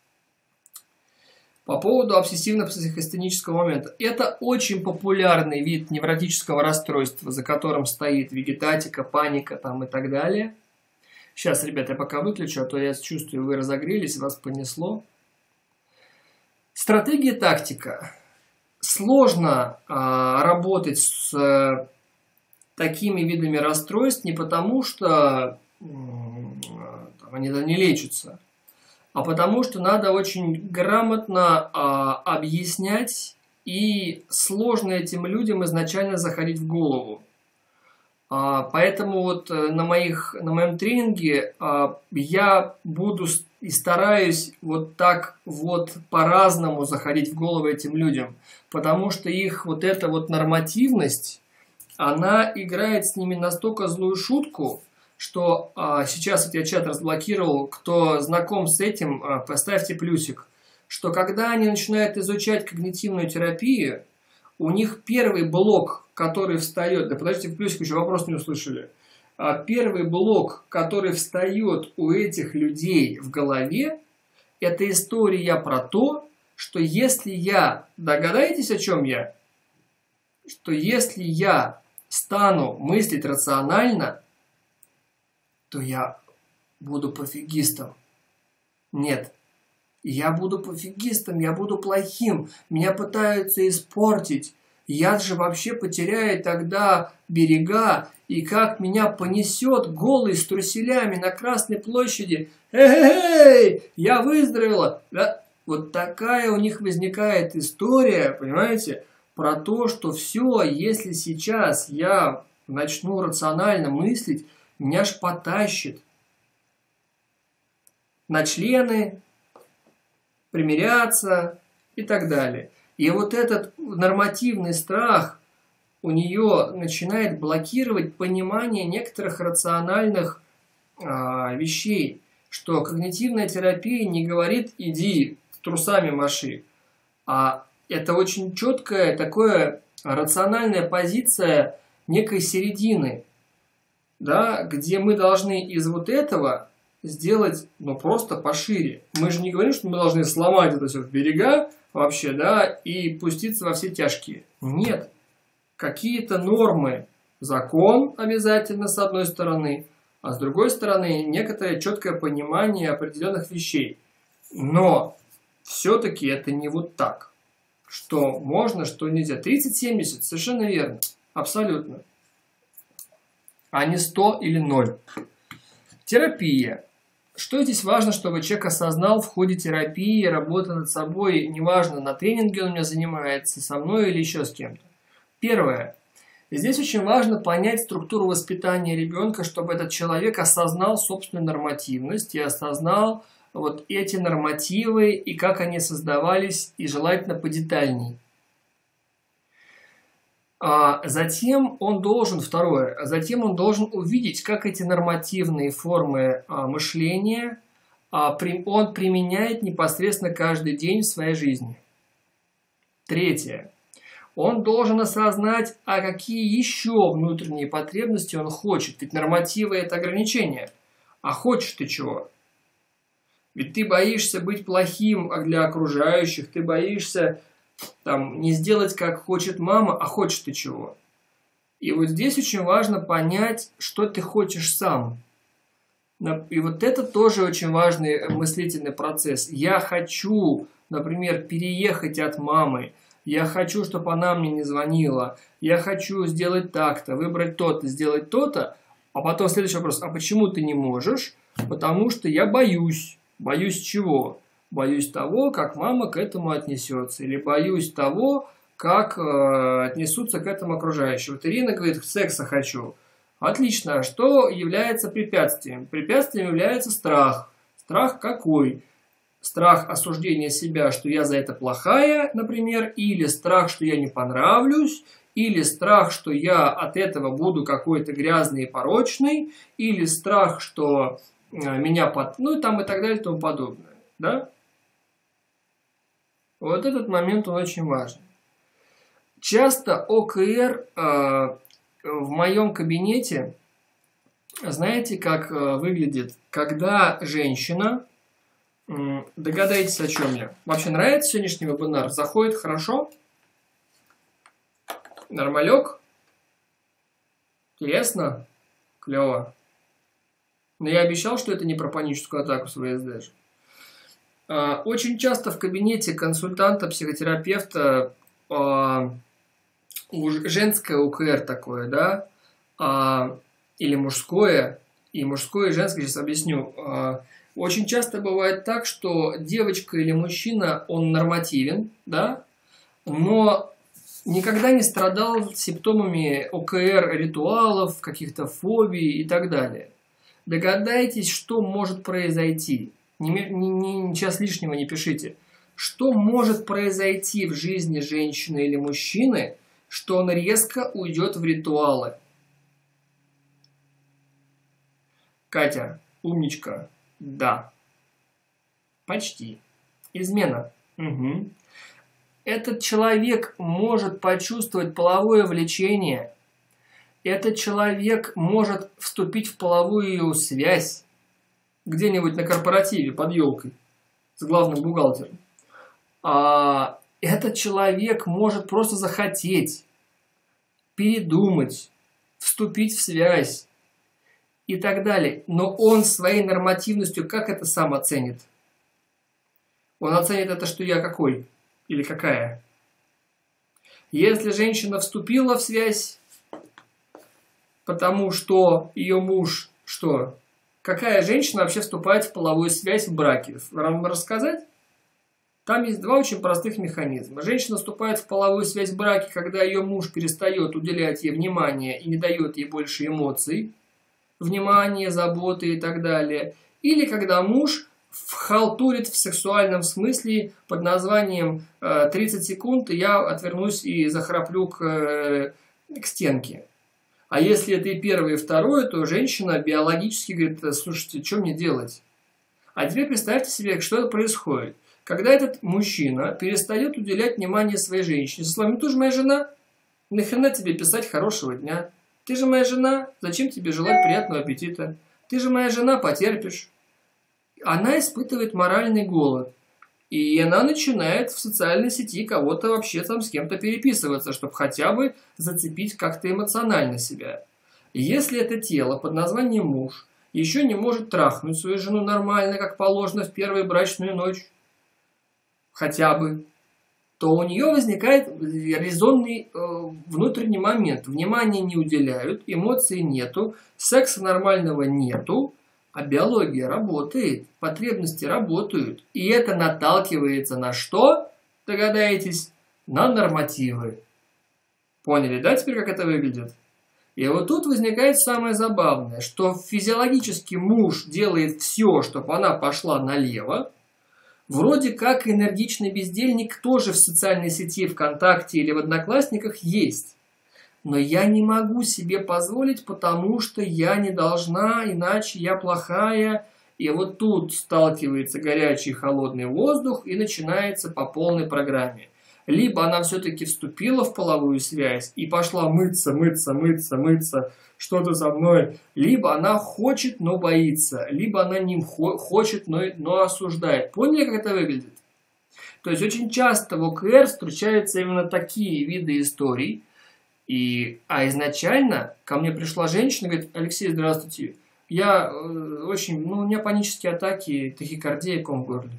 По поводу обсессивно-психостенического момента. Это очень популярный вид невротического расстройства, за которым стоит вегетатика, паника там, и так далее. Сейчас, ребята, я пока выключу, а то я чувствую, вы разогрелись, вас понесло. Стратегия, тактика. Сложно э, работать с э, такими видами расстройств не потому, что э, там, они не лечатся, а потому что надо очень грамотно э, объяснять, и сложно этим людям изначально заходить в голову. А, поэтому вот на, моих, на моем тренинге а, я буду и стараюсь вот так вот по-разному заходить в голову этим людям, потому что их вот эта вот нормативность, она играет с ними настолько злую шутку, что а, сейчас вот я чат разблокировал, кто знаком с этим, а, поставьте плюсик, что когда они начинают изучать когнитивную терапию, у них первый блок, который встает, да подождите, в плюсик еще вопрос не услышали. А первый блок, который встает у этих людей в голове, это история про то, что если я, догадаетесь, о чем я? Что если я стану мыслить рационально, то я буду пофигистом. Нет. Я буду пофигистом, я буду плохим, меня пытаются испортить. Я же вообще потеряю тогда берега, и как меня понесет голый с труселями на Красной площади. Эй, я выздоровела. Да? Вот такая у них возникает история, понимаете, про то, что все, если сейчас я начну рационально мыслить, меня ж потащит на члены, примиряться и так далее. И вот этот нормативный страх у нее начинает блокировать понимание некоторых рациональных а, вещей, что когнитивная терапия не говорит «иди трусами маши», а это очень четкая такая рациональная позиция некой середины, да, где мы должны из вот этого сделать, ну, просто пошире. Мы же не говорим, что мы должны сломать это все в берега вообще, да, и пуститься во все тяжкие. Нет. Какие-то нормы, закон обязательно с одной стороны, а с другой стороны некоторое четкое понимание определенных вещей. Но все-таки это не вот так, что можно, что нельзя. тридцать семьдесят, совершенно верно, абсолютно. А не сто или ноль. Терапия. Что здесь важно, чтобы человек осознал в ходе терапии, работы над собой, неважно, на тренинге он у меня занимается, со мной или еще с кем-то. Первое. Здесь очень важно понять структуру воспитания ребенка, чтобы этот человек осознал собственную нормативность и осознал вот эти нормативы и как они создавались, и желательно подетальней. А затем он должен, второе, затем он должен увидеть, как эти нормативные формы а, мышления а, при, он применяет непосредственно каждый день в своей жизни. Третье. Он должен осознать, а какие еще внутренние потребности он хочет. Ведь нормативы – это ограничения. А хочешь ты чего? Ведь ты боишься быть плохим для окружающих, ты боишься там, не сделать, как хочет мама, а хочешь ты чего? И вот здесь очень важно понять, что ты хочешь сам. И вот это тоже очень важный мыслительный процесс. Я хочу, например, переехать от мамы. Я хочу, чтобы она мне не звонила. Я хочу сделать так-то, выбрать то-то, сделать то-то. А потом следующий вопрос. А почему ты не можешь? Потому что я боюсь. Боюсь чего? Боюсь того, как мама к этому отнесется. Или боюсь того, как э, отнесутся к этому окружающие. Вот Ирина говорит, секса хочу. Отлично. Что является препятствием? Препятствием является страх. Страх какой? Страх осуждения себя, что я за это плохая, например, или страх, что я не понравлюсь, или страх, что я от этого буду какой-то грязный и порочный, или страх, что меня под... ну и там и так далее и тому подобное. Да? Вот этот момент, он очень важен. Часто ОКР э, в моем кабинете, знаете, как э, выглядит, когда женщина, э, догадайтесь, о чем я. Вообще нравится сегодняшний вебинар? Заходит хорошо? Нормалек? Интересно? Клево. Но я обещал, что это не про паническую атаку с ВСД же. Очень часто в кабинете консультанта, психотерапевта э, женское УКР такое, да, э, или мужское, и мужское, и женское, сейчас объясню. Э, очень часто бывает так, что девочка или мужчина, он нормативен, да, но никогда не страдал симптомами ОКР, ритуалов, каких-то фобий и так далее. Догадайтесь, что может произойти. Ни, ни, ни, сейчас лишнего не пишите. Что может произойти в жизни женщины или мужчины, что он резко уйдет в ритуалы? Катя, умничка. Да. Почти. Измена. Угу. Этот человек может почувствовать половое влечение. Этот человек может вступить в половую связь где-нибудь на корпоративе под елкой с главным бухгалтером. А этот человек может просто захотеть, передумать, вступить в связь и так далее. Но он своей нормативностью как это сам оценит? Он оценит это, что я какой или какая. Если женщина вступила в связь, потому что ее муж что? Какая женщина вообще вступает в половую связь в браке? Вам рассказать? Там есть два очень простых механизма. Женщина вступает в половую связь в браке, когда ее муж перестает уделять ей внимание и не дает ей больше эмоций, внимания, заботы и так далее. Или когда муж вхалтурит в сексуальном смысле под названием тридцать секунд, и я отвернусь и захраплю к, к стенке. А если это и первое, и второе, то женщина биологически говорит: слушайте, что мне делать? А теперь представьте себе, что это происходит. Когда этот мужчина перестает уделять внимание своей женщине, со словами: ты же моя жена, нахрена тебе писать хорошего дня? Ты же моя жена, зачем тебе желать приятного аппетита? Ты же моя жена, потерпишь. Она испытывает моральный голод. И она начинает в социальной сети кого-то вообще там с кем-то переписываться, чтобы хотя бы зацепить как-то эмоционально себя. И если это тело под названием муж еще не может трахнуть свою жену нормально, как положено в первую брачную ночь, хотя бы, то у нее возникает резонный э, внутренний момент. Внимания не уделяют, эмоций нету, секса нормального нету, а биология работает, потребности работают. И это наталкивается на что? Догадаетесь? На нормативы. Поняли, да, теперь как это выглядит? И вот тут возникает самое забавное, что физиологически муж делает все, чтобы она пошла налево. Вроде как энергичный бездельник тоже в социальной сети ВКонтакте или в Одноклассниках есть. Но я не могу себе позволить, потому что я не должна, иначе я плохая. И вот тут сталкивается горячий и холодный воздух и начинается по полной программе. Либо она все-таки вступила в половую связь и пошла мыться, мыться, мыться, мыться, что-то со мной. Либо она хочет, но боится. Либо она не хочет, но, но осуждает. Поняли, как это выглядит? То есть очень часто в ОКР встречаются именно такие виды историй. И, а изначально ко мне пришла женщина, говорит: Алексей, здравствуйте, я э, очень, ну, у меня панические атаки, тахикардия, ком в горле.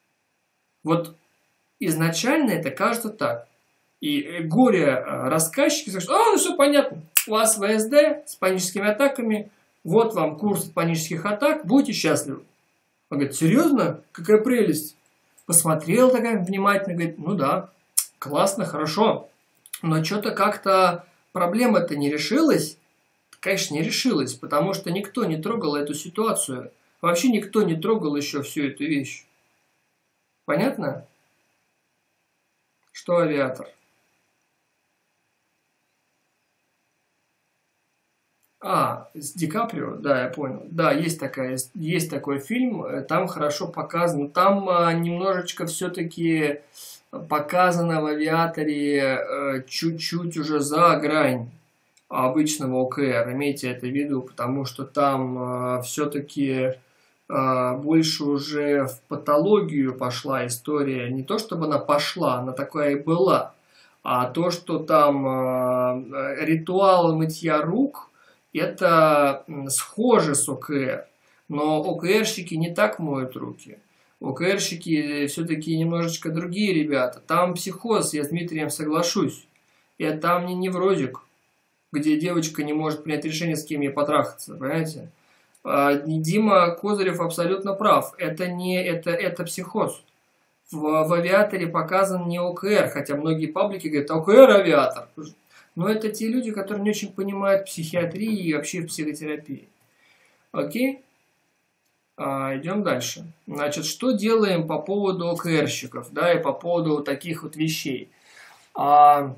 Вот изначально это кажется так. И горе-рассказчики скажут: а, ну все понятно, у вас ВСД с паническими атаками, вот вам курс панических атак, будете счастливы. Он говорит: серьезно? Какая прелесть. Посмотрел такая внимательно, говорит: ну да, классно, хорошо. Но что-то как-то проблема-то не решилась. Конечно, не решилась, потому что никто не трогал эту ситуацию. Вообще никто не трогал еще всю эту вещь. Понятно? Что авиатор? А, с Ди Каприо, да, я понял. Да, есть, такая, есть такой фильм, там хорошо показано. Там а, немножечко все-таки показано в авиаторе чуть-чуть э, уже за грань обычного ОКР. Имейте это в виду, потому что там э, все-таки э, больше уже в патологию пошла история. Не то, чтобы она пошла, она такая и была. А то, что там э, ритуал мытья рук, это схоже с ОКР. Но ОКРщики не так моют руки. ОКРщики все-таки немножечко другие ребята. Там психоз, я с Дмитрием соглашусь. И там не неврозик, где девочка не может принять решение, с кем ей потрахаться, понимаете? А Дима Козырев абсолютно прав. Это не это, это психоз. В, в авиаторе показан не ОКР, хотя многие паблики говорят: ОКР авиатор. Но это те люди, которые не очень понимают психиатрии и вообще в психотерапии. Окей? А, идем дальше. Значит, что делаем по поводу ОКРщиков, да, и по поводу вот таких вот вещей. А,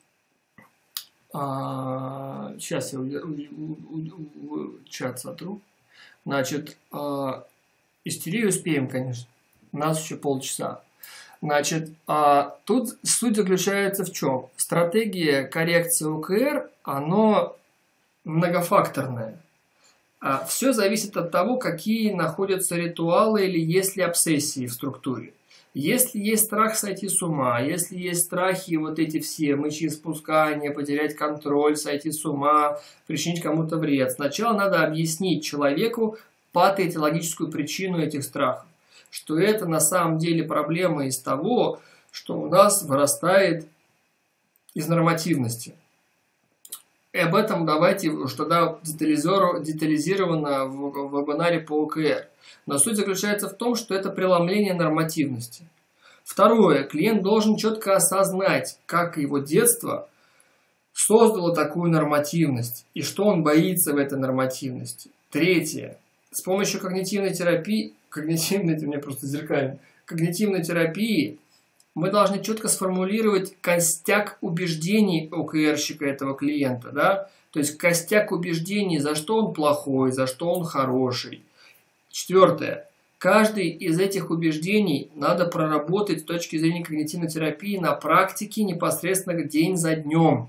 а, сейчас я у, у, у, у, чат сотру. Значит, а, истерию успеем, конечно. У нас еще полчаса. Значит, а, тут суть заключается в чем? Стратегия коррекции ОКР, оно многофакторная. А, все зависит от того, какие находятся ритуалы или есть ли обсессии в структуре. Если есть страх сойти с ума, если есть страхи вот эти все, мочеиспускания, потерять контроль, сойти с ума, причинить кому-то вред, сначала надо объяснить человеку патоэтиологическую причину этих страхов. Что это на самом деле проблема из того, что у нас вырастает из нормативности. И об этом давайте уж тогда детализировано в вебинаре по ОКР. Но суть заключается в том, что это преломление нормативности. Второе. Клиент должен четко осознать, как его детство создало такую нормативность и что он боится в этой нормативности. Третье. С помощью когнитивной терапии, когнитивной, это мне просто зеркально, когнитивной терапии мы должны четко сформулировать костяк убеждений ОКРщика этого клиента, да? То есть костяк убеждений, за что он плохой, за что он хороший. Четвертое. Каждый из этих убеждений надо проработать с точки зрения когнитивной терапии на практике непосредственно день за днем.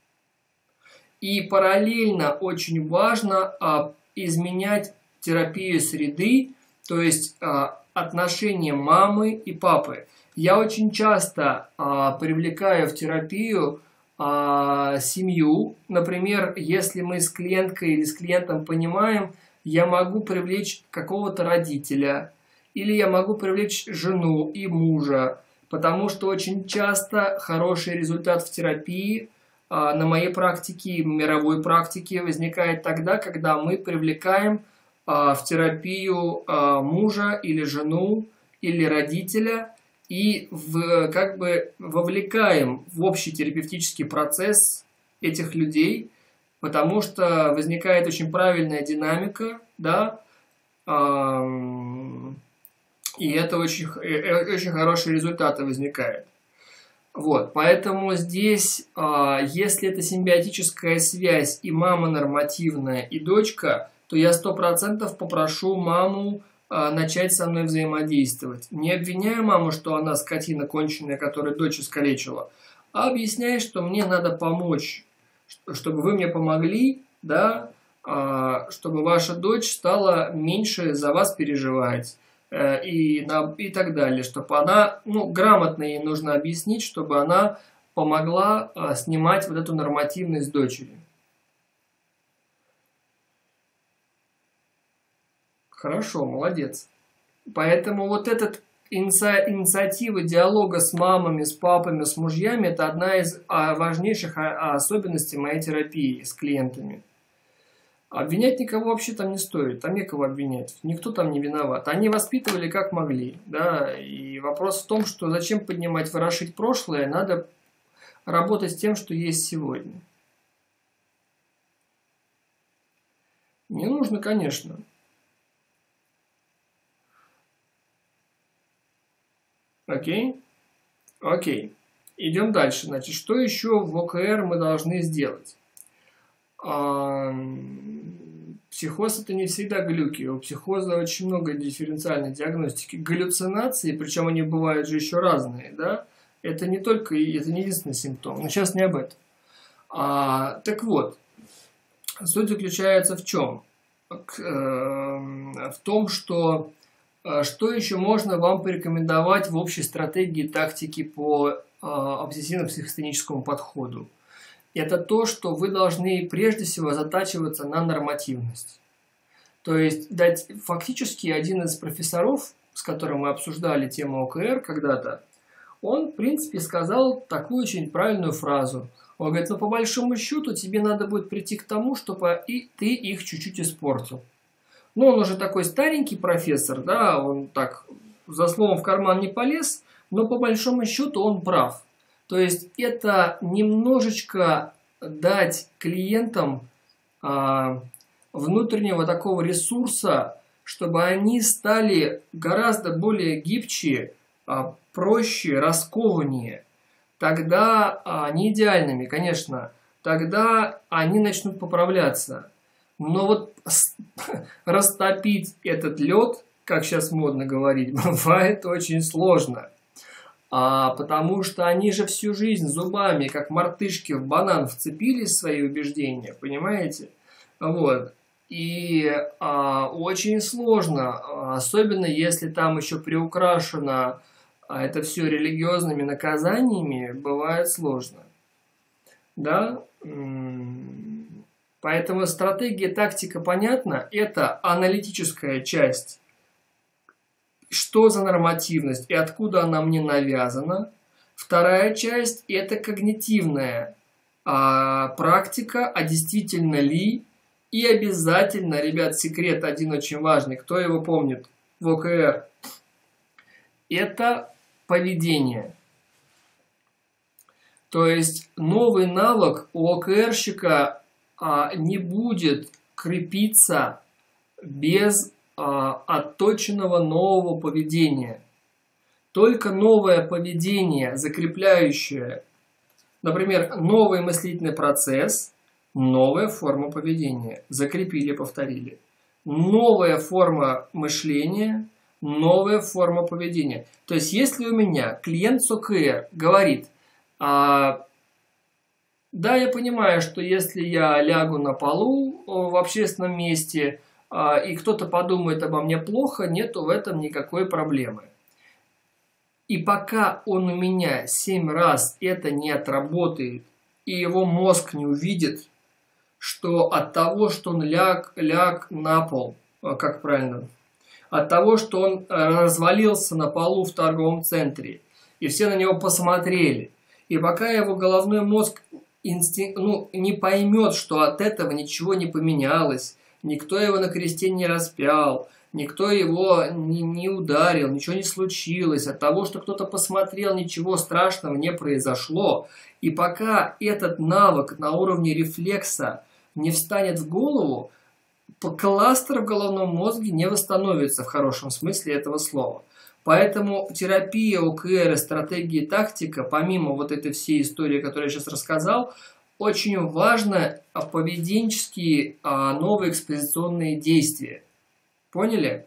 И параллельно очень важно а, изменять терапию среды, то есть а, отношения мамы и папы. Я очень часто а, привлекаю в терапию а, семью. Например, если мы с клиенткой или с клиентом понимаем, я могу привлечь какого-то родителя, или я могу привлечь жену и мужа, потому что очень часто хороший результат в терапии а, на моей практике, мировой практике возникает тогда, когда мы привлекаем а, в терапию а, мужа или жену или родителя и в, как бы вовлекаем в общий терапевтический процесс этих людей, потому что возникает очень правильная динамика, да, и это очень, очень хорошие результаты возникают. Вот, поэтому здесь, если это симбиотическая связь и мама нормативная, и дочка, то я сто процентов попрошу маму начать со мной взаимодействовать. Не обвиняя маму, что она скотина конченая, которая дочь искалечила, а объясняя, что мне надо помочь, чтобы вы мне помогли, да, чтобы ваша дочь стала меньше за вас переживать и, и так далее, чтобы она, ну, грамотно ей нужно объяснить, чтобы она помогла снимать вот эту нормативность дочери. Хорошо, молодец. Поэтому вот эта инициатива диалога с мамами, с папами, с мужьями – это одна из важнейших особенностей моей терапии с клиентами. Обвинять никого вообще там не стоит, там некого обвинять, никто там не виноват. Они воспитывали как могли, да, и вопрос в том, что зачем поднимать, ворошить прошлое, надо работать с тем, что есть сегодня. Не нужно, конечно. Окей? Окей. Идем дальше. Значит, что еще в ОКР мы должны сделать? А, психоз это не всегда глюки. У психоза очень много дифференциальной диагностики. Галлюцинации, причем они бывают же еще разные, да? Это не только, это не единственный симптом. Но сейчас не об этом. А, так вот, суть заключается в чем? В том, что что еще можно вам порекомендовать в общей стратегии тактики по обсессивно-психостеническому подходу? Это то, что вы должны прежде всего затачиваться на нормативность. То есть дать фактически один из профессоров, с которым мы обсуждали тему ОКР когда-то, он, в принципе, сказал такую очень правильную фразу. Он говорит, ну, по большому счету, тебе надо будет прийти к тому, чтобы и ты их чуть-чуть испортил. Ну, он уже такой старенький профессор, да, он так за словом в карман не полез, но по большому счету он прав. То есть это немножечко дать клиентам а, внутреннего такого ресурса, чтобы они стали гораздо более гибче, а, проще, раскованнее. Тогда а, не идеальными, конечно, тогда они начнут поправляться. Но вот растопить этот лед, как сейчас модно говорить, бывает очень сложно. А, потому что они же всю жизнь зубами, как мартышки в банан, вцепились в свои убеждения, понимаете? Вот. И а, очень сложно, особенно если там еще приукрашено а, это все религиозными наказаниями, бывает сложно. Да? Поэтому стратегия, тактика понятна, это аналитическая часть. Что за нормативность и откуда она мне навязана. Вторая часть – это когнитивная а, практика, а действительно ли. И обязательно, ребят, секрет один очень важный, кто его помнит в ОКР. Это поведения. То есть новый навык у ОКРщика а, не будет крепиться без а, отточенного нового поведения. Только новое поведение, закрепляющее, например, новый мыслительный процесс, новая форма поведения. Закрепили, повторили. Новая форма мышления, новая форма поведения. То есть, если у меня клиент с ОКР говорит, а, да, я понимаю, что если я лягу на полу в общественном месте, а, и кто-то подумает обо мне плохо, нету в этом никакой проблемы. И пока он у меня семь раз это не отработает, и его мозг не увидит, что от того, что он ляг, ляг на пол, как правильно, от того, что он развалился на полу в торговом центре, и все на него посмотрели, и пока его головной мозг инстинк, ну, не поймет, что от этого ничего не поменялось, никто его на кресте не распял, никто его не, не ударил, ничего не случилось, от того, что кто-то посмотрел, ничего страшного не произошло. И пока этот навык на уровне рефлекса не встанет в голову, кластер в головном мозге не восстановится в хорошем смысле этого слова. Поэтому терапия ОКР, стратегия и тактика, помимо вот этой всей истории, которую я сейчас рассказал, очень важно поведенческие новые экспозиционные действия. Поняли?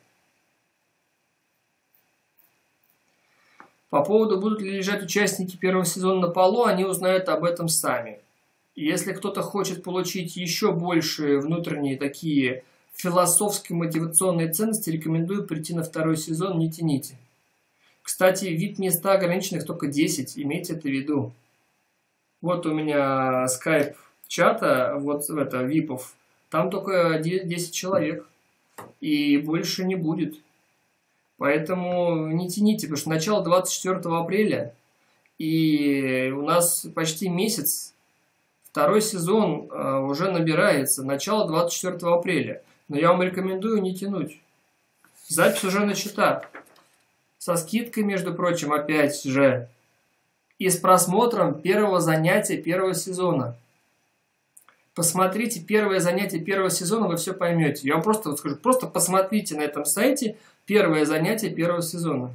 По поводу, будут ли лежать участники первого сезона на полу, они узнают об этом сами. Если кто-то хочет получить еще больше внутренние такие философские мотивационные ценности, рекомендую прийти на второй сезон, не тяните. Кстати, вид места ограниченных только десять, имейте это в виду. Вот у меня скайп чата, вот это, випов, там только десять человек. И больше не будет. Поэтому не тяните, потому что начало двадцать четвёртого апреля, и у нас почти месяц, второй сезон э, уже набирается, начало двадцать четвёртого апреля. Но я вам рекомендую не тянуть. Запись уже начата. Со скидкой, между прочим, опять же. И с просмотром первого занятия первого сезона. Посмотрите первое занятие первого сезона, вы все поймете. Я вам просто вот скажу, просто посмотрите на этом сайте первое занятие первого сезона.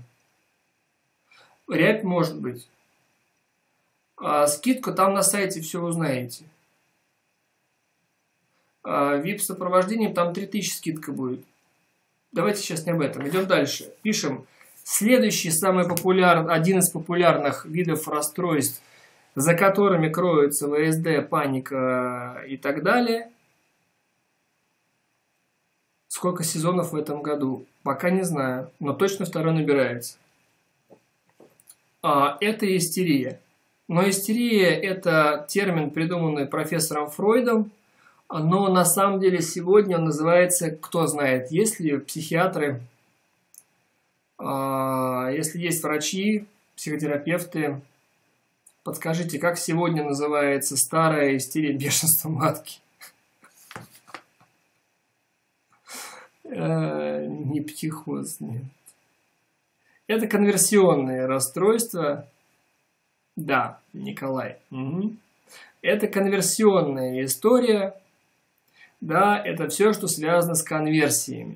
Рябь может быть. А скидку там на сайте все узнаете. А вип с сопровождением там три тысячи скидка будет. Давайте сейчас не об этом. Идем дальше. Пишем. Следующий, самый популярный, один из популярных видов расстройств, за которыми кроются ВСД, паника и так далее. Сколько сезонов в этом году? Пока не знаю, но точно второй набирается. А, это истерия. Но истерия – это термин, придуманный профессором Фройдом, но на самом деле сегодня он называется, кто знает, есть ли психиатры, а, если есть врачи, психотерапевты, подскажите, как сегодня называется старая истерия бешенства матки? Не психоз, нет. Это конверсионные расстройства. Да, Николай. Угу. Это конверсионная история. Да, это все, что связано с конверсиями.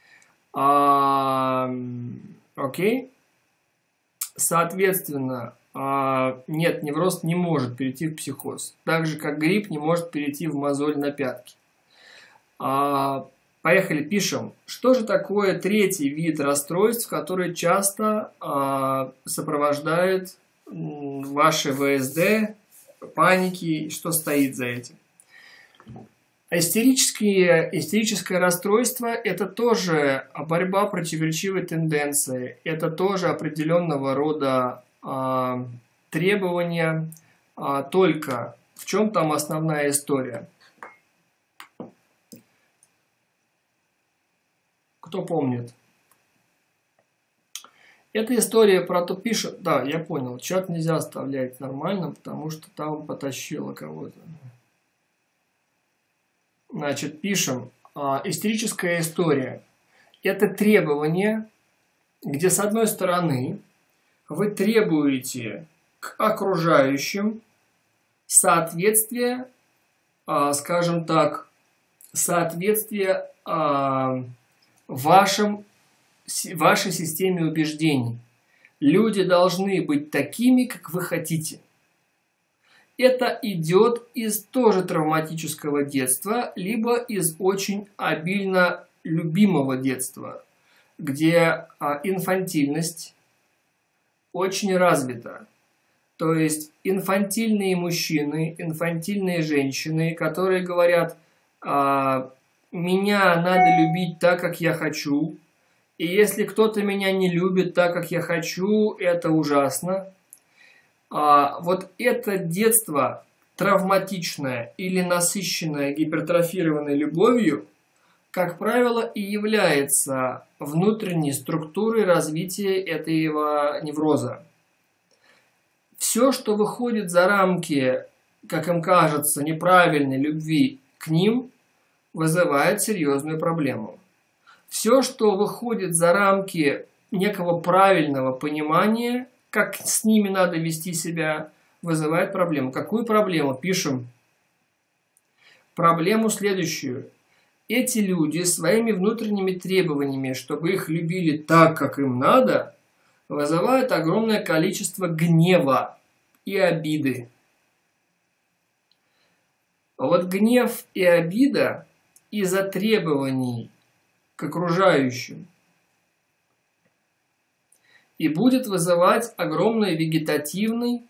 А, окей. Соответственно, а, нет, невроз не может перейти в психоз. Так же, как грипп не может перейти в мозоль на пятки. А, поехали, пишем. Что же такое третий вид расстройств, который часто а, сопровождает ваши ВСД, паники, что стоит за этим? Истерические, истерическое расстройство – это тоже борьба противоречивой тенденции, это тоже определенного рода а, требования, а, только в чем там основная история? Кто помнит? Эта история про то пишет, да, я понял, чат нельзя оставлять нормально, потому что там потащило кого-то. Значит, пишем, а, истерическая история. Это требование, где с одной стороны вы требуете к окружающим соответствия, скажем так, соответствия вашим, вашей системе убеждений. Люди должны быть такими, как вы хотите. Это идет из тоже травматического детства, либо из очень обильно любимого детства, где инфантильность очень развита. То есть инфантильные мужчины, инфантильные женщины, которые говорят, а, меня надо любить так, как я хочу, и если кто-то меня не любит так, как я хочу, это ужасно. А, вот это детство травматичное или насыщенное гипертрофированной любовью, как правило, и является внутренней структурой развития этого невроза. Все, что выходит за рамки, как им кажется, неправильной любви к ним, вызывает серьезную проблему. Все, что выходит за рамки некого правильного понимания, как с ними надо вести себя, вызывает проблему. Какую проблему? Пишем. Проблему следующую. Эти люди своими внутренними требованиями, чтобы их любили так, как им надо, вызывают огромное количество гнева и обиды. Вот гнев и обида из-за требований к окружающим и будет вызывать огромный вегетативный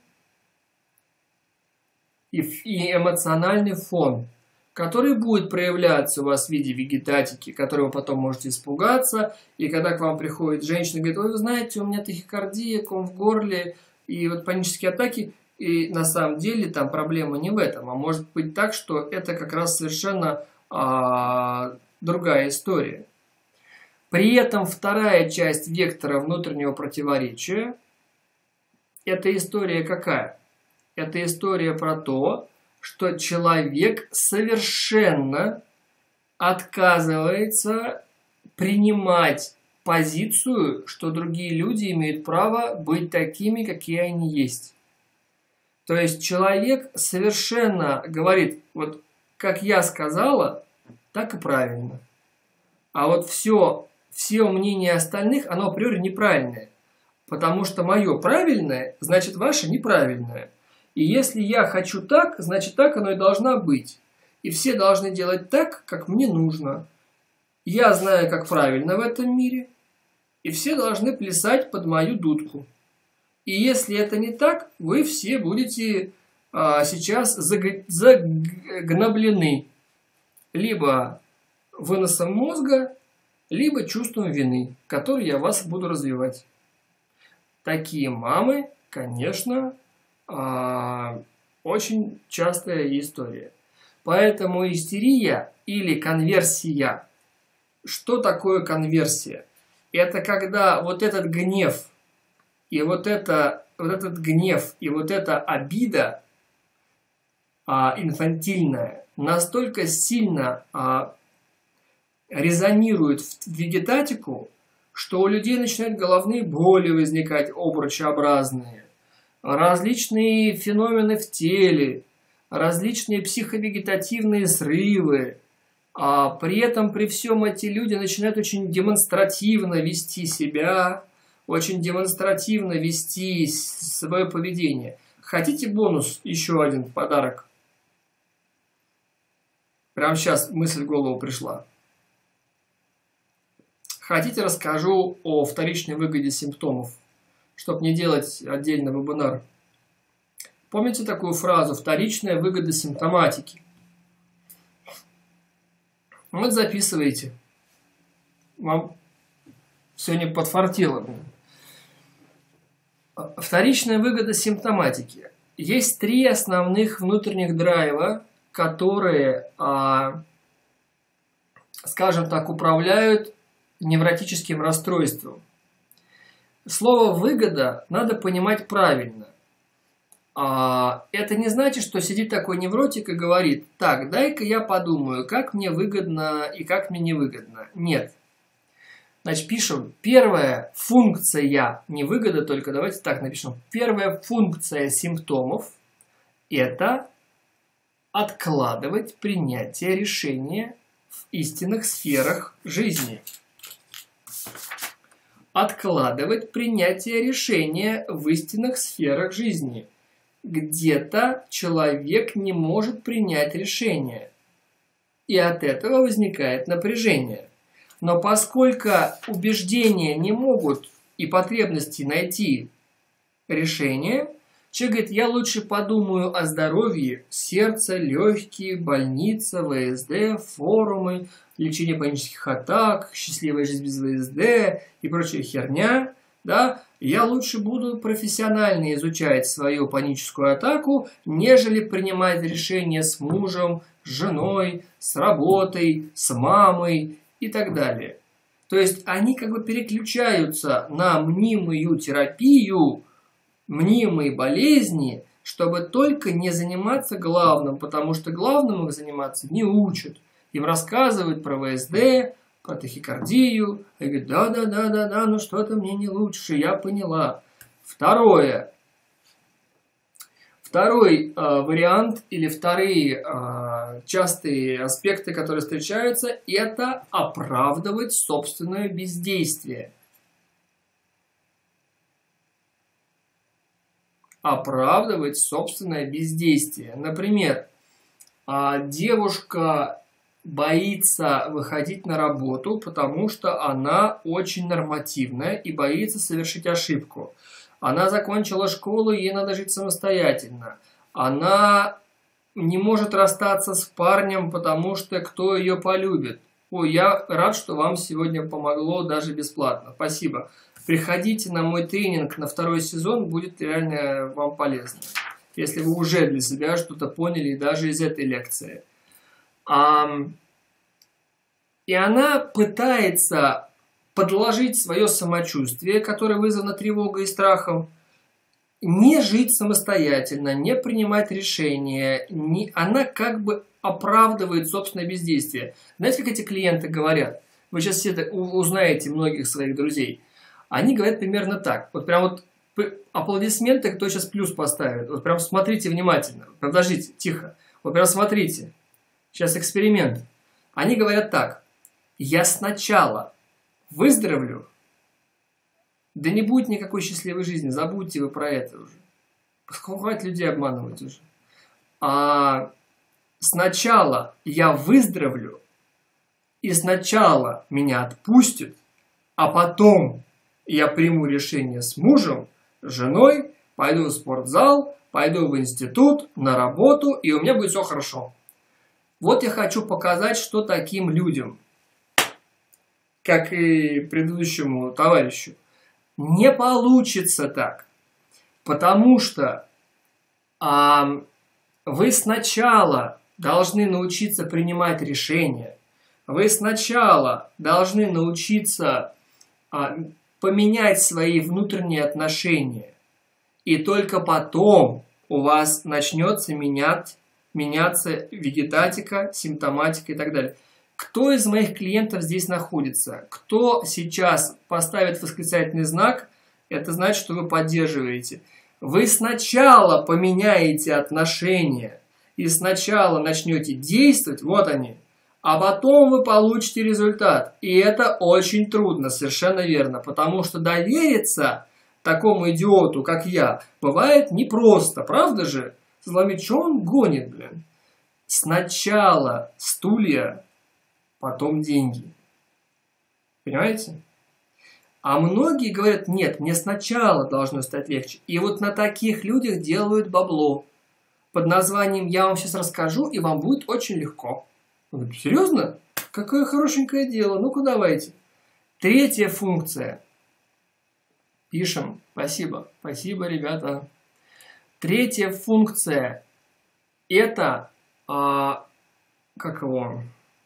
и эмоциональный фон, который будет проявляться у вас в виде вегетатики, которой вы потом можете испугаться, и когда к вам приходит женщина и говорит, ой, вы знаете, у меня тахикардия, ком в горле, и вот панические атаки, и на самом деле там проблема не в этом, а может быть так, что это как раз совершенно а, другая история. При этом вторая часть вектора внутреннего противоречия, это история какая? Это история про то, что человек совершенно отказывается принимать позицию, что другие люди имеют право быть такими, какие они есть. То есть человек совершенно говорит, вот как я сказала, так и правильно. А вот все, все мнения остальных, оно априори неправильное. Потому что мое правильное, значит ваше неправильное. И если я хочу так, значит так оно и должно быть. И все должны делать так, как мне нужно. Я знаю, как правильно в этом мире. И все должны плясать под мою дудку. И если это не так, вы все будете а, сейчас заг... загноблены. Либо выносом мозга, либо чувством вины, который я вас буду развивать. Такие мамы, конечно, очень частая история. Поэтому истерия или конверсия. Что такое конверсия? Это когда вот этот гнев и вот, это, вот этот гнев и вот эта обида а, инфантильная настолько сильно а, резонирует в вегетатику, что у людей начинают головные боли возникать обручеобразные, различные феномены в теле, различные психовегетативные срывы. А при этом, при всем, эти люди начинают очень демонстративно вести себя, очень демонстративно вести свое поведение. Хотите бонус? Еще один подарок. Прямо сейчас мысль в голову пришла. Хотите, расскажу о вторичной выгоде симптомов, чтобы не делать отдельно вебинар. Помните такую фразу «вторичная выгода симптоматики»? Вот записывайте. Вам сегодня подфартило. Вторичная выгода симптоматики. Есть три основных внутренних драйва, которые, скажем так, управляют невротическим расстройством. Слово «выгода» надо понимать правильно. Это не значит, что сидит такой невротик и говорит, так, дай-ка я подумаю, как мне выгодно и как мне невыгодно. Нет. Значит, пишем, первая функция, не выгода только, давайте так напишем. Первая функция симптомов – это откладывать принятие решения в истинных сферах жизни. Откладывать принятие решения в истинных сферах жизни. Где-то человек не может принять решение, и от этого возникает напряжение. Но поскольку убеждения не могут и потребности найти решение, человек говорит, я лучше подумаю о здоровье сердца, легкие, больница, вэ эс дэ, форумы, лечение панических атак, счастливая жизнь без вэ эс дэ и прочая херня. Да? Я лучше буду профессионально изучать свою паническую атаку, нежели принимать решения с мужем, с женой, с работой, с мамой и так далее. То есть они как бы переключаются на мнимую терапию, мнимые болезни, чтобы только не заниматься главным, потому что главным их заниматься не учат. Им рассказывают про вэ эс дэ, про тахикардию, и говорят, да-да-да-да-да, ну что-то мне не лучше, я поняла. Второе. Второй э, вариант или вторые э, частые аспекты, которые встречаются, это оправдывать собственное бездействие. Оправдывать собственное бездействие. Например, э, девушка боится выходить на работу, потому что она очень нормативная и боится совершить ошибку. Она закончила школу, ей надо жить самостоятельно. Она не может расстаться с парнем, потому что кто ее полюбит. Ой, я рад, что вам сегодня помогло даже бесплатно. Спасибо. Приходите на мой тренинг на второй сезон, будет реально вам полезно. Если вы уже для себя что-то поняли даже из этой лекции. И она пытается подложить свое самочувствие, которое вызвано тревогой и страхом, не жить самостоятельно, не принимать решения. Не... Она как бы оправдывает собственное бездействие. Знаете, как эти клиенты говорят? Вы сейчас все это узнаете многих своих друзей. Они говорят примерно так. Вот прям вот аплодисменты, кто сейчас плюс поставит. Вот прям смотрите внимательно. Подождите, тихо. Вот прям смотрите. Сейчас эксперимент. Они говорят так. Я сначала выздоровлю, да не будет никакой счастливой жизни, забудьте вы про это уже. Хватит людей обманывать уже. А сначала я выздоровлю, и сначала меня отпустят, а потом я приму решение с мужем, с женой, пойду в спортзал, пойду в институт, на работу, и у меня будет все хорошо. Вот я хочу показать, что таким людям, как и предыдущему товарищу, не получится так. Потому что а, вы сначала должны научиться принимать решения. Вы сначала должны научиться а, поменять свои внутренние отношения. И только потом у вас начнется менять, меняться вегетатика, симптоматика и так далее. Кто из моих клиентов здесь находится? Кто сейчас поставит восклицательный знак, это значит, что вы поддерживаете. Вы сначала поменяете отношения и сначала начнете действовать, вот они, а потом вы получите результат. И это очень трудно, совершенно верно, потому что довериться такому идиоту, как я, бывает непросто, правда же? Сломить, что он гонит, блин? Сначала стулья, потом деньги. Понимаете? А многие говорят, нет, мне сначала должно стать легче. И вот на таких людях делают бабло. Под названием «Я вам сейчас расскажу, и вам будет очень легко». Вы говорите, серьезно? Какое хорошенькое дело. Ну-ка давайте. Третья функция. Пишем. Спасибо. Спасибо, ребята. Третья функция. Это... А, как его...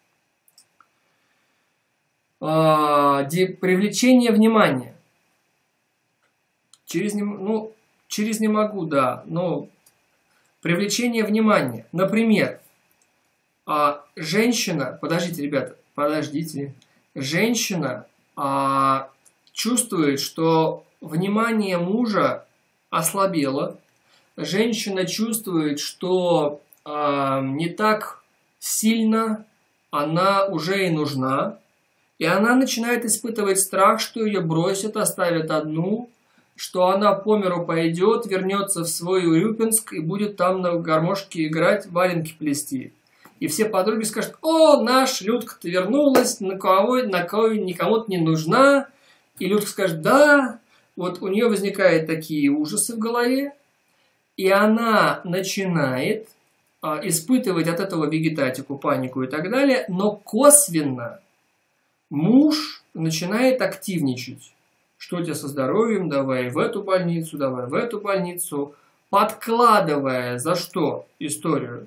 привлечение внимания. Через не, ну, через не могу, да, но привлечение внимания. Например, женщина, подождите, ребята, подождите, женщина а, чувствует, что внимание мужа ослабело, женщина чувствует, что а, не так сильно она уже и нужна, и она начинает испытывать страх, что ее бросят, оставят одну, что она по миру пойдет, вернется в свой Урюпинск и будет там на гармошке играть, валенки плести. И все подруги скажут: о, наш Людка-то вернулась, на кого, на кого никому-то не нужна. И Людка скажет: да, вот у нее возникают такие ужасы в голове, и она начинает а, испытывать от этого вегетатику, панику и так далее, но косвенно муж начинает активничать. Что у тебя со здоровьем? Давай в эту больницу, давай в эту больницу. Подкладывая за что историю?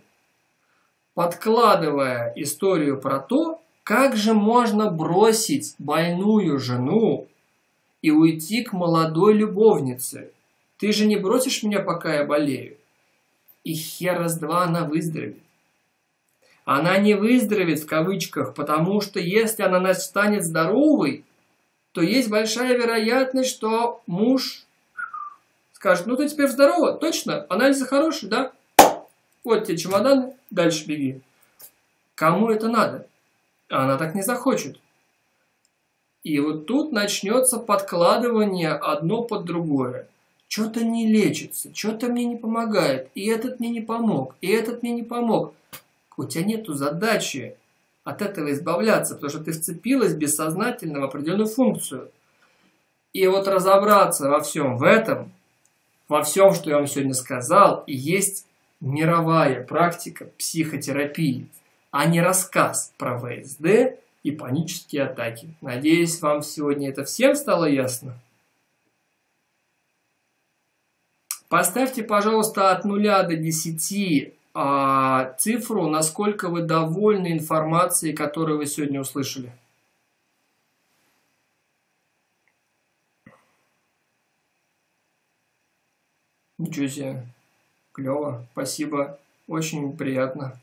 Подкладывая историю про то, как же можно бросить больную жену и уйти к молодой любовнице. Ты же не бросишь меня, пока я болею. И хер раз два она выздоровеет. Она не выздоровеет в кавычках, потому что если она станет здоровой, то есть большая вероятность, что муж скажет: ну ты теперь здорова, точно, анализы хорошие, да? Вот тебе чемоданы, дальше беги. Кому это надо? Она так не захочет. И вот тут начнется подкладывание одно под другое. Что-то не лечится, что-то мне не помогает, и этот мне не помог, и этот мне не помог. У тебя нету задачи от этого избавляться, потому что ты вцепилась бессознательно в определенную функцию. И вот разобраться во всем в этом, во всем, что я вам сегодня сказал, есть мировая практика психотерапии, а не рассказ про вэ эс дэ и панические атаки. Надеюсь, вам сегодня это всем стало ясно. Поставьте, пожалуйста, от нуля до десяти а, цифру, насколько вы довольны информацией, которую вы сегодня услышали. Ничего себе. Клево. Спасибо. Очень приятно.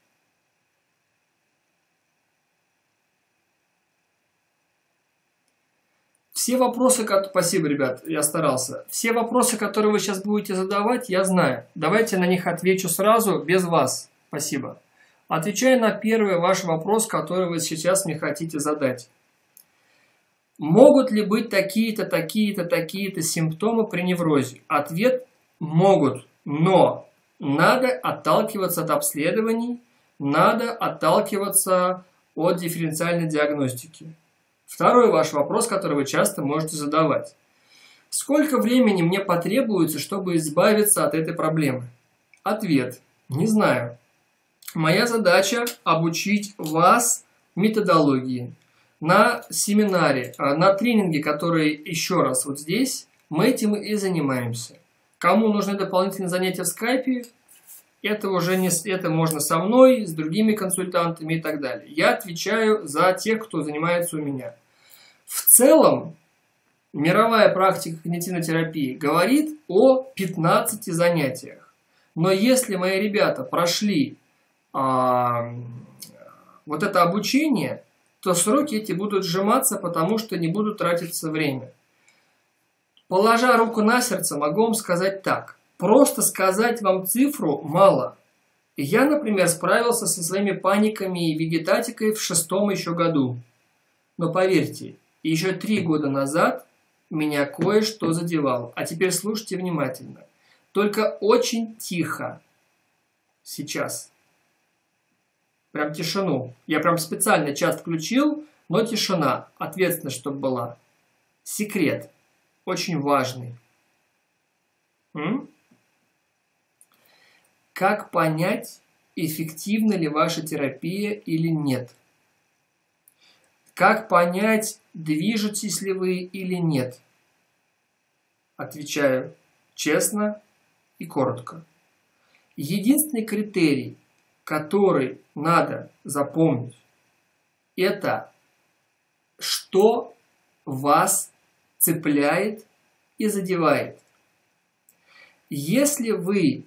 Все вопросы, спасибо, ребят, я старался. Все вопросы, которые вы сейчас будете задавать, я знаю. Давайте на них отвечу сразу, без вас. Спасибо. Отвечаю на первый ваш вопрос, который вы сейчас мне хотите задать. Могут ли быть такие-то, такие-то, такие-то симптомы при неврозе? Ответ – могут, но надо отталкиваться от обследований, надо отталкиваться от дифференциальной диагностики. Второй ваш вопрос, который вы часто можете задавать. Сколько времени мне потребуется, чтобы избавиться от этой проблемы? Ответ. Не знаю. Моя задача обучить вас методологии. На семинаре, на тренинге, который еще раз вот здесь, мы этим и занимаемся. Кому нужны дополнительные занятия в скайпе, это уже не, это можно со мной, с другими консультантами и так далее. Я отвечаю за тех, кто занимается у меня. В целом, мировая практика когнитивной терапии говорит о пятнадцати занятиях. Но если мои ребята прошли а, вот это обучение, то сроки эти будут сжиматься, потому что не будут тратиться время. Положа руку на сердце, могу вам сказать так. Просто сказать вам цифру мало. Я, например, справился со своими паниками и вегетатикой в шестом еще году. Но поверьте, еще три года назад меня кое-что задевало. А теперь слушайте внимательно. Только очень тихо. Сейчас. Прям тишину. Я прям специально час включил, но тишина. Ответственность, чтобы была. Секрет. Очень важный. М? Как понять, эффективна ли ваша терапия или нет? Как понять, движетесь ли вы или нет? Отвечаю честно и коротко. Единственный критерий, который надо запомнить, это что вас цепляет и задевает. Если вы,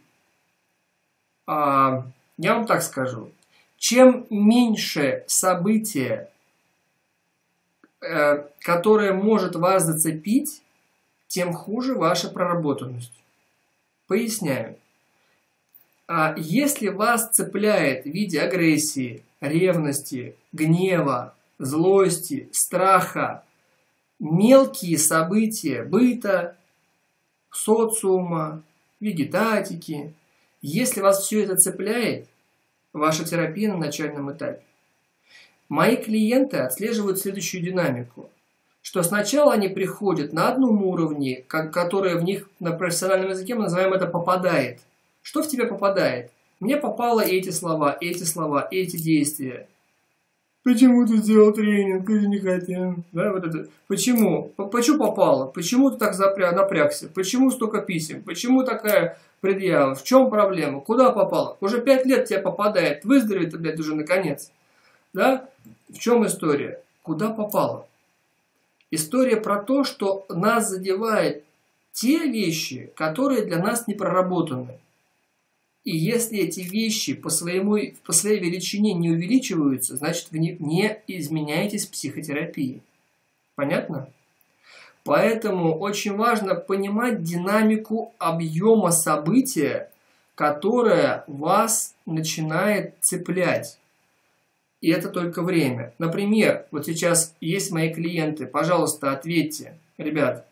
а, я вам так скажу, чем меньше события э, которое может вас зацепить, тем хуже ваша проработанность. Поясняю. А если вас цепляет в виде агрессии, ревности, гнева, злости, страха, мелкие события быта, социума, вегетатики, если вас все это цепляет, ваша терапия на начальном этапе. Мои клиенты отслеживают следующую динамику, что сначала они приходят на одном уровне, как, которое в них на профессиональном языке мы называем это «попадает». Что в тебя попадает? Мне попало эти слова, эти слова, эти действия. Почему ты сделал тренинг? Ты же не хотел. Да, вот это. Почему? Почему попало? Почему ты так запря... напрягся? Почему столько писем? Почему такая предъява? В чем проблема? Куда попало? Уже пять лет тебе попадает. Выздорови ты, блядь, уже наконец. Да? В чем история? Куда попало? История про то, что нас задевает те вещи, которые для нас не проработаны. И если эти вещи по, своему, по своей величине не увеличиваются, значит вы не, не изменяетесь в психотерапии. Понятно? Поэтому очень важно понимать динамику объема события, которое вас начинает цеплять. И это только время. Например, вот сейчас есть мои клиенты, пожалуйста, ответьте, ребят.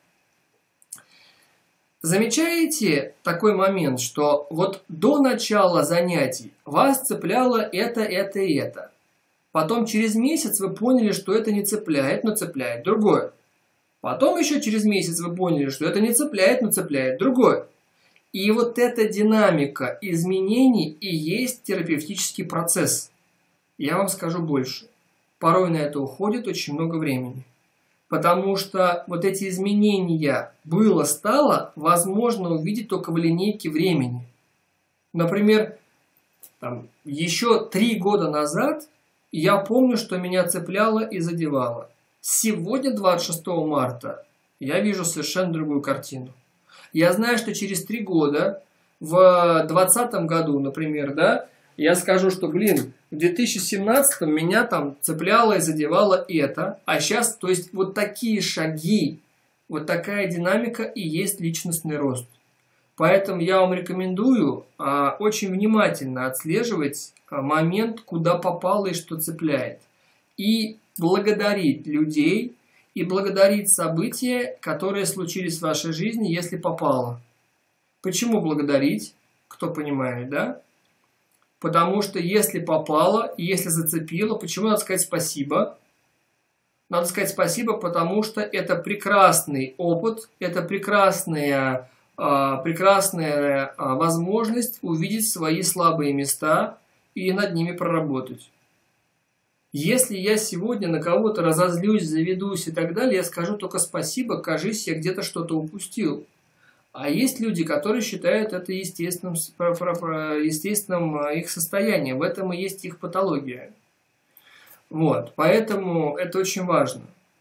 Замечаете такой момент, что вот до начала занятий вас цепляло это, это и это. Потом через месяц вы поняли, что это не цепляет, но цепляет другое. Потом еще через месяц вы поняли, что это не цепляет, но цепляет другое. И вот эта динамика изменений и есть терапевтический процесс. Я вам скажу больше. Порой на это уходит очень много времени. Потому что вот эти изменения было-стало возможно увидеть только в линейке времени. Например, там, еще три года назад я помню, что меня цепляло и задевало. Сегодня, двадцать шестого марта, я вижу совершенно другую картину. Я знаю, что через три года, в двадцатом году, например, да, я скажу, что, блин, в две тысячи семнадцатом меня там цепляло и задевало это, а сейчас, то есть, вот такие шаги, вот такая динамика и есть личностный рост. Поэтому я вам рекомендую а, очень внимательно отслеживать а, момент, куда попало и что цепляет. И благодарить людей, и благодарить события, которые случились в вашей жизни, если попало. Почему благодарить? Кто понимает, да? Потому что если попало, если зацепило, почему надо сказать спасибо? Надо сказать спасибо, потому что это прекрасный опыт, это прекрасная, э, прекрасная э, возможность увидеть свои слабые места и над ними проработать. Если я сегодня на кого-то разозлюсь, заведусь и так далее, я скажу только спасибо, кажись, я где-то что-то упустил. А есть люди, которые считают это естественным, естественным их состоянием. В этом и есть их патология. Вот, поэтому это очень важно.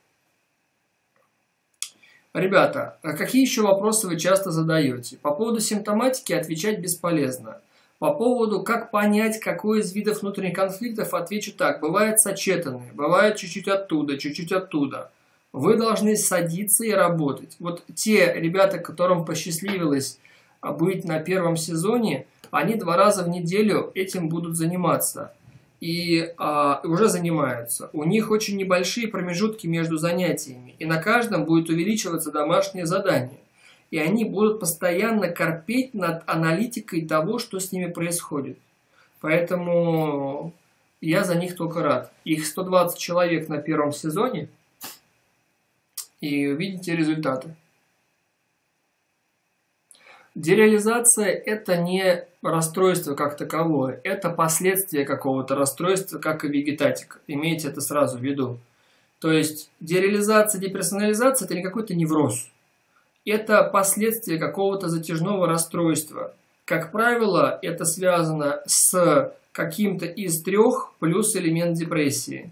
Ребята, а какие еще вопросы вы часто задаете? По поводу симптоматики отвечать бесполезно. По поводу, как понять, какой из видов внутренних конфликтов, отвечу так. Бывает сочетанные, бывает чуть-чуть оттуда, чуть-чуть оттуда. Вы должны садиться и работать. Вот те ребята, которым посчастливилось быть на первом сезоне, они два раза в неделю этим будут заниматься. И а, уже занимаются. У них очень небольшие промежутки между занятиями. И на каждом будет увеличиваться домашнее задание. И они будут постоянно корпеть над аналитикой того, что с ними происходит. Поэтому я за них только рад. Их сто двадцать человек на первом сезоне. И увидите результаты. Дереализация – это не расстройство как таковое, это последствия какого-то расстройства, как и вегетатика. Имейте это сразу в виду. То есть дереализация, деперсонализация – это не какой-то невроз. Это последствия какого-то затяжного расстройства. Как правило, это связано с каким-то из трех плюс элемент депрессии.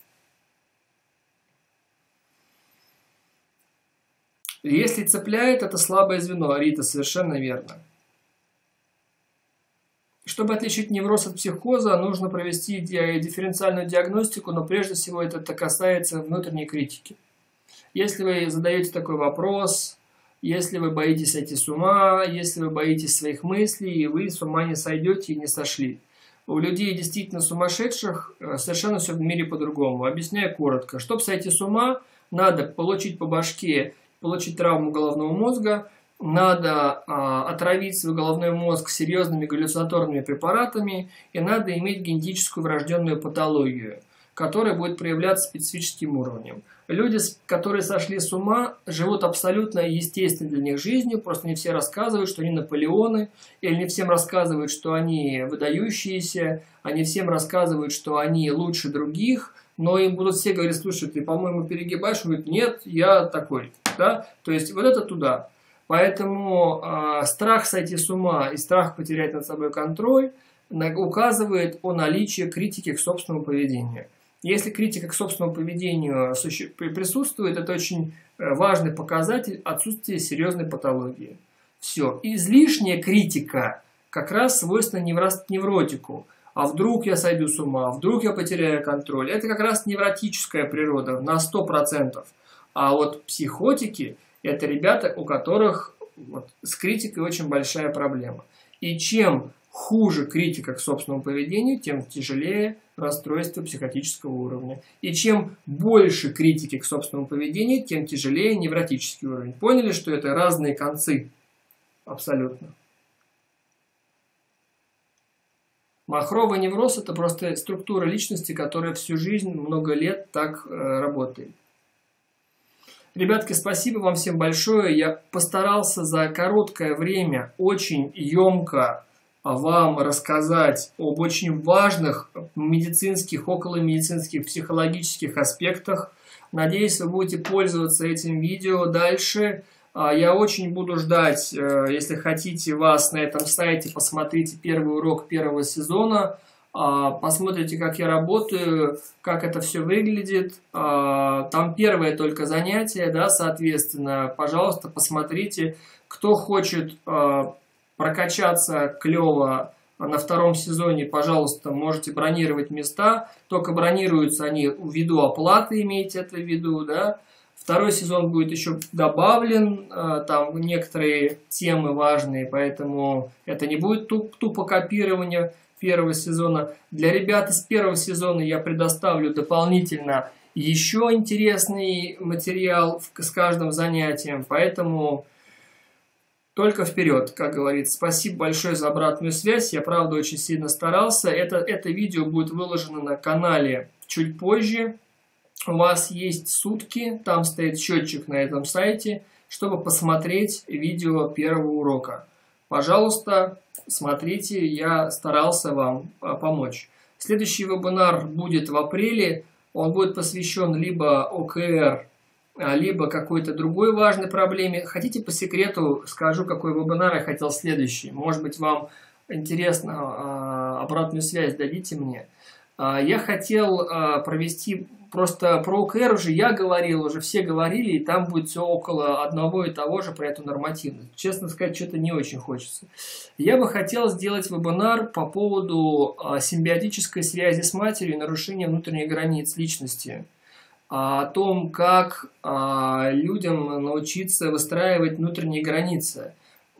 Если цепляет, это слабое звено, Рита, совершенно верно. Что Чтобы отличить невроз от психоза, нужно провести дифференциальную диагностику, но прежде всего это касается внутренней критики. Если вы задаете такой вопрос, если вы боитесь сойти с ума, если вы боитесь своих мыслей, вы с ума не сойдете и не сошли. У людей действительно сумасшедших совершенно все в мире по-другому. Объясняю коротко. Чтобы сойти с ума, надо получить по башке, получить травму головного мозга, надо а, отравить свой головной мозг серьезными галлюцинаторными препаратами и надо иметь генетическую врожденную патологию, которая будет проявляться специфическим уровнем. Люди, которые сошли с ума, живут абсолютно естественной для них жизнью, просто не все рассказывают, что они Наполеоны, или не всем рассказывают, что они выдающиеся, они всем рассказывают, что они лучше других, но им будут все говорить: слушай, ты, по-моему, перегибаешь, он говорит: нет, я такой. Да? То есть вот это туда. Поэтому э, страх сойти с ума и страх потерять над собой контроль указывает о наличии критики к собственному поведению. Если критика к собственному поведению присутствует, это очень важный показатель отсутствия серьезной патологии. Все. Излишняя критика как раз свойственна невротику. А вдруг я сойду с ума, вдруг я потеряю контроль. Это как раз невротическая природа на сто процентов. А вот психотики – это ребята, у которых вот, с критикой очень большая проблема. И чем хуже критика к собственному поведению, тем тяжелее расстройство психотического уровня. И чем больше критики к собственному поведению, тем тяжелее невротический уровень. Поняли, что это разные концы? Абсолютно. Махровый невроз – это просто структура личности, которая всю жизнь, много лет так э, работает. Ребятки, спасибо вам всем большое. Я постарался за короткое время очень емко вам рассказать об очень важных медицинских, околомедицинских, психологических аспектах. Надеюсь, вы будете пользоваться этим видео дальше. Я очень буду ждать, если хотите, вас на этом сайте. Посмотрите первый урок первого сезона. Посмотрите, как я работаю, как это все выглядит. Там первое только занятие, да, соответственно. Пожалуйста, посмотрите. Кто хочет прокачаться клево на втором сезоне, пожалуйста, можете бронировать места. Только бронируются они ввиду оплаты, имейте это в виду, да. Второй сезон будет еще добавлен, там некоторые темы важные, поэтому это не будет туп тупо копирование первого сезона. Для ребят из первого сезона я предоставлю дополнительно еще интересный материал с каждым занятием, поэтому только вперед, как говорится. Спасибо большое за обратную связь, я правда очень сильно старался. Это, это видео будет выложено на канале чуть позже. У вас есть сутки, там стоит счетчик на этом сайте, чтобы посмотреть видео первого урока. Пожалуйста, смотрите, я старался вам помочь. Следующий вебинар будет в апреле, он будет посвящен либо о ка эр, либо какой-то другой важной проблеме. Хотите, по секрету скажу, какой вебинар я хотел следующий. Может быть, вам интересно, обратную связь дадите мне. Я хотел провести, просто про о ка эр уже я говорил, уже все говорили, и там будет все около одного и того же про эту нормативность. Честно сказать, что-то не очень хочется. Я бы хотел сделать вебинар по поводу симбиотической связи с матерью и нарушения внутренних границ личности. О том, как людям научиться выстраивать внутренние границы,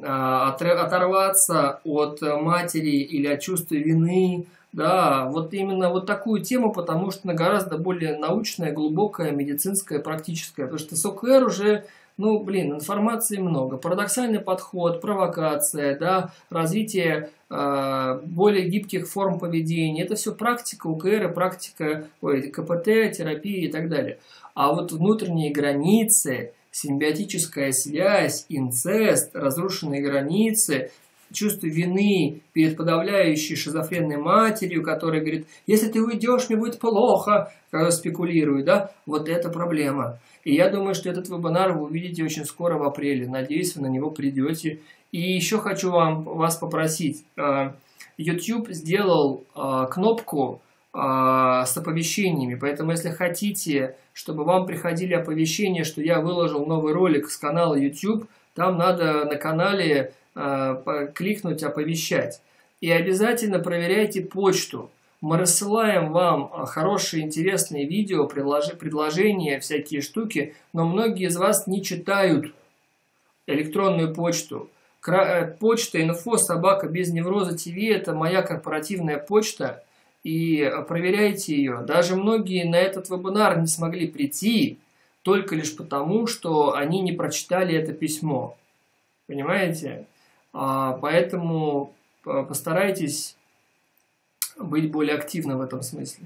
оторваться от матери или от чувства вины. Да, вот именно вот такую тему, потому что она гораздо более научная, глубокая, медицинская, практическая. Потому что с о ка эр уже, ну, блин, информации много. Парадоксальный подход, провокация, да, развитие э, более гибких форм поведения. Это все практика о ка эр, практика ой, ка пэ тэ, терапии и так далее. А вот внутренние границы, симбиотическая связь, инцест, разрушенные границы, чувство вины перед подавляющей шизофренной матерью, которая говорит: если ты уйдешь, мне будет плохо, когда спекулирует, да, вот это проблема. И я думаю, что этот вебинар вы увидите очень скоро в апреле. Надеюсь, вы на него придете. И еще хочу вам, вас попросить. YouTube сделал кнопку с оповещениями, поэтому если хотите, чтобы вам приходили оповещения, что я выложил новый ролик с канала YouTube, там надо на канале кликнуть «Оповещать». И обязательно проверяйте почту. Мы рассылаем вам хорошие, интересные видео, предложения, всякие штуки, но многие из вас не читают электронную почту. Почта инфо собака без невроза ТВ – это моя корпоративная почта, и проверяйте ее. Даже многие на этот вебинар не смогли прийти только лишь потому, что они не прочитали это письмо. Понимаете? Поэтому постарайтесь быть более активным в этом смысле.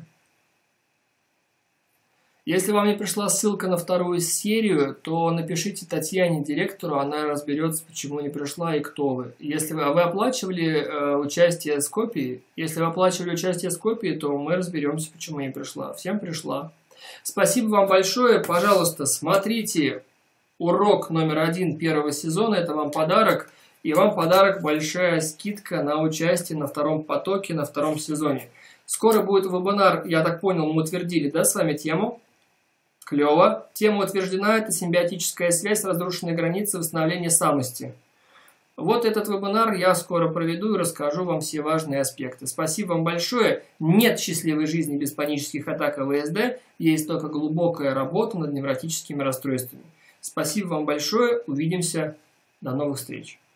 Если вам не пришла ссылка на вторую серию, то напишите Татьяне, директору, она разберется, почему не пришла и кто вы. Если вы, а вы оплачивали э, участие с копией, если вы оплачивали участие с копией, то мы разберемся, почему не пришла. Всем пришла. Спасибо вам большое. Пожалуйста, смотрите урок номер один первого сезона. Это вам подарок. И вам подарок большая скидка на участие на втором потоке, на втором сезоне. Скоро будет вебинар, я так понял, мы утвердили, да, с вами тему? Клево. Тема утверждена, это симбиотическая связь, разрушенные границы, восстановление самости. Вот этот вебинар я скоро проведу и расскажу вам все важные аспекты. Спасибо вам большое. Нет счастливой жизни без панических атак и ВСД, есть только глубокая работа над невротическими расстройствами. Спасибо вам большое, увидимся, до новых встреч.